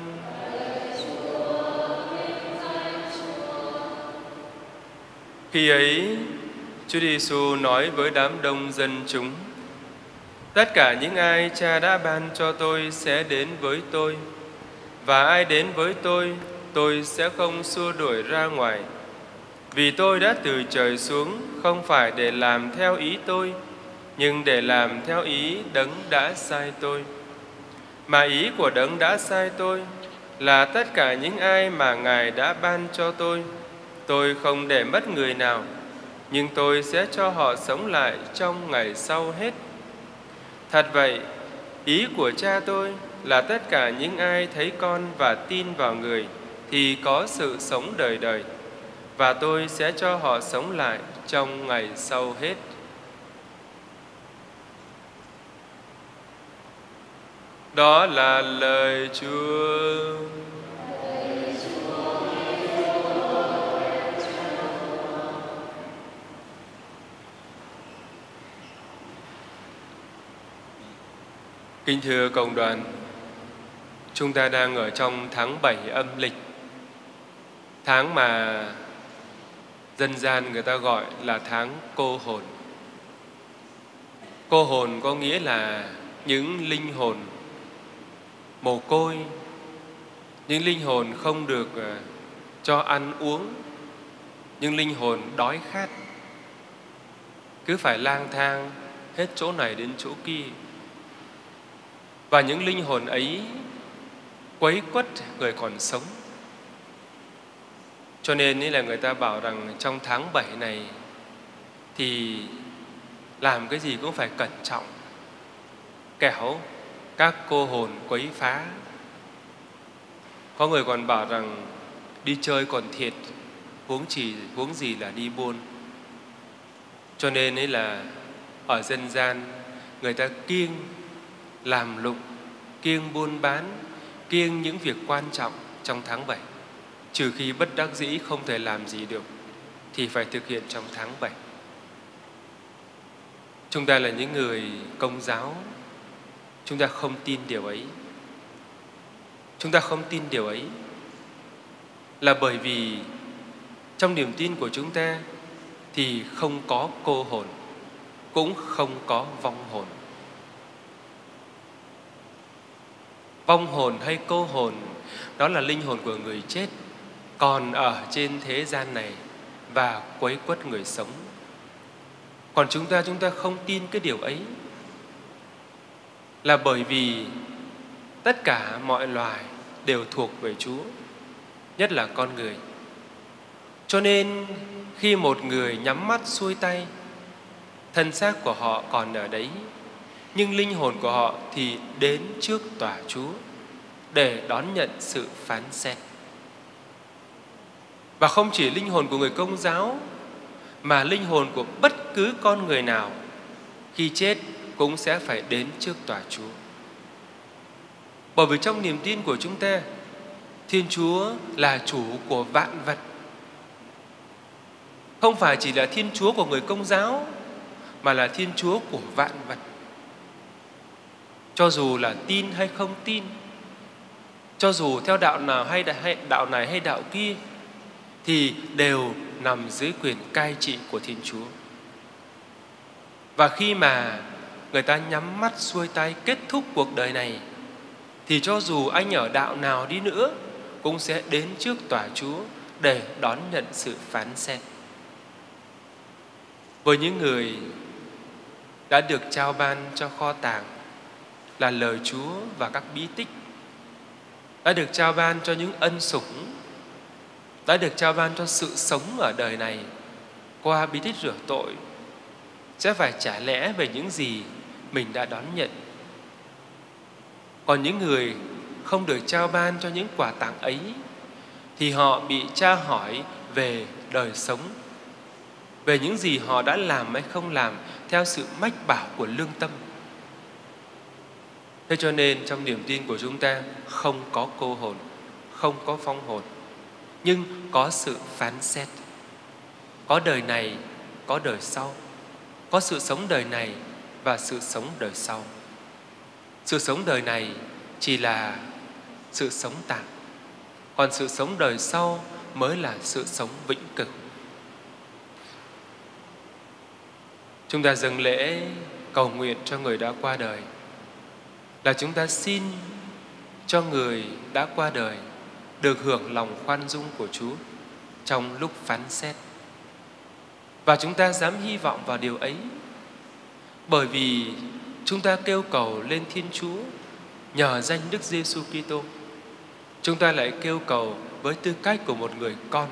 Khi ấy, Chúa Giêsu nói với đám đông dân chúng: tất cả những ai Cha đã ban cho tôi sẽ đến với tôi, và ai đến với tôi, tôi sẽ không xua đuổi ra ngoài. Vì tôi đã từ trời xuống không phải để làm theo ý tôi, nhưng để làm theo ý Đấng đã sai tôi. Mà ý của Đấng đã sai tôi là tất cả những ai mà Ngài đã ban cho tôi, tôi không để mất người nào, nhưng tôi sẽ cho họ sống lại trong ngày sau hết. Thật vậy, ý của Cha tôi là tất cả những ai thấy con và tin vào người thì có sự sống đời đời, và tôi sẽ cho họ sống lại trong ngày sau hết. Đó là lời Chúa. Kính thưa cộng đoàn, chúng ta đang ở trong tháng bảy âm lịch, tháng mà dân gian người ta gọi là tháng cô hồn. Cô hồn có nghĩa là những linh hồn mồ côi, những linh hồn không được cho ăn uống, những linh hồn đói khát, cứ phải lang thang hết chỗ này đến chỗ kia. Và những linh hồn ấy quấy quất người còn sống. Cho nên là người ta bảo rằng trong tháng bảy này thì làm cái gì cũng phải cẩn trọng, kẻo các cô hồn quấy phá. Có người còn bảo rằng đi chơi còn thiệt, huống chỉ huống gì là đi buôn. Cho nên ấy là ở dân gian người ta kiêng làm lụng, kiêng buôn bán, kiêng những việc quan trọng trong tháng bảy. Trừ khi bất đắc dĩ không thể làm gì được thì phải thực hiện trong tháng bảy. Chúng ta là những người Công giáo, chúng ta không tin điều ấy. Chúng ta không tin điều ấy là bởi vì trong niềm tin của chúng ta thì không có cô hồn, cũng không có vong hồn. Vong hồn hay cô hồn đó là linh hồn của người chết còn ở trên thế gian này và quấy quất người sống. Còn chúng ta, chúng ta không tin cái điều ấy là bởi vì tất cả mọi loài đều thuộc về Chúa, nhất là con người. Cho nên khi một người nhắm mắt xuôi tay, thân xác của họ còn ở đấy, nhưng linh hồn của họ thì đến trước tòa Chúa để đón nhận sự phán xét. Và không chỉ linh hồn của người Công giáo, mà linh hồn của bất cứ con người nào khi chết cũng sẽ phải đến trước tòa Chúa. Bởi vì trong niềm tin của chúng ta, Thiên Chúa là chủ của vạn vật. Không phải chỉ là Thiên Chúa của người Công giáo, mà là Thiên Chúa của vạn vật. Cho dù là tin hay không tin, cho dù theo đạo nào hay đạo này hay đạo kia, thì đều nằm dưới quyền cai trị của Thiên Chúa. Và khi mà người ta nhắm mắt xuôi tay kết thúc cuộc đời này, thì cho dù anh ở đạo nào đi nữa cũng sẽ đến trước tòa Chúa để đón nhận sự phán xét. với những người đã được trao ban cho kho tàng là lời Chúa và các bí tích, đã được trao ban cho những ân sủng, đã được trao ban cho sự sống ở đời này qua bí tích rửa tội, sẽ phải trả lẽ về những gì mình đã đón nhận. Còn những người không được trao ban cho những quà tặng ấy thì họ bị tra hỏi về đời sống, về những gì họ đã làm hay không làm theo sự mách bảo của lương tâm. Thế cho nên trong niềm tin của chúng ta không có cô hồn, không có phong hồn, nhưng có sự phán xét. Có đời này, có đời sau. Có sự sống đời này và sự sống đời sau. Sự sống đời này chỉ là sự sống tạm, còn sự sống đời sau mới là sự sống vĩnh cửu. Chúng ta dâng lễ cầu nguyện cho người đã qua đời là chúng ta xin cho người đã qua đời được hưởng lòng khoan dung của Chúa trong lúc phán xét. Và chúng ta dám hy vọng vào điều ấy, bởi vì chúng ta kêu cầu lên Thiên Chúa nhờ danh Đức Giêsu Kitô. Chúng ta lại kêu cầu với tư cách của một người con.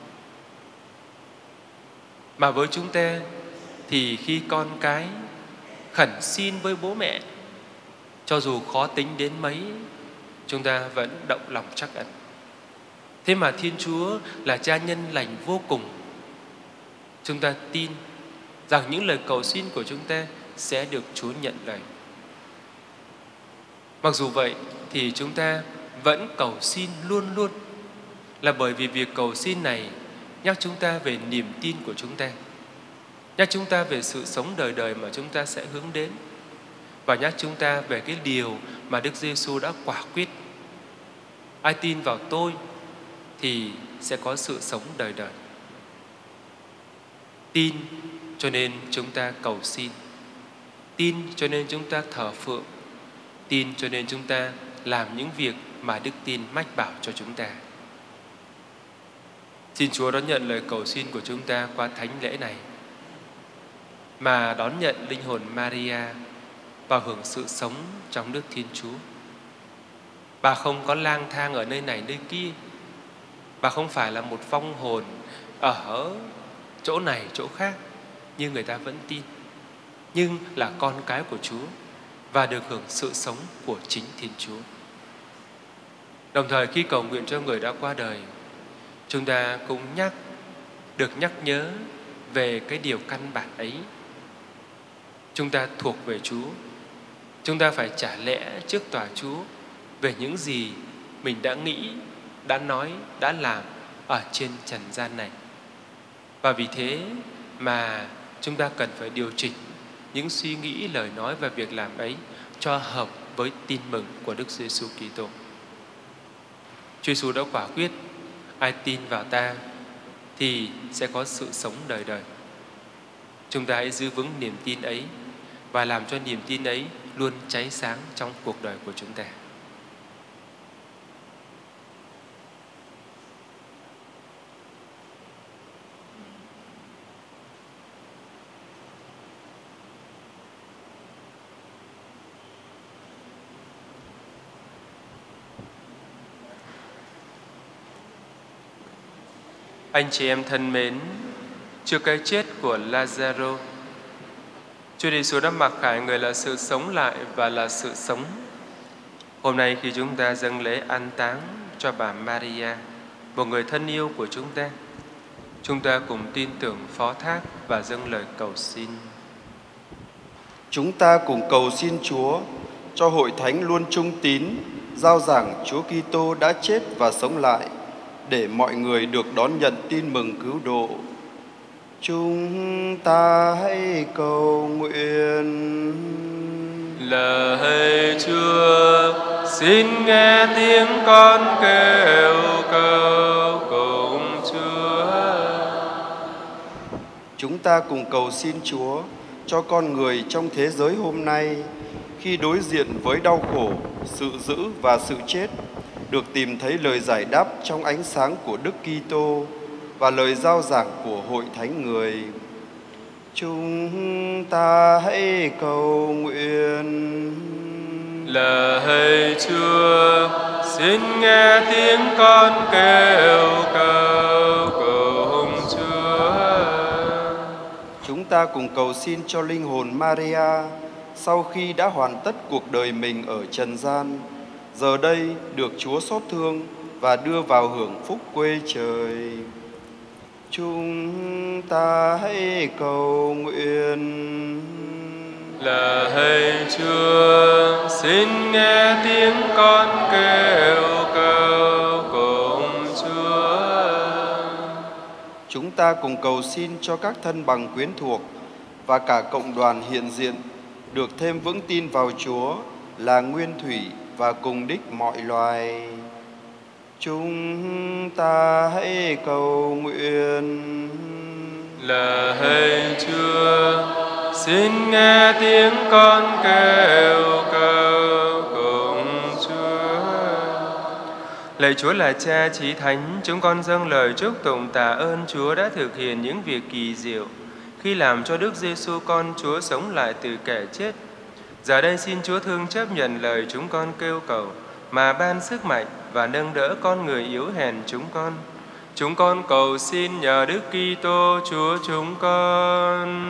Mà với chúng ta thì khi con cái khẩn xin với bố mẹ, cho dù khó tính đến mấy, chúng ta vẫn động lòng trắc ẩn. Thế mà Thiên Chúa là cha nhân lành vô cùng. Chúng ta tin rằng những lời cầu xin của chúng ta sẽ được Chúa nhận lời. Mặc dù vậy thì chúng ta vẫn cầu xin luôn luôn, là bởi vì việc cầu xin này nhắc chúng ta về niềm tin của chúng ta, nhắc chúng ta về sự sống đời đời mà chúng ta sẽ hướng đến, và nhắc chúng ta về cái điều mà Đức Giêsu đã quả quyết: ai tin vào tôi thì sẽ có sự sống đời đời. Tin cho nên chúng ta cầu xin, tin cho nên chúng ta thờ phượng, tin cho nên chúng ta làm những việc mà đức tin mách bảo cho chúng ta. Xin Chúa đón nhận lời cầu xin của chúng ta qua thánh lễ này, mà đón nhận linh hồn Maria vào hưởng sự sống trong nước Thiên Chúa. Bà không có lang thang ở nơi này nơi kia, bà không phải là một vong hồn ở chỗ này chỗ khác như người ta vẫn tin, nhưng là con cái của Chúa và được hưởng sự sống của chính Thiên Chúa. Đồng thời khi cầu nguyện cho người đã qua đời, chúng ta cũng nhắc được nhắc nhớ về cái điều căn bản ấy. Chúng ta thuộc về Chúa, chúng ta phải trả lẽ trước tòa Chúa về những gì mình đã nghĩ, đã nói, đã làm ở trên trần gian này. Và vì thế mà chúng ta cần phải điều chỉnh những suy nghĩ, lời nói và việc làm ấy cho hợp với tin mừng của Đức Giêsu Kitô. Chúa Giêsu đã quả quyết: ai tin vào ta thì sẽ có sự sống đời đời. Chúng ta hãy giữ vững niềm tin ấy và làm cho niềm tin ấy luôn cháy sáng trong cuộc đời của chúng ta. Anh chị em thân mến, trước cái chết của Lazaro, Chúa Giêsu đã mặc khải người là sự sống lại và là sự sống. Hôm nay khi chúng ta dâng lễ an táng cho bà Maria, một người thân yêu của chúng ta, chúng ta cùng tin tưởng phó thác và dâng lời cầu xin. Chúng ta cùng cầu xin Chúa cho hội thánh luôn trung tín, rao giảng Chúa Kitô đã chết và sống lại, để mọi người được đón nhận tin mừng cứu độ. Chúng ta hãy cầu nguyện. Lạy Chúa, xin nghe tiếng con kêu cầu cùng Chúa. Chúng ta cùng cầu xin Chúa cho con người trong thế giới hôm nay, khi đối diện với đau khổ, sự dữ và sự chết, được tìm thấy lời giải đáp trong ánh sáng của Đức Kitô và lời rao giảng của hội thánh người. Chúng ta hãy cầu nguyện. Lạy Chúa, xin nghe tiếng con kêu cầu cùng Chúa. Chúng ta cùng cầu xin cho linh hồn Maria sau khi đã hoàn tất cuộc đời mình ở trần gian, giờ đây được Chúa xót thương và đưa vào hưởng phúc quê trời. Chúng ta hãy cầu nguyện. Lạy Chúa, xin nghe tiếng con kêu cầu cùng Chúa. Chúng ta cùng cầu xin cho các thân bằng quyến thuộc và cả cộng đoàn hiện diện được thêm vững tin vào Chúa là nguyên thủy và cùng đích mọi loài. Chúng ta hãy cầu nguyện. Lạy Chúa, xin nghe tiếng con kêu cầu cùng Chúa. Lạy Chúa là Cha Chí Thánh, chúng con dâng lời chúc tụng tạ ơn Chúa đã thực hiện những việc kỳ diệu khi làm cho Đức Giêsu con Chúa sống lại từ kẻ chết. Giờ đây xin Chúa thương chấp nhận lời chúng con kêu cầu mà ban sức mạnh và nâng đỡ con người yếu hèn chúng con. Chúng con cầu xin nhờ Đức Kitô Chúa chúng con.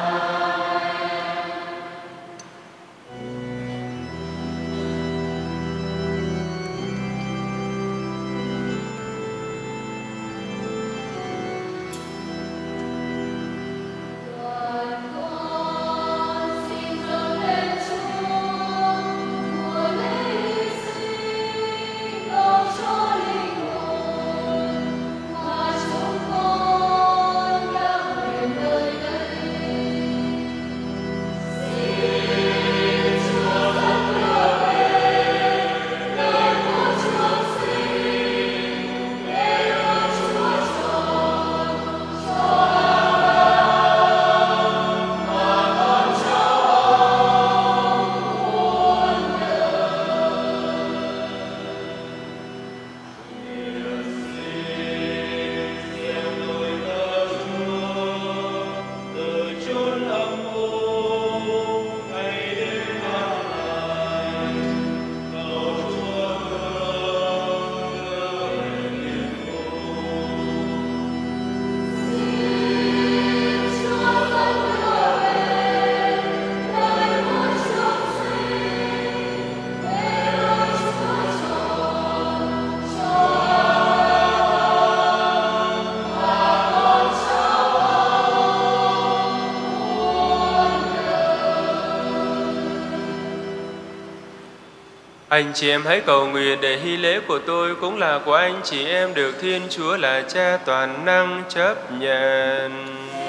Anh chị em hãy cầu nguyện để hy lễ của tôi cũng là của anh chị em được Thiên Chúa là Cha toàn năng chấp nhận.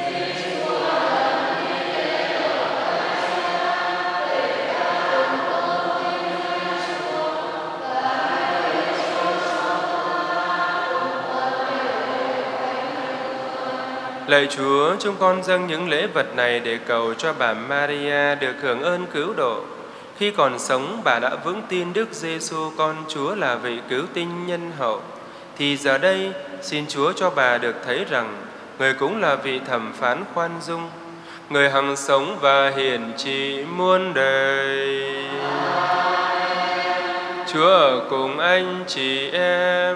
Lạy Chúa, chúng con dâng những lễ vật này để cầu cho bà Maria được hưởng ơn cứu độ. Khi còn sống, bà đã vững tin Đức Giêsu con Chúa là vị cứu tinh nhân hậu. Thì giờ đây, xin Chúa cho bà được thấy rằng Người cũng là vị thẩm phán khoan dung, Người hằng sống và hiển trị muôn đời. Chúa ở cùng anh chị em.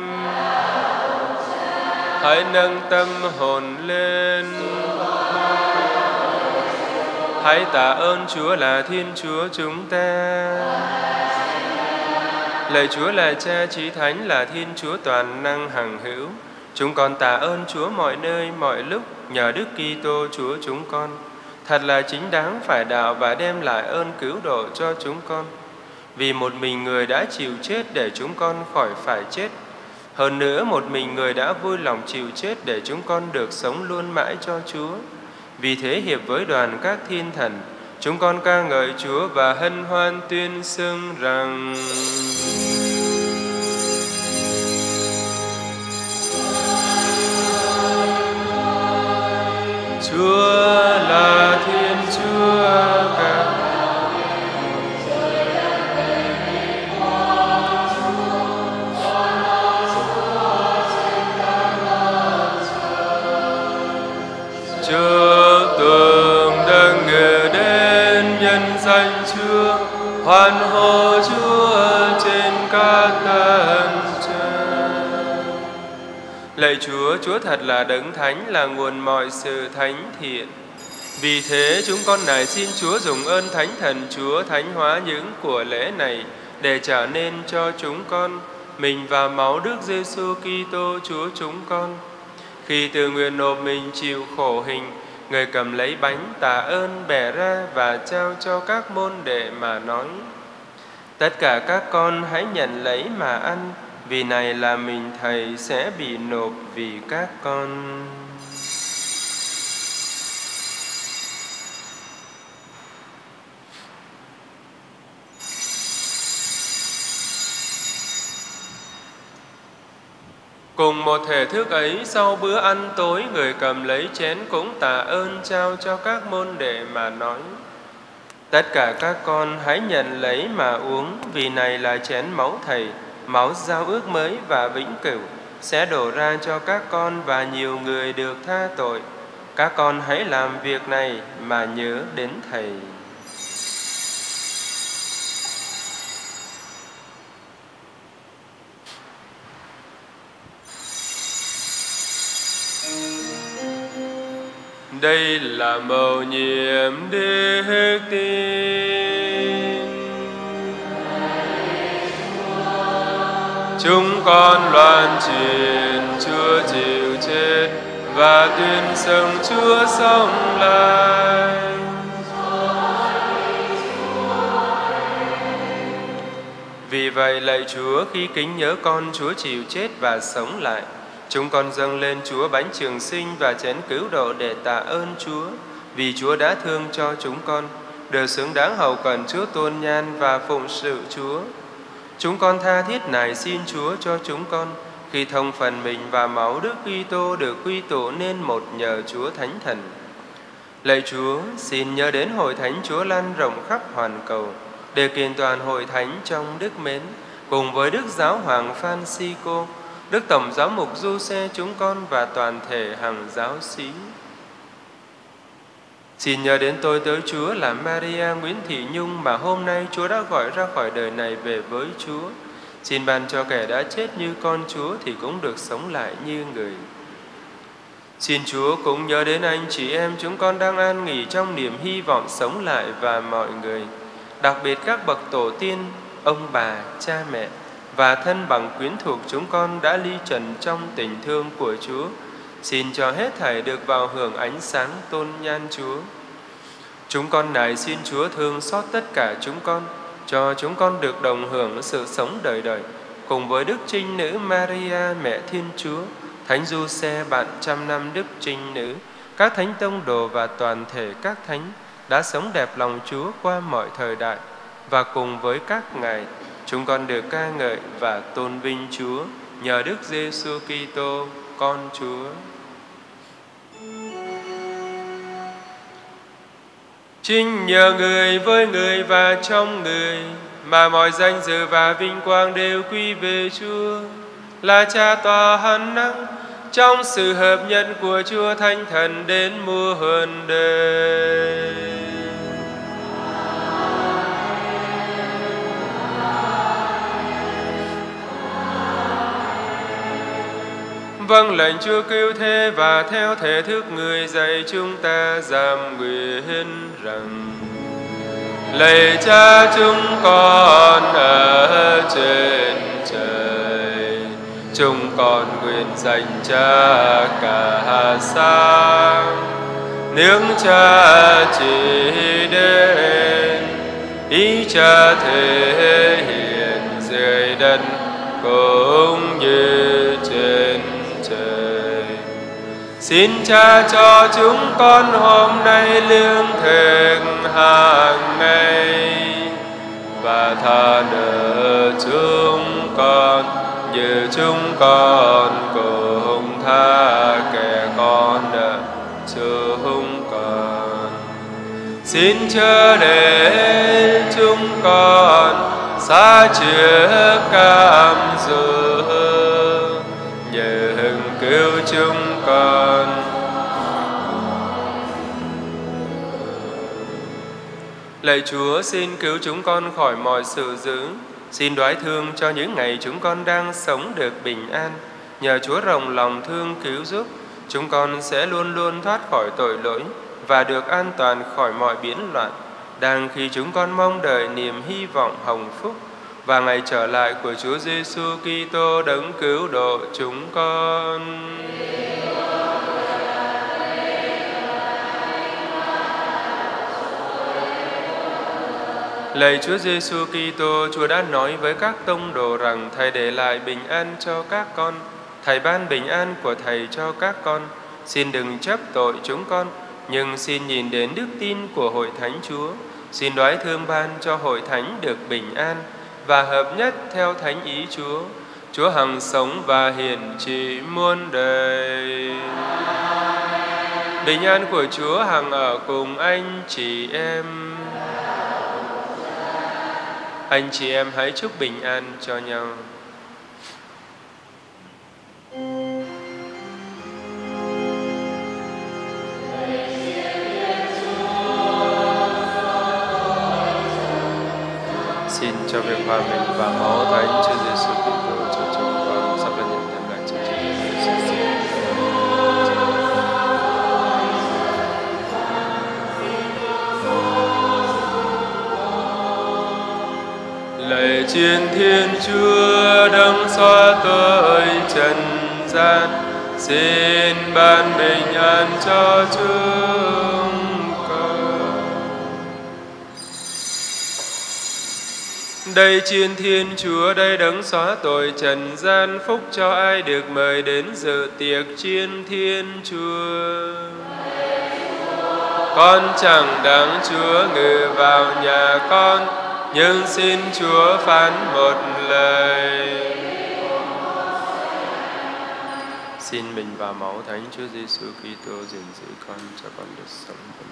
Hãy nâng tâm hồn lên. Hãy tạ ơn Chúa là Thiên Chúa chúng ta. Lạy Chúa là Cha Chí Thánh, là Thiên Chúa toàn năng hằng hữu. Chúng con tạ ơn Chúa mọi nơi, mọi lúc nhờ Đức Kitô Chúa chúng con. Thật là chính đáng phải đạo và đem lại ơn cứu độ cho chúng con. Vì một mình Người đã chịu chết để chúng con khỏi phải chết. Hơn nữa, một mình Người đã vui lòng chịu chết để chúng con được sống luôn mãi cho Chúa. Vì thế hiệp với đoàn các thiên thần, chúng con ca ngợi Chúa và hân hoan tuyên xưng rằng: Chúa là Thiên Chúa cả. Chúa tôi danh Chúa, hoan hô Chúa trên các tầng trời. Lạy Chúa, Chúa thật là đấng thánh, là nguồn mọi sự thánh thiện. Vì thế chúng con nài xin Chúa dùng ơn Thánh Thần Chúa thánh hóa những của lễ này để trở nên cho chúng con mình và máu Đức Giêsu Kitô Chúa chúng con. Khi tự nguyện nộp mình chịu khổ hình, Người cầm lấy bánh tạ ơn bẻ ra và trao cho các môn đệ mà nói: tất cả các con hãy nhận lấy mà ăn, vì này là mình Thầy sẽ bị nộp vì các con. Cùng một thể thức ấy, sau bữa ăn tối, Người cầm lấy chén cũng tạ ơn trao cho các môn đệ mà nói: tất cả các con hãy nhận lấy mà uống, vì này là chén máu Thầy, máu giao ước mới và vĩnh cửu, sẽ đổ ra cho các con và nhiều người được tha tội. Các con hãy làm việc này mà nhớ đến Thầy. Đây là mầu nhiệm đức tin. Chúng con loan truyền Chúa chịu chết và tuyên xưng Chúa sống lại. Vì vậy lạy Chúa, khi kính nhớ con Chúa chịu chết và sống lại, chúng con dâng lên Chúa bánh trường sinh và chén cứu độ để tạ ơn Chúa, vì Chúa đã thương cho chúng con, đều xứng đáng hầu cận Chúa tôn nhan và phụng sự Chúa. Chúng con tha thiết nài xin Chúa cho chúng con, khi thông phần mình và máu Đức Kitô được quy tụ nên một nhờ Chúa Thánh Thần. Lạy Chúa, xin nhớ đến hội thánh Chúa lan rộng khắp hoàn cầu, để kiện toàn hội thánh trong đức mến, cùng với Đức Giáo hoàng Francisco, Đức Tổng Giám mục Giuse chúng con và toàn thể hàng giáo sĩ. Xin nhớ đến tôi tớ Chúa là Maria Nguyễn Thị Nhung mà hôm nay Chúa đã gọi ra khỏi đời này về với Chúa. Xin ban cho kẻ đã chết như con Chúa thì cũng được sống lại như người. Xin Chúa cũng nhớ đến anh chị em chúng con đang an nghỉ trong niềm hy vọng sống lại và mọi người, đặc biệt các bậc tổ tiên, ông bà, cha mẹ và thân bằng quyến thuộc chúng con đã ly trần trong tình thương của Chúa. Xin cho hết thảy được vào hưởng ánh sáng tôn nhan Chúa. Chúng con nài xin Chúa thương xót tất cả chúng con, cho chúng con được đồng hưởng sự sống đời đời, cùng với Đức Trinh Nữ Maria Mẹ Thiên Chúa, Thánh Giuse bạn trăm năm Đức Trinh Nữ, các thánh tông đồ và toàn thể các thánh đã sống đẹp lòng Chúa qua mọi thời đại, và cùng với các ngài chúng con được ca ngợi và tôn vinh Chúa nhờ Đức Giêsu Kitô con Chúa. Chính nhờ người, với người và trong người mà mọi danh dự và vinh quang đều quy về Chúa, là Cha tòa hẳn năng trong sự hợp nhất của Chúa Thánh Thần đến muôn đời. Vâng lệnh Chúa cứu thế và theo thể thức người dạy chúng ta giam nguyện rằng: lạy Cha chúng con ở trên trời, chúng con nguyện dành Cha cả sáng. Nước Cha chỉ đến, ý Cha thể hiện dưới đất cũng như trên trời. Xin Cha cho chúng con hôm nay lương thực hàng ngày, và tha nợ chúng con như chúng con cũng tha kẻ con nợ chúng con. Xin chớ để chúng con xa trước cam dỗ, nhưng cứu chúng con. Lạy Chúa, xin cứu chúng con khỏi mọi sự dữ. Xin đoái thương cho những ngày chúng con đang sống được bình an. Nhờ Chúa rộng lòng thương cứu giúp, chúng con sẽ luôn luôn thoát khỏi tội lỗi và được an toàn khỏi mọi biến loạn, đang khi chúng con mong đợi niềm hy vọng hồng phúc và ngày trở lại của Chúa Giêsu Kitô đấng cứu độ chúng con. Lạy Chúa Giêsu Kitô, Chúa đã nói với các tông đồ rằng Thầy để lại bình an cho các con. Thầy ban bình an của Thầy cho các con. Xin đừng chấp tội chúng con, nhưng xin nhìn đến đức tin của Hội Thánh Chúa. Xin đoái thương ban cho Hội Thánh được bình an và hợp nhất theo thánh ý Chúa. Chúa hằng sống và hiển trị muôn đời. Bình an của Chúa hằng ở cùng anh chị em. Anh chị em hãy chúc bình an cho nhau. Xin cho việc hòa mình và máu Thánh Chúa Giêsu Kitô cho chúng con sắp lần nhận đem lại cho chúng con. Lạy Chiến Thiên Chúa đấng xóa tội trần gian, xin ban bình an cho chúng con. Đây Chiến Thiên Chúa, đây đấng xóa tội trần gian, phúc cho ai được mời đến dự tiệc Chiến Thiên Chúa. Con chẳng đáng Chúa ngự vào nhà con, nhưng xin Chúa phán một lời. Xin mình và máu Thánh Chúa Giêsu Kitô gìn giữ con cho con được sống vững.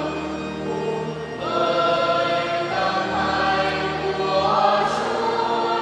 Chúa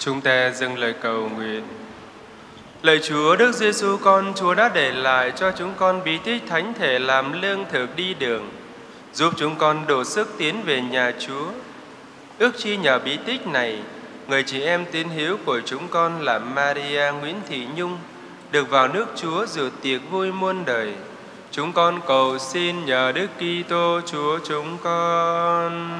Chúng ta dâng lời cầu nguyện. Lạy Chúa, Đức Giêsu con Chúa đã để lại cho chúng con bí tích thánh thể làm lương thực đi đường, giúp chúng con đủ sức tiến về nhà Chúa. Ước chi nhờ bí tích này, người chị em tín hiếu của chúng con là Maria Nguyễn Thị Nhung được vào nước Chúa dự tiệc vui muôn đời. Chúng con cầu xin nhờ Đức Kitô Chúa chúng con.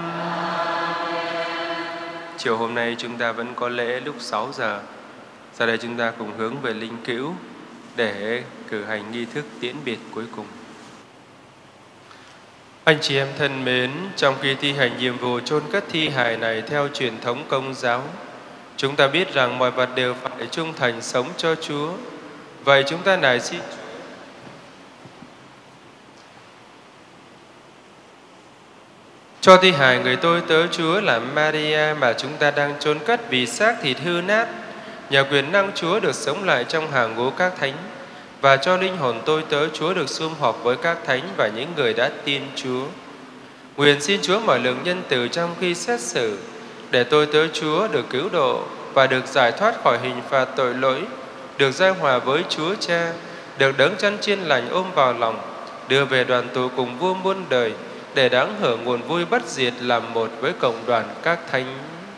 Chiều hôm nay chúng ta vẫn có lễ lúc sáu giờ. Sau đây chúng ta cùng hướng về linh cữu để cử hành nghi thức tiễn biệt cuối cùng. Anh chị em thân mến, trong khi thi hành nhiệm vụ chôn cất thi hài này theo truyền thống Công giáo, chúng ta biết rằng mọi vật đều phải trung thành sống cho Chúa. Vậy chúng ta nài xin cho thi hài người tôi tớ Chúa là Maria mà chúng ta đang chôn cất vì xác thịt hư nát, nhờ quyền năng Chúa được sống lại trong hàng ngũ các thánh, và cho linh hồn tôi tớ Chúa được sum họp với các thánh và những người đã tin Chúa. Nguyện xin Chúa mở lượng nhân từ trong khi xét xử, để tôi tớ Chúa được cứu độ và được giải thoát khỏi hình phạt tội lỗi, được giao hòa với Chúa Cha, được đấng chân chiên lành ôm vào lòng, đưa về đoàn tụ cùng vua muôn đời, để đáng hưởng nguồn vui bất diệt làm một với cộng đoàn các thánh.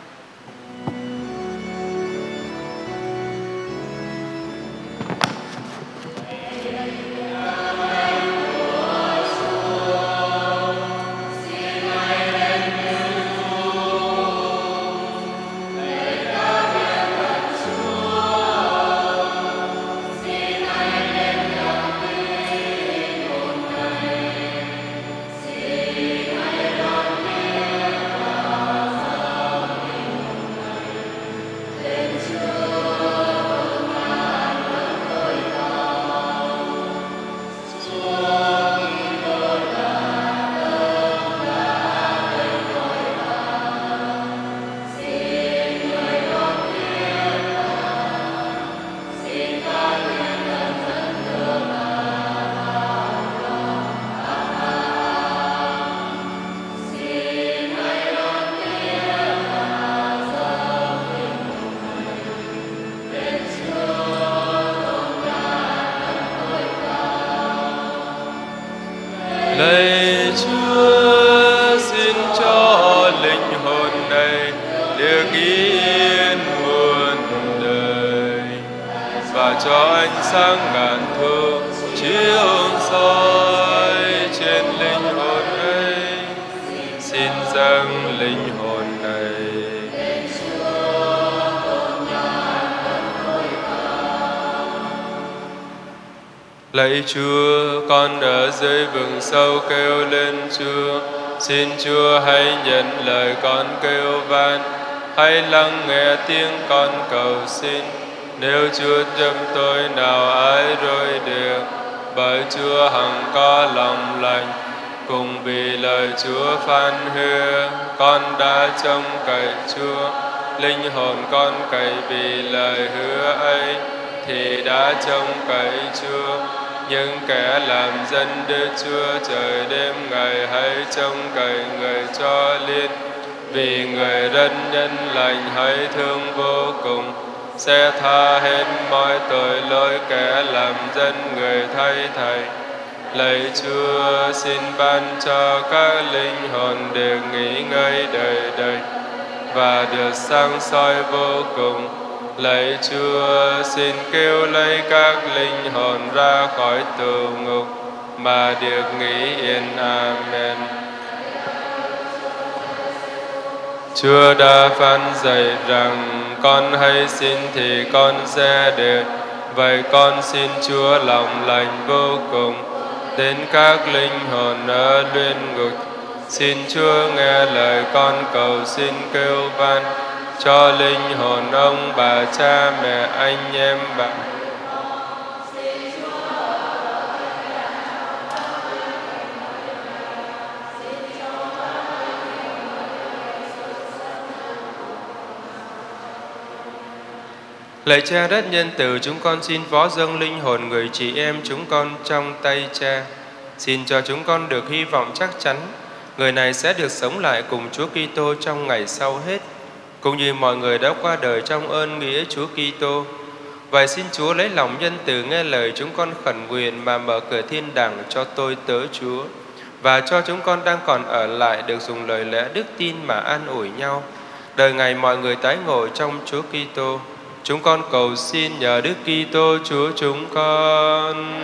Lạy Chúa, xin cho linh hồn này được yên muôn đời, và cho ánh sáng ngàn thu chiếu soi trên linh hồn ấy. Xin dâng linh hồn này. Lạy Chúa, con ở dưới vực sâu kêu lên Chúa. Xin Chúa hãy nhận lời con kêu van, hãy lắng nghe tiếng con cầu xin. Nếu Chúa châm tôi nào ai rồi được, bởi Chúa hằng có lòng lành. Cùng vì lời Chúa phán hứa, con đã trông cậy Chúa. Linh hồn con cậy vì lời hứa ấy, thì đã trông cậy Chúa. Những kẻ làm dân Đức Chúa trời đêm ngày hãy trông cậy người cho liên. Vì người rất nhân lành hãy thương vô cùng, sẽ tha hết mọi tội lỗi kẻ làm dân người thay thầy. Lạy Chúa, xin ban cho các linh hồn được nghỉ ngơi đời đời và được sáng soi vô cùng. Lạy Chúa, xin kêu lấy các linh hồn ra khỏi tù ngục mà được nghỉ yên. Amen. Chúa đã phán dạy rằng con hãy xin thì con sẽ được. Vậy con xin Chúa lòng lành vô cùng đến các linh hồn ở luyện ngục. Xin Chúa nghe lời con cầu xin kêu van cho linh hồn ông bà cha mẹ anh em bạn. Lạy Cha rất nhân từ, chúng con xin phó dâng linh hồn người chị em chúng con trong tay Cha. Xin cho chúng con được hy vọng chắc chắn người này sẽ được sống lại cùng Chúa Kitô trong ngày sau hết. cũng như mọi người đã qua đời trong ơn nghĩa Chúa Kitô. Vậy xin Chúa lấy lòng nhân từ nghe lời chúng con khẩn nguyện mà mở cửa thiên đàng cho tôi tớ Chúa, và cho chúng con đang còn ở lại được dùng lời lẽ đức tin mà an ủi nhau. Đời ngày mọi người tái ngộ trong Chúa Kitô, chúng con cầu xin nhờ Đức Kitô Chúa chúng con.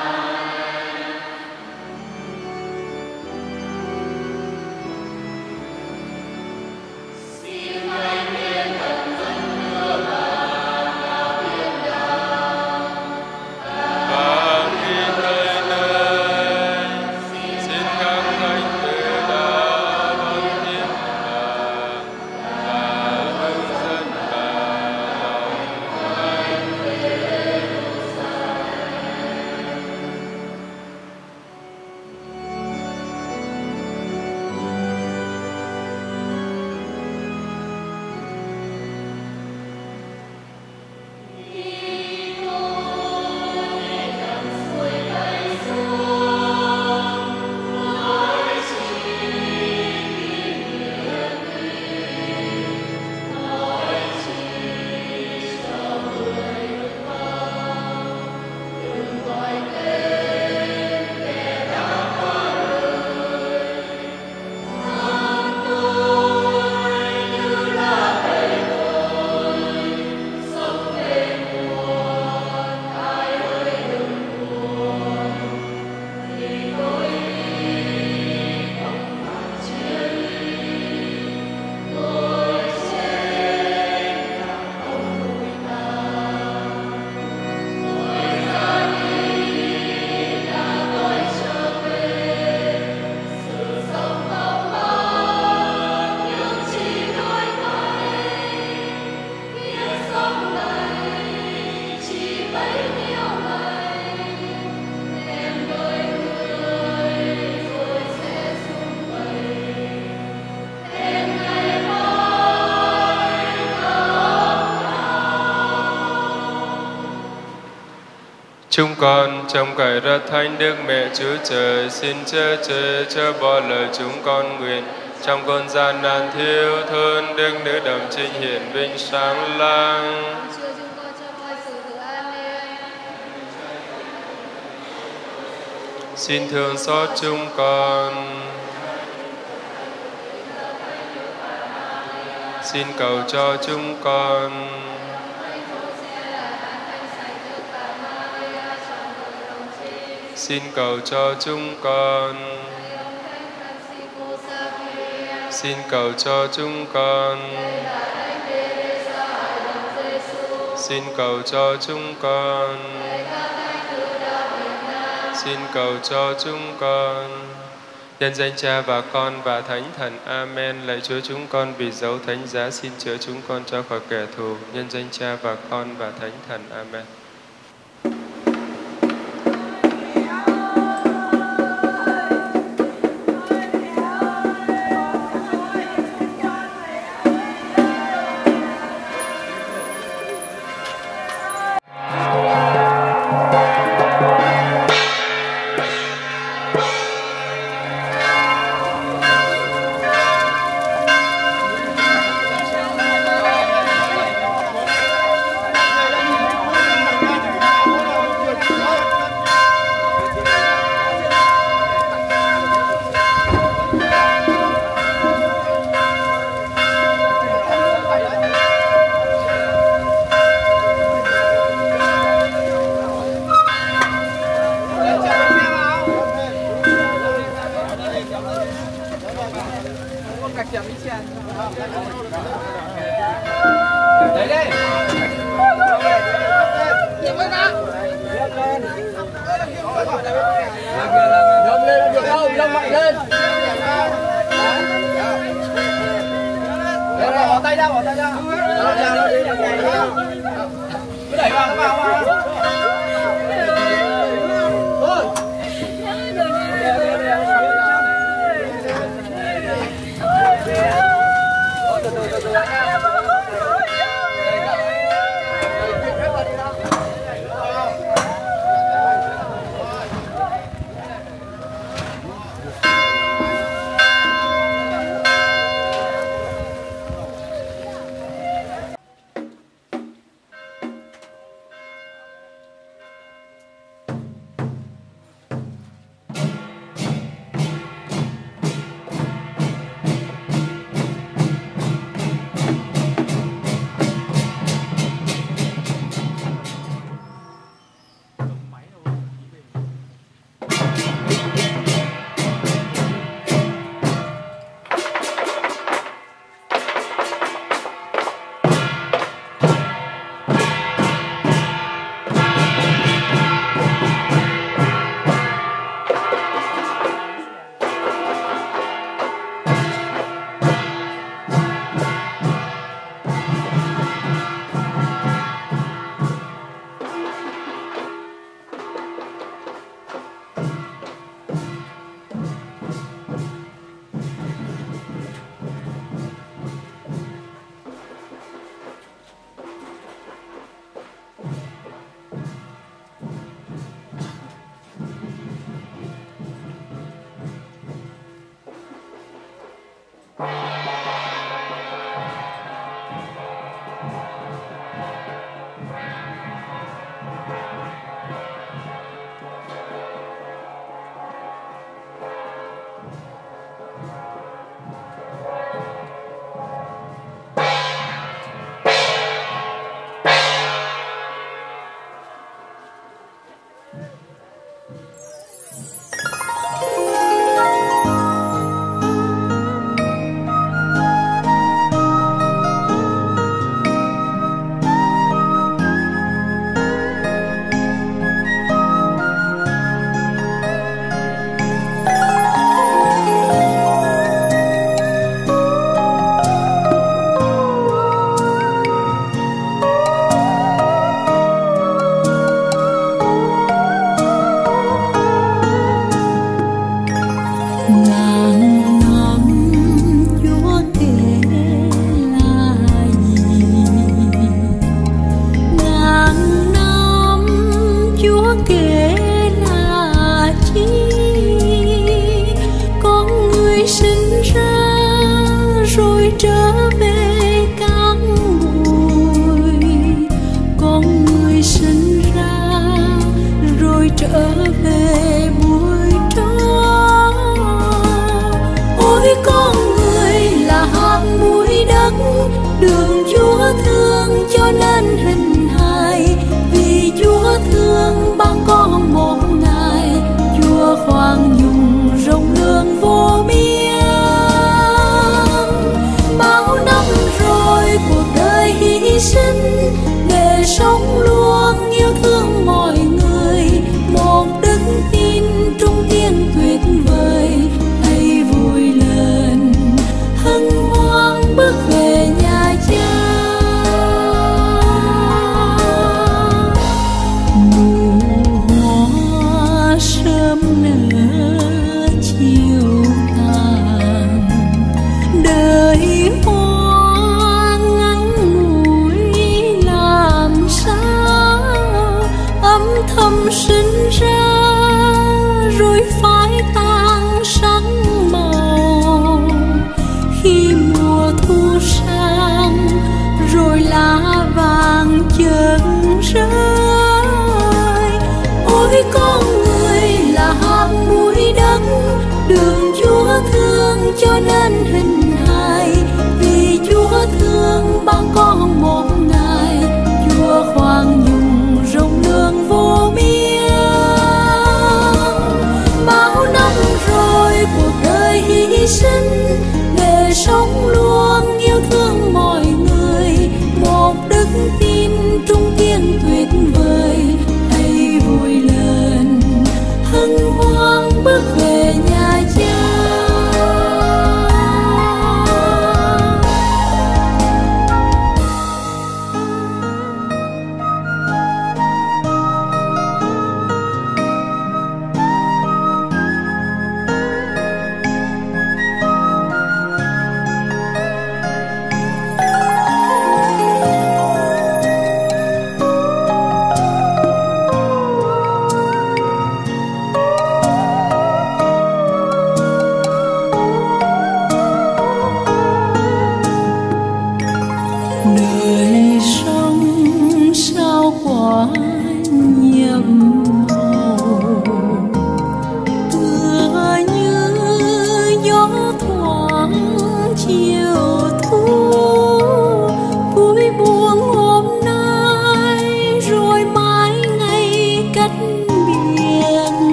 Chúng con trong cậy ra Thánh Đức Mẹ Chúa Trời, xin chớ chớ cho bỏ lời chúng con nguyện. Trong con gian nan thiếu thốn, Đức Nữ Đồng Trinh hiển vinh sáng lang. Xin thương xót chúng con. Xin cầu cho chúng con. Xin cầu cho chúng con. Xin cầu cho chúng con. Xin cầu cho chúng con. Xin cầu cho chúng con. Nhân danh Cha và Con và Thánh Thần. Amen. Lạy Chúa, chúng con vì dấu thánh giá xin chữa chúng con cho khỏi kẻ thù. Nhân danh Cha và Con và Thánh Thần. Amen.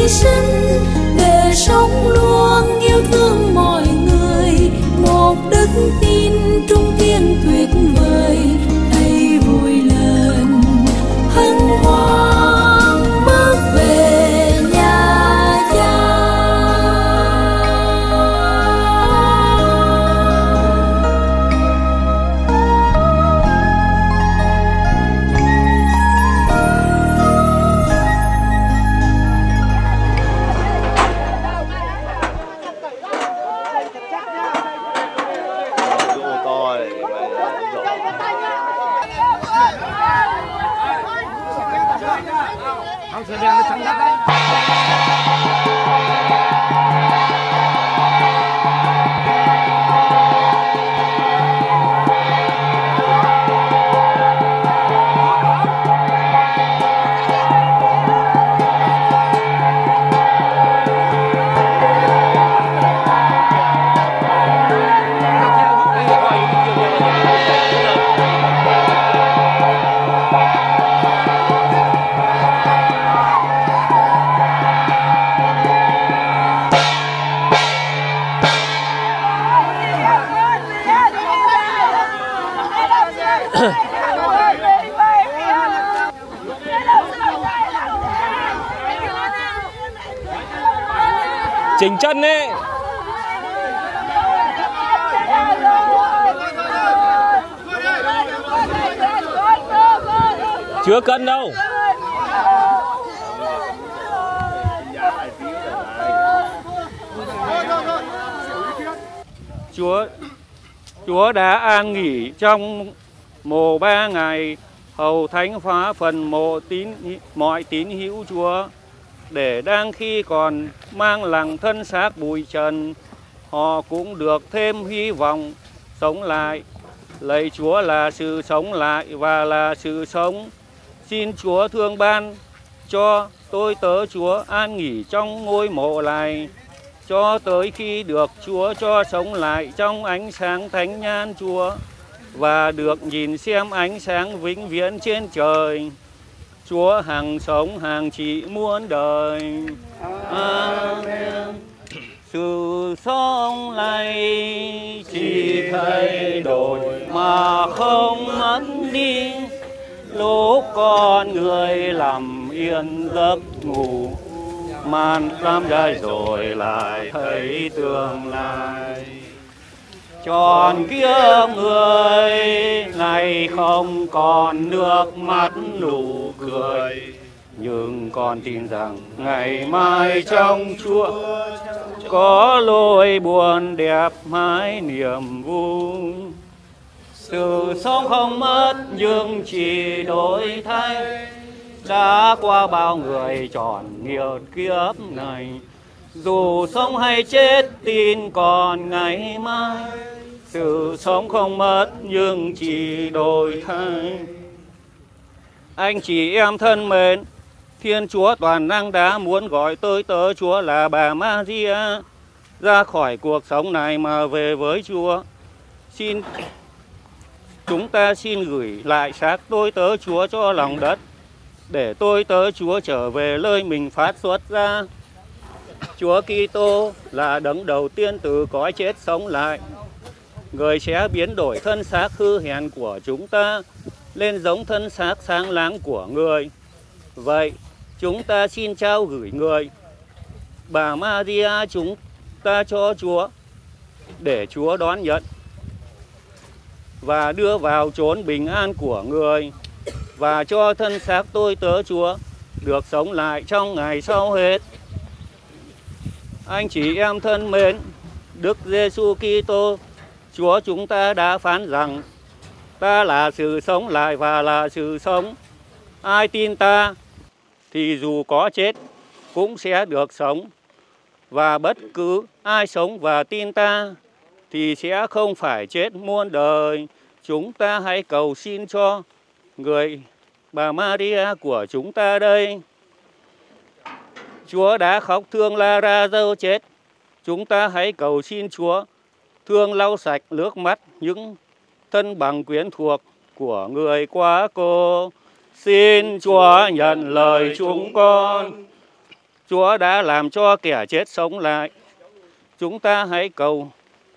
hy sinh để sống luôn yêu thương mọi người, một đức tin trung kiên tuyệt vời đầy vui lần hân hoan bước về nhà cha. Chỉnh chân ấy. Chưa cân đâu. Chúa Chúa đã an nghỉ trong mồ ba ngày, hầu thánh hóa phần mộ tín mọi tín hữu Chúa, để đang khi còn mang lặng thân xác bụi trần, họ cũng được thêm hy vọng sống lại. Lạy Chúa là sự sống lại và là sự sống. Xin Chúa thương ban cho tôi tớ Chúa an nghỉ trong ngôi mộ này, cho tới khi được Chúa cho sống lại trong ánh sáng thánh nhan Chúa, và được nhìn xem ánh sáng vĩnh viễn trên trời. Chúa hằng sống hằng trị muôn đời. Amen. Sự sống này chỉ thay đổi mà không mất đi, lúc con người làm yên giấc ngủ, màn đám ra rồi lại thấy tương lai. Tròn kiếp người này không còn nước mắt nụ cười, nhưng con tin rằng ngày mai trong Chúa có lối buồn đẹp mãi niềm vui. Sự sống không mất nhưng chỉ đổi thay, đã qua bao người tròn nhiều kiếp này. Dù sống hay chết tin còn ngày mai, sự sống không mất nhưng chỉ đổi thay. Anh chị em thân mến, Thiên Chúa toàn năng đã muốn gọi tôi tớ Chúa là bà Maria ra khỏi cuộc sống này mà về với Chúa. Xin chúng ta xin gửi lại xác tôi tớ Chúa cho lòng đất, để tôi tớ Chúa trở về nơi mình phát xuất ra. Chúa Kitô là đấng đầu tiên từ cõi chết sống lại. Người sẽ biến đổi thân xác hư hèn của chúng ta lên giống thân xác sáng láng của người. Vậy chúng ta xin trao gửi người bà Maria chúng ta cho Chúa, để Chúa đón nhận và đưa vào chốn bình an của người, và cho thân xác tôi tớ Chúa được sống lại trong ngày sau hết. Anh chị em thân mến, Đức Giêsu Kitô Chúa chúng ta đã phán rằng ta là sự sống lại và là sự sống. Ai tin ta thì dù có chết cũng sẽ được sống, và bất cứ ai sống và tin ta thì sẽ không phải chết muôn đời. Chúng ta hãy cầu xin cho người bà Maria của chúng ta đây. Chúa đã khóc thương Lazarô chết. Chúng ta hãy cầu xin Chúa thương lau sạch nước mắt những thân bằng quyến thuộc của người quá cô. Xin Chúa nhận lời chúng con. Chúa đã làm cho kẻ chết sống lại. Chúng ta hãy cầu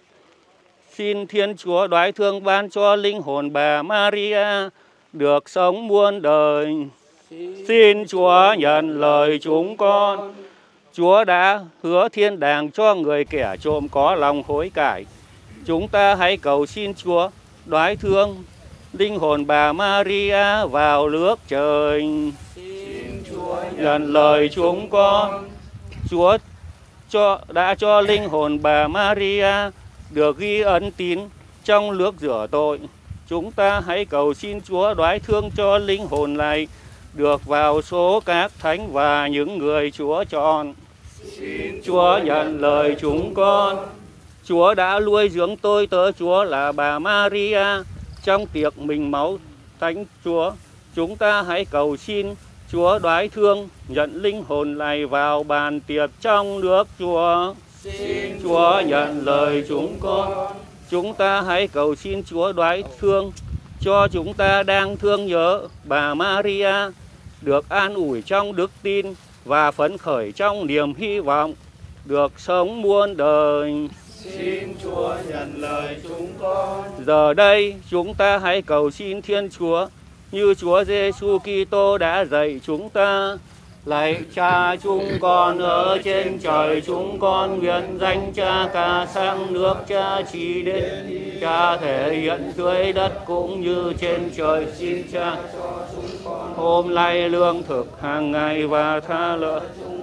xin Thiên Chúa đoái thương ban cho linh hồn bà Maria được sống muôn đời. Xin Chúa nhận lời chúng con. Chúa đã hứa thiên đàng cho người kẻ trộm có lòng hối cải. Chúng ta hãy cầu xin Chúa đoái thương linh hồn bà Maria vào nước trời. Xin Chúa nhận lời chúng con. Chúa cho đã cho linh hồn bà Maria được ghi ấn tín trong nước rửa tội. Chúng ta hãy cầu xin Chúa đoái thương cho linh hồn này được vào số các thánh và những người Chúa chọn. Xin Chúa nhận lời chúng con. Chúa đã nuôi dưỡng tôi tớ Chúa là bà Maria trong tiệc mình máu thánh Chúa. Chúng ta hãy cầu xin Chúa đoái thương nhận linh hồn này vào bàn tiệc trong nước Chúa. Xin Chúa nhận lời chúng con. Chúng ta hãy cầu xin Chúa đoái thương cho chúng ta đang thương nhớ bà Maria được an ủi trong đức tin và phấn khởi trong niềm hy vọng được sống muôn đời. Xin Chúa nhận lời chúng con. Giờ đây chúng ta hãy cầu xin Thiên Chúa như Chúa Giêsu Kitô đã dạy chúng ta. Lạy Cha chúng con ở trên trời, chúng con nguyện danh Cha ca sang, nước Cha chỉ đến, Cha thể hiện dưới đất cũng như trên trời. Xin Cha hôm nay lương thực hàng ngày và tha lỗi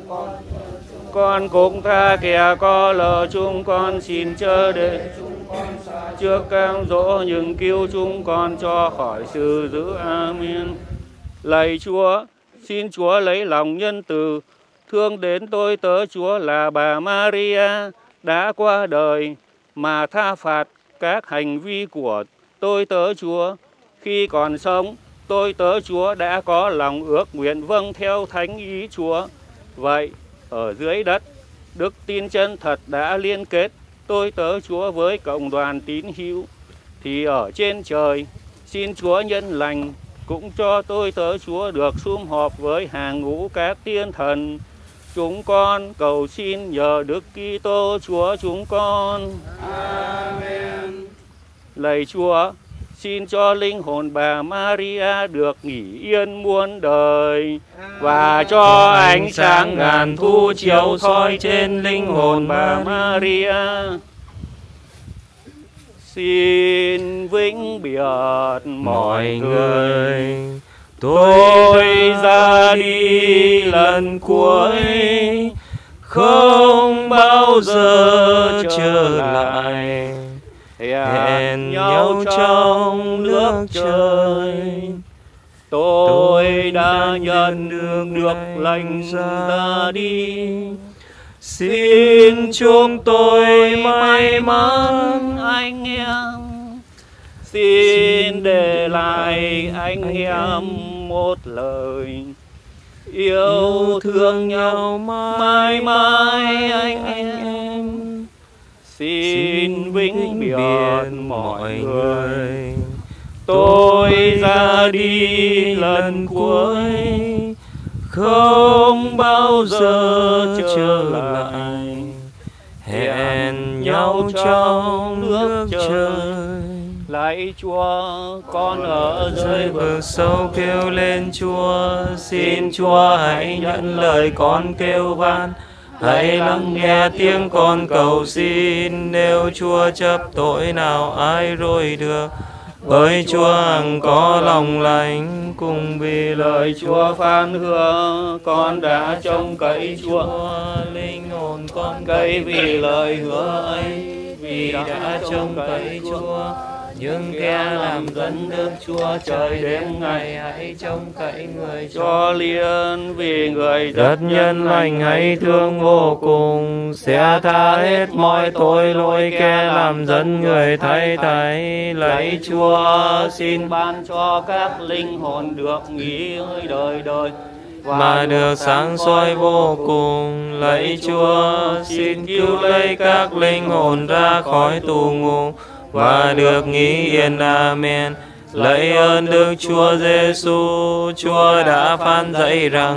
con cũng tha kẻ có lỡ chúng con, xin chớ để trước cám dỗ nhưng cứu chúng con cho khỏi sự dữ. Amen. Lạy Chúa, xin Chúa lấy lòng nhân từ thương đến tôi tớ Chúa là bà Maria đã qua đời mà tha phạt các hành vi của tôi tớ Chúa. Khi còn sống, tôi tớ Chúa đã có lòng ước nguyện vâng theo thánh ý Chúa. Vậy, ở dưới đất, đức tin chân thật đã liên kết tôi tớ Chúa với cộng đoàn tín hữu. Thì ở trên trời, xin Chúa nhân lành cũng cho tôi tớ Chúa được sum họp với hàng ngũ các tiên thần. Chúng con cầu xin nhờ Đức Kitô Chúa chúng con. Amen. Lạy Chúa, xin cho linh hồn bà Maria được nghỉ yên muôn đời và cho ánh sáng ngàn thu chiếu soi trên linh hồn bà Maria. Xin vĩnh biệt mọi người, tôi ra đi lần cuối, không bao giờ trở lại. Hẹn nhau trong nước trời. Tôi đã nhận được được lệnh ra đi. Xin chúng tôi may mắn anh em. Xin để lại anh em một lời yêu thương nhau mãi mãi anh em. Xin vĩnh biệt mọi người, tôi ra đi lần cuối, không bao giờ trở lại. Hẹn nhau trong nước trời. Lạy Chúa, con ở dưới vực sâu kêu lên Chúa. Xin Chúa hãy nhận lời con kêu van. Hãy lắng nghe tiếng con cầu xin. Nếu Chúa chấp tội nào ai rồi được, bởi Chúa hằng có lòng lành. Cùng vì lời Chúa phán hứa, con đã trông cậy Chúa. Linh hồn con cậy vì lời hứa ấy, vì đã trông cậy Chúa. Nhưng kẻ làm dân nước Chúa trời đêm ngày, hãy trông cậy người cho liên. Vì người rất nhân lành hãy thương vô cùng, sẽ tha hết mọi tội lỗi kẻ làm dân người thay thay. Lạy Chúa, xin ban cho các linh hồn được nghỉ ngơi đời đời mà được sáng soi vô cùng. Lạy Chúa, xin cứu lấy các linh hồn ra khỏi tù ngục và được nghỉ yên. Amen. Lạy ơn Đức Chúa Giêsu, Chúa đã phán dạy rằng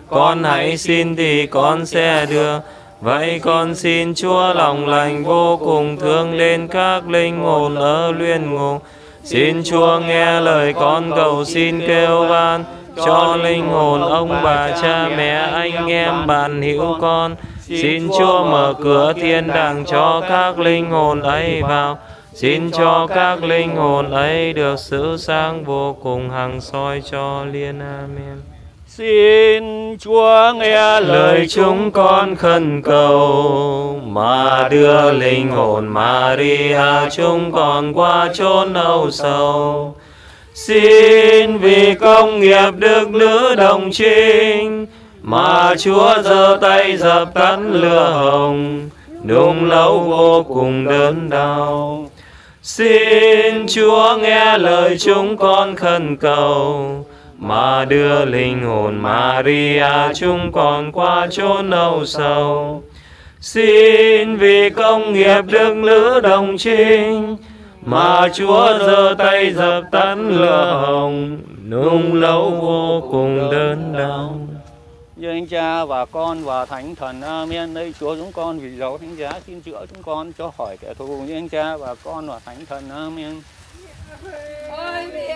con hãy xin thì con sẽ được. Vậy con xin Chúa lòng lành vô cùng thương lên các linh hồn ở luyện ngục. Xin Chúa nghe lời con cầu xin kêu van cho linh hồn ông bà cha mẹ anh em bạn hữu con. Xin Chúa mở cửa thiên đàng cho các linh hồn ấy vào. Xin cho các linh hồn ấy được sự sáng vô cùng hằng soi cho liên. Amen. Xin Chúa nghe lời chúng con khẩn cầu, mà đưa linh hồn Maria chúng con qua chốn âu sầu. Xin vì công nghiệp đức nữ đồng trinh, mà Chúa giơ tay dập tắt lửa hồng, nung nấu vô cùng đớn đau. Xin Chúa nghe lời chúng con khẩn cầu, mà đưa linh hồn Maria chúng con qua chốn âu sầu. Xin vì công nghiệp đức nữ đồng trinh, mà Chúa giơ tay dập tắt lửa hồng, nung nấu vô cùng đớn đau. Như Anh Cha và Con và Thánh Thần. Amen. Đây Chúa chúng con vì dấu Thánh Giá xin chữa chúng con cho khỏi kẻ thù. Như Anh Cha và Con và Thánh Thần. Amen. Ôi mẹ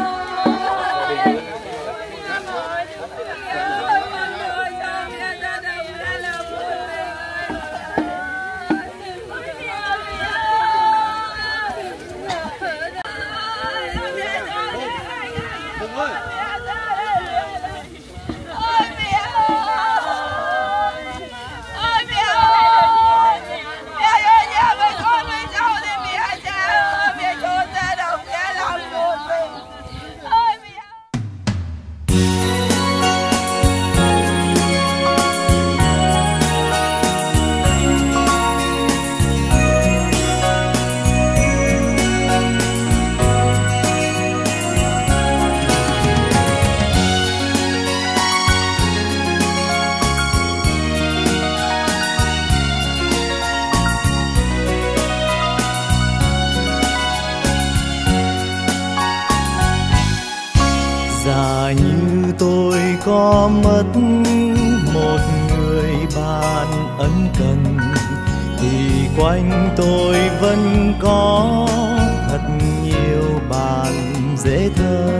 có mất một người bạn ân cần, thì quanh tôi vẫn có thật nhiều bạn dễ thân.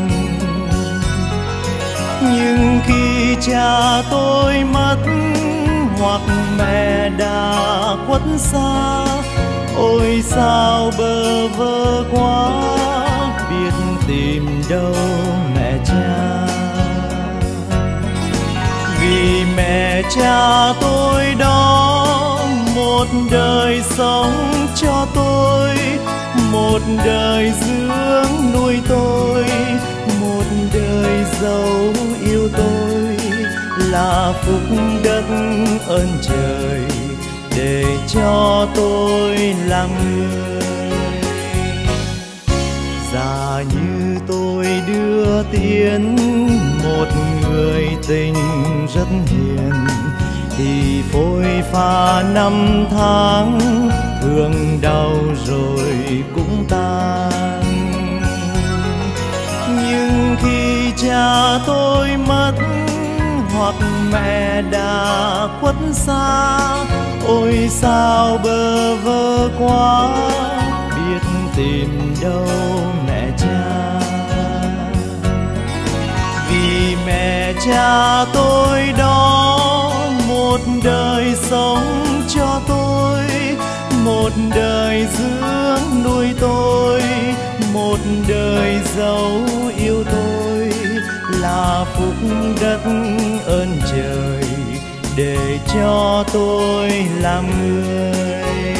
Nhưng khi cha tôi mất hoặc mẹ đã khuất xa, ôi sao bơ vơ quá, biết tìm đâu mẹ cha. Vì mẹ cha tôi đó một đời sống cho tôi, một đời dưỡng nuôi tôi, một đời dấu yêu tôi, là phúc đất ơn trời để cho tôi làm người. Giả như tôi đưa tiến một người tình rất hiền, thì phôi pha năm tháng thương đau rồi cũng tan. Nhưng khi cha tôi mất hoặc mẹ đã khuất xa, ôi sao bơ vơ quá, biết tìm đâu mẹ cha. Vì mẹ cha tôi đó một đời sống cho tôi, một đời dưỡng nuôi tôi, một đời dấu yêu tôi, là phúc đất ơn trời để cho tôi làm người.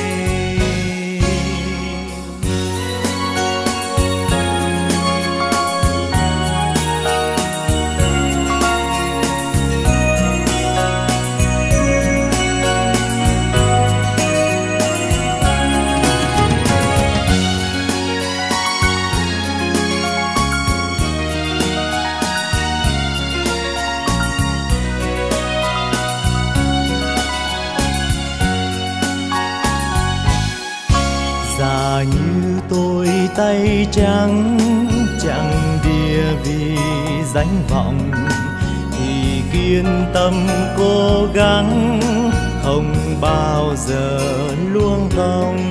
Như tôi tay trắng chẳng địa vì danh vọng, thì kiên tâm cố gắng không bao giờ luống công.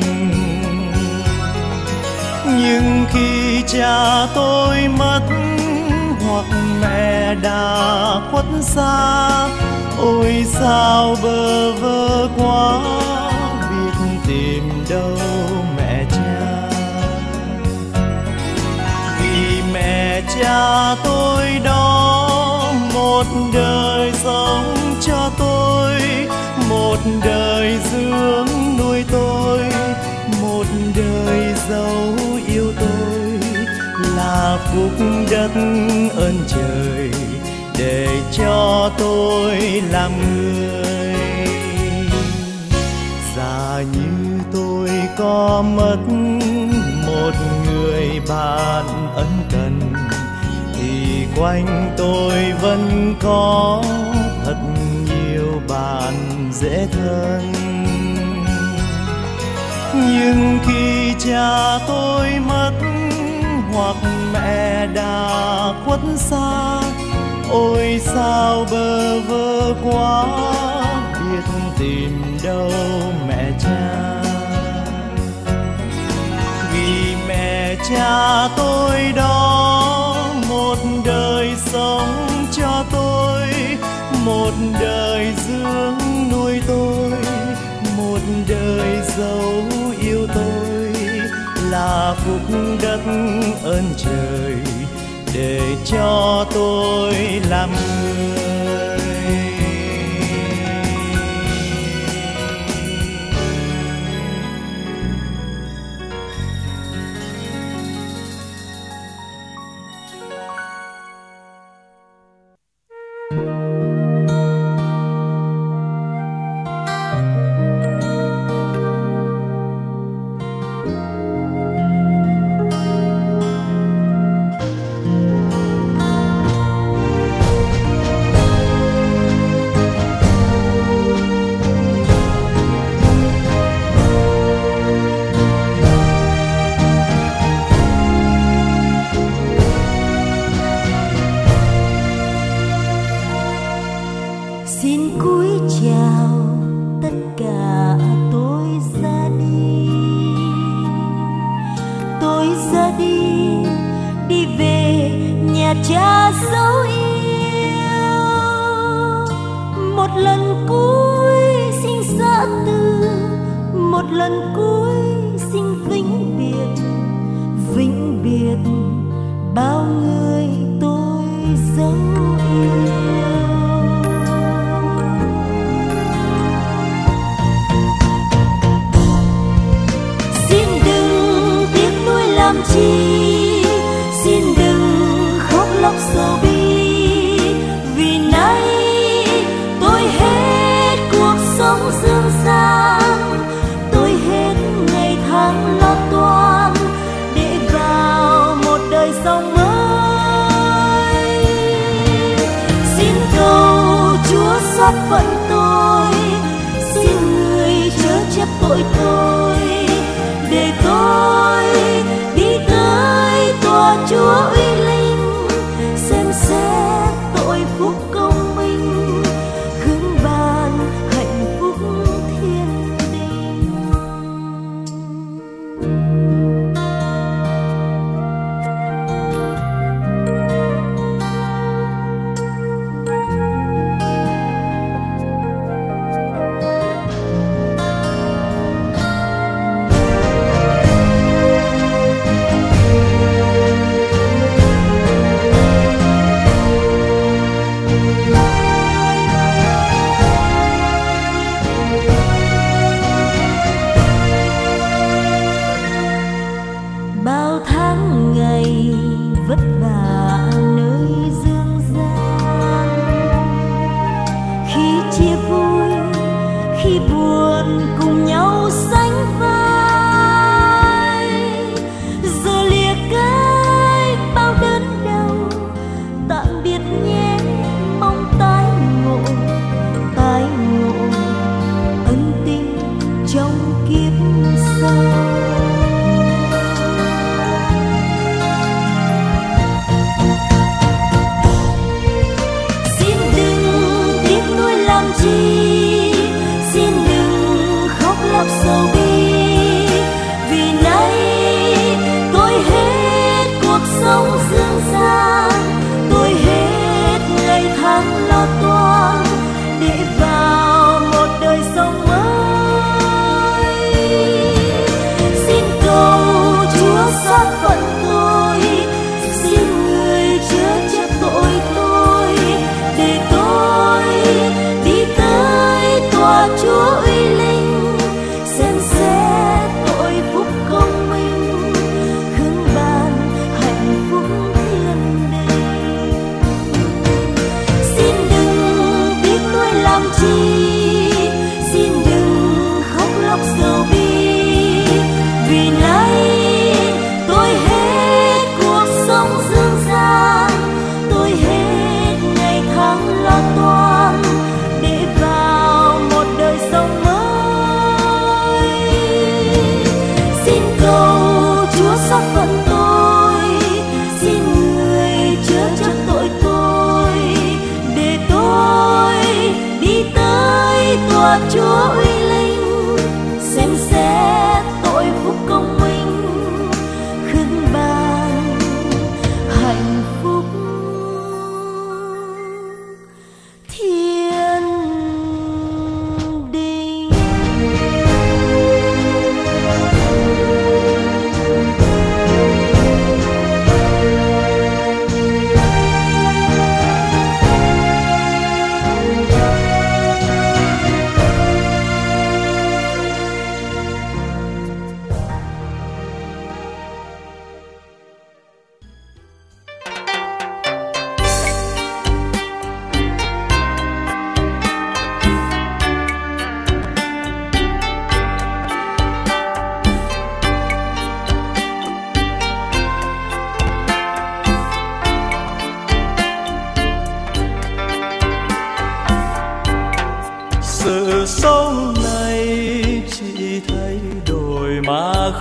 Nhưng khi cha tôi mất hoặc mẹ đã khuất xa, ôi sao bơ vơ quá biết tìm đâu mẹ cha. Vì mẹ cha tôi đó một đời sống cho tôi, một đời dưỡng nuôi tôi, một đời dấu yêu tôi, là phúc đất ơn trời để cho tôi làm người. Giả như tôi có mất một người bạn ân cần, thì quanh tôi vẫn có thật nhiều bạn dễ thân. Nhưng khi cha tôi mất hoặc mẹ đã khuất xa, ôi sao bơ vơ quá biết tìm đâu mẹ cha. Vì mẹ cha tôi đó một đời sống cho tôi, một đời dưỡng nuôi tôi, một đời dấu yêu tôi, là phúc đất ơn trời để cho tôi làm người.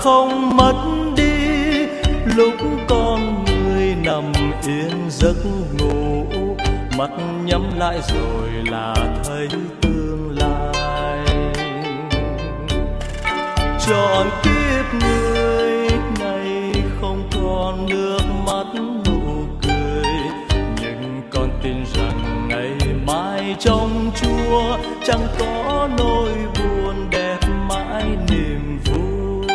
không mất đi. Lúc con người nằm yên giấc ngủ, mắt nhắm lại rồi là thấy tương lai. Trọn kiếp người này không còn nước mắt nụ cười, nhưng con tin rằng ngày mai trong Chúa chẳng có nỗi buồn, đẹp mãi niềm vui.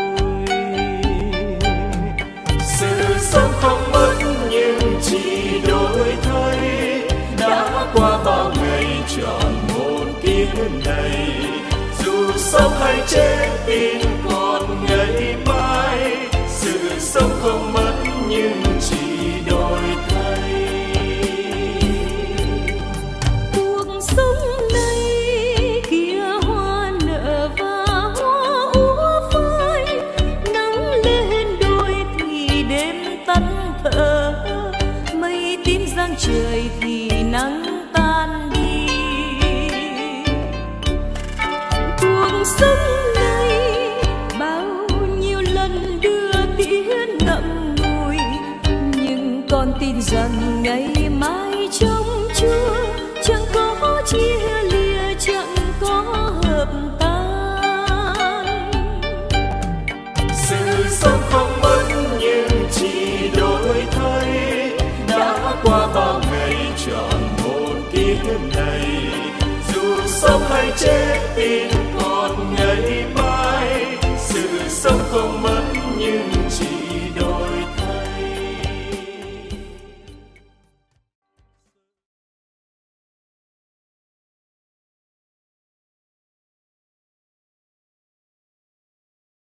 Sự sống không mất nhưng chỉ đổi thay, đã qua bao ngày trọn một kiếp này. Dù sống hay chết tin còn ngày mai, sự sống không mất nhưng chỉ đổi thay. Cuộc sống này kia hoa nở và hoa úa phai, nắng lên đôi thì đêm tắt thở, mây tím giăng trời thì nắng tan đi. Cuộc sống này bao nhiêu lần đưa tiếng ngậm ngùi, nhưng con tin rằng ngày mai trong Chúa chẳng có chia lìa, chẳng có hợp tan. Sự sống không mất nhưng chỉ đổi thay, đã qua bao ngày trọn một kiếp này. Dù sống hay chết tin còn ngày mai, sự sống không mất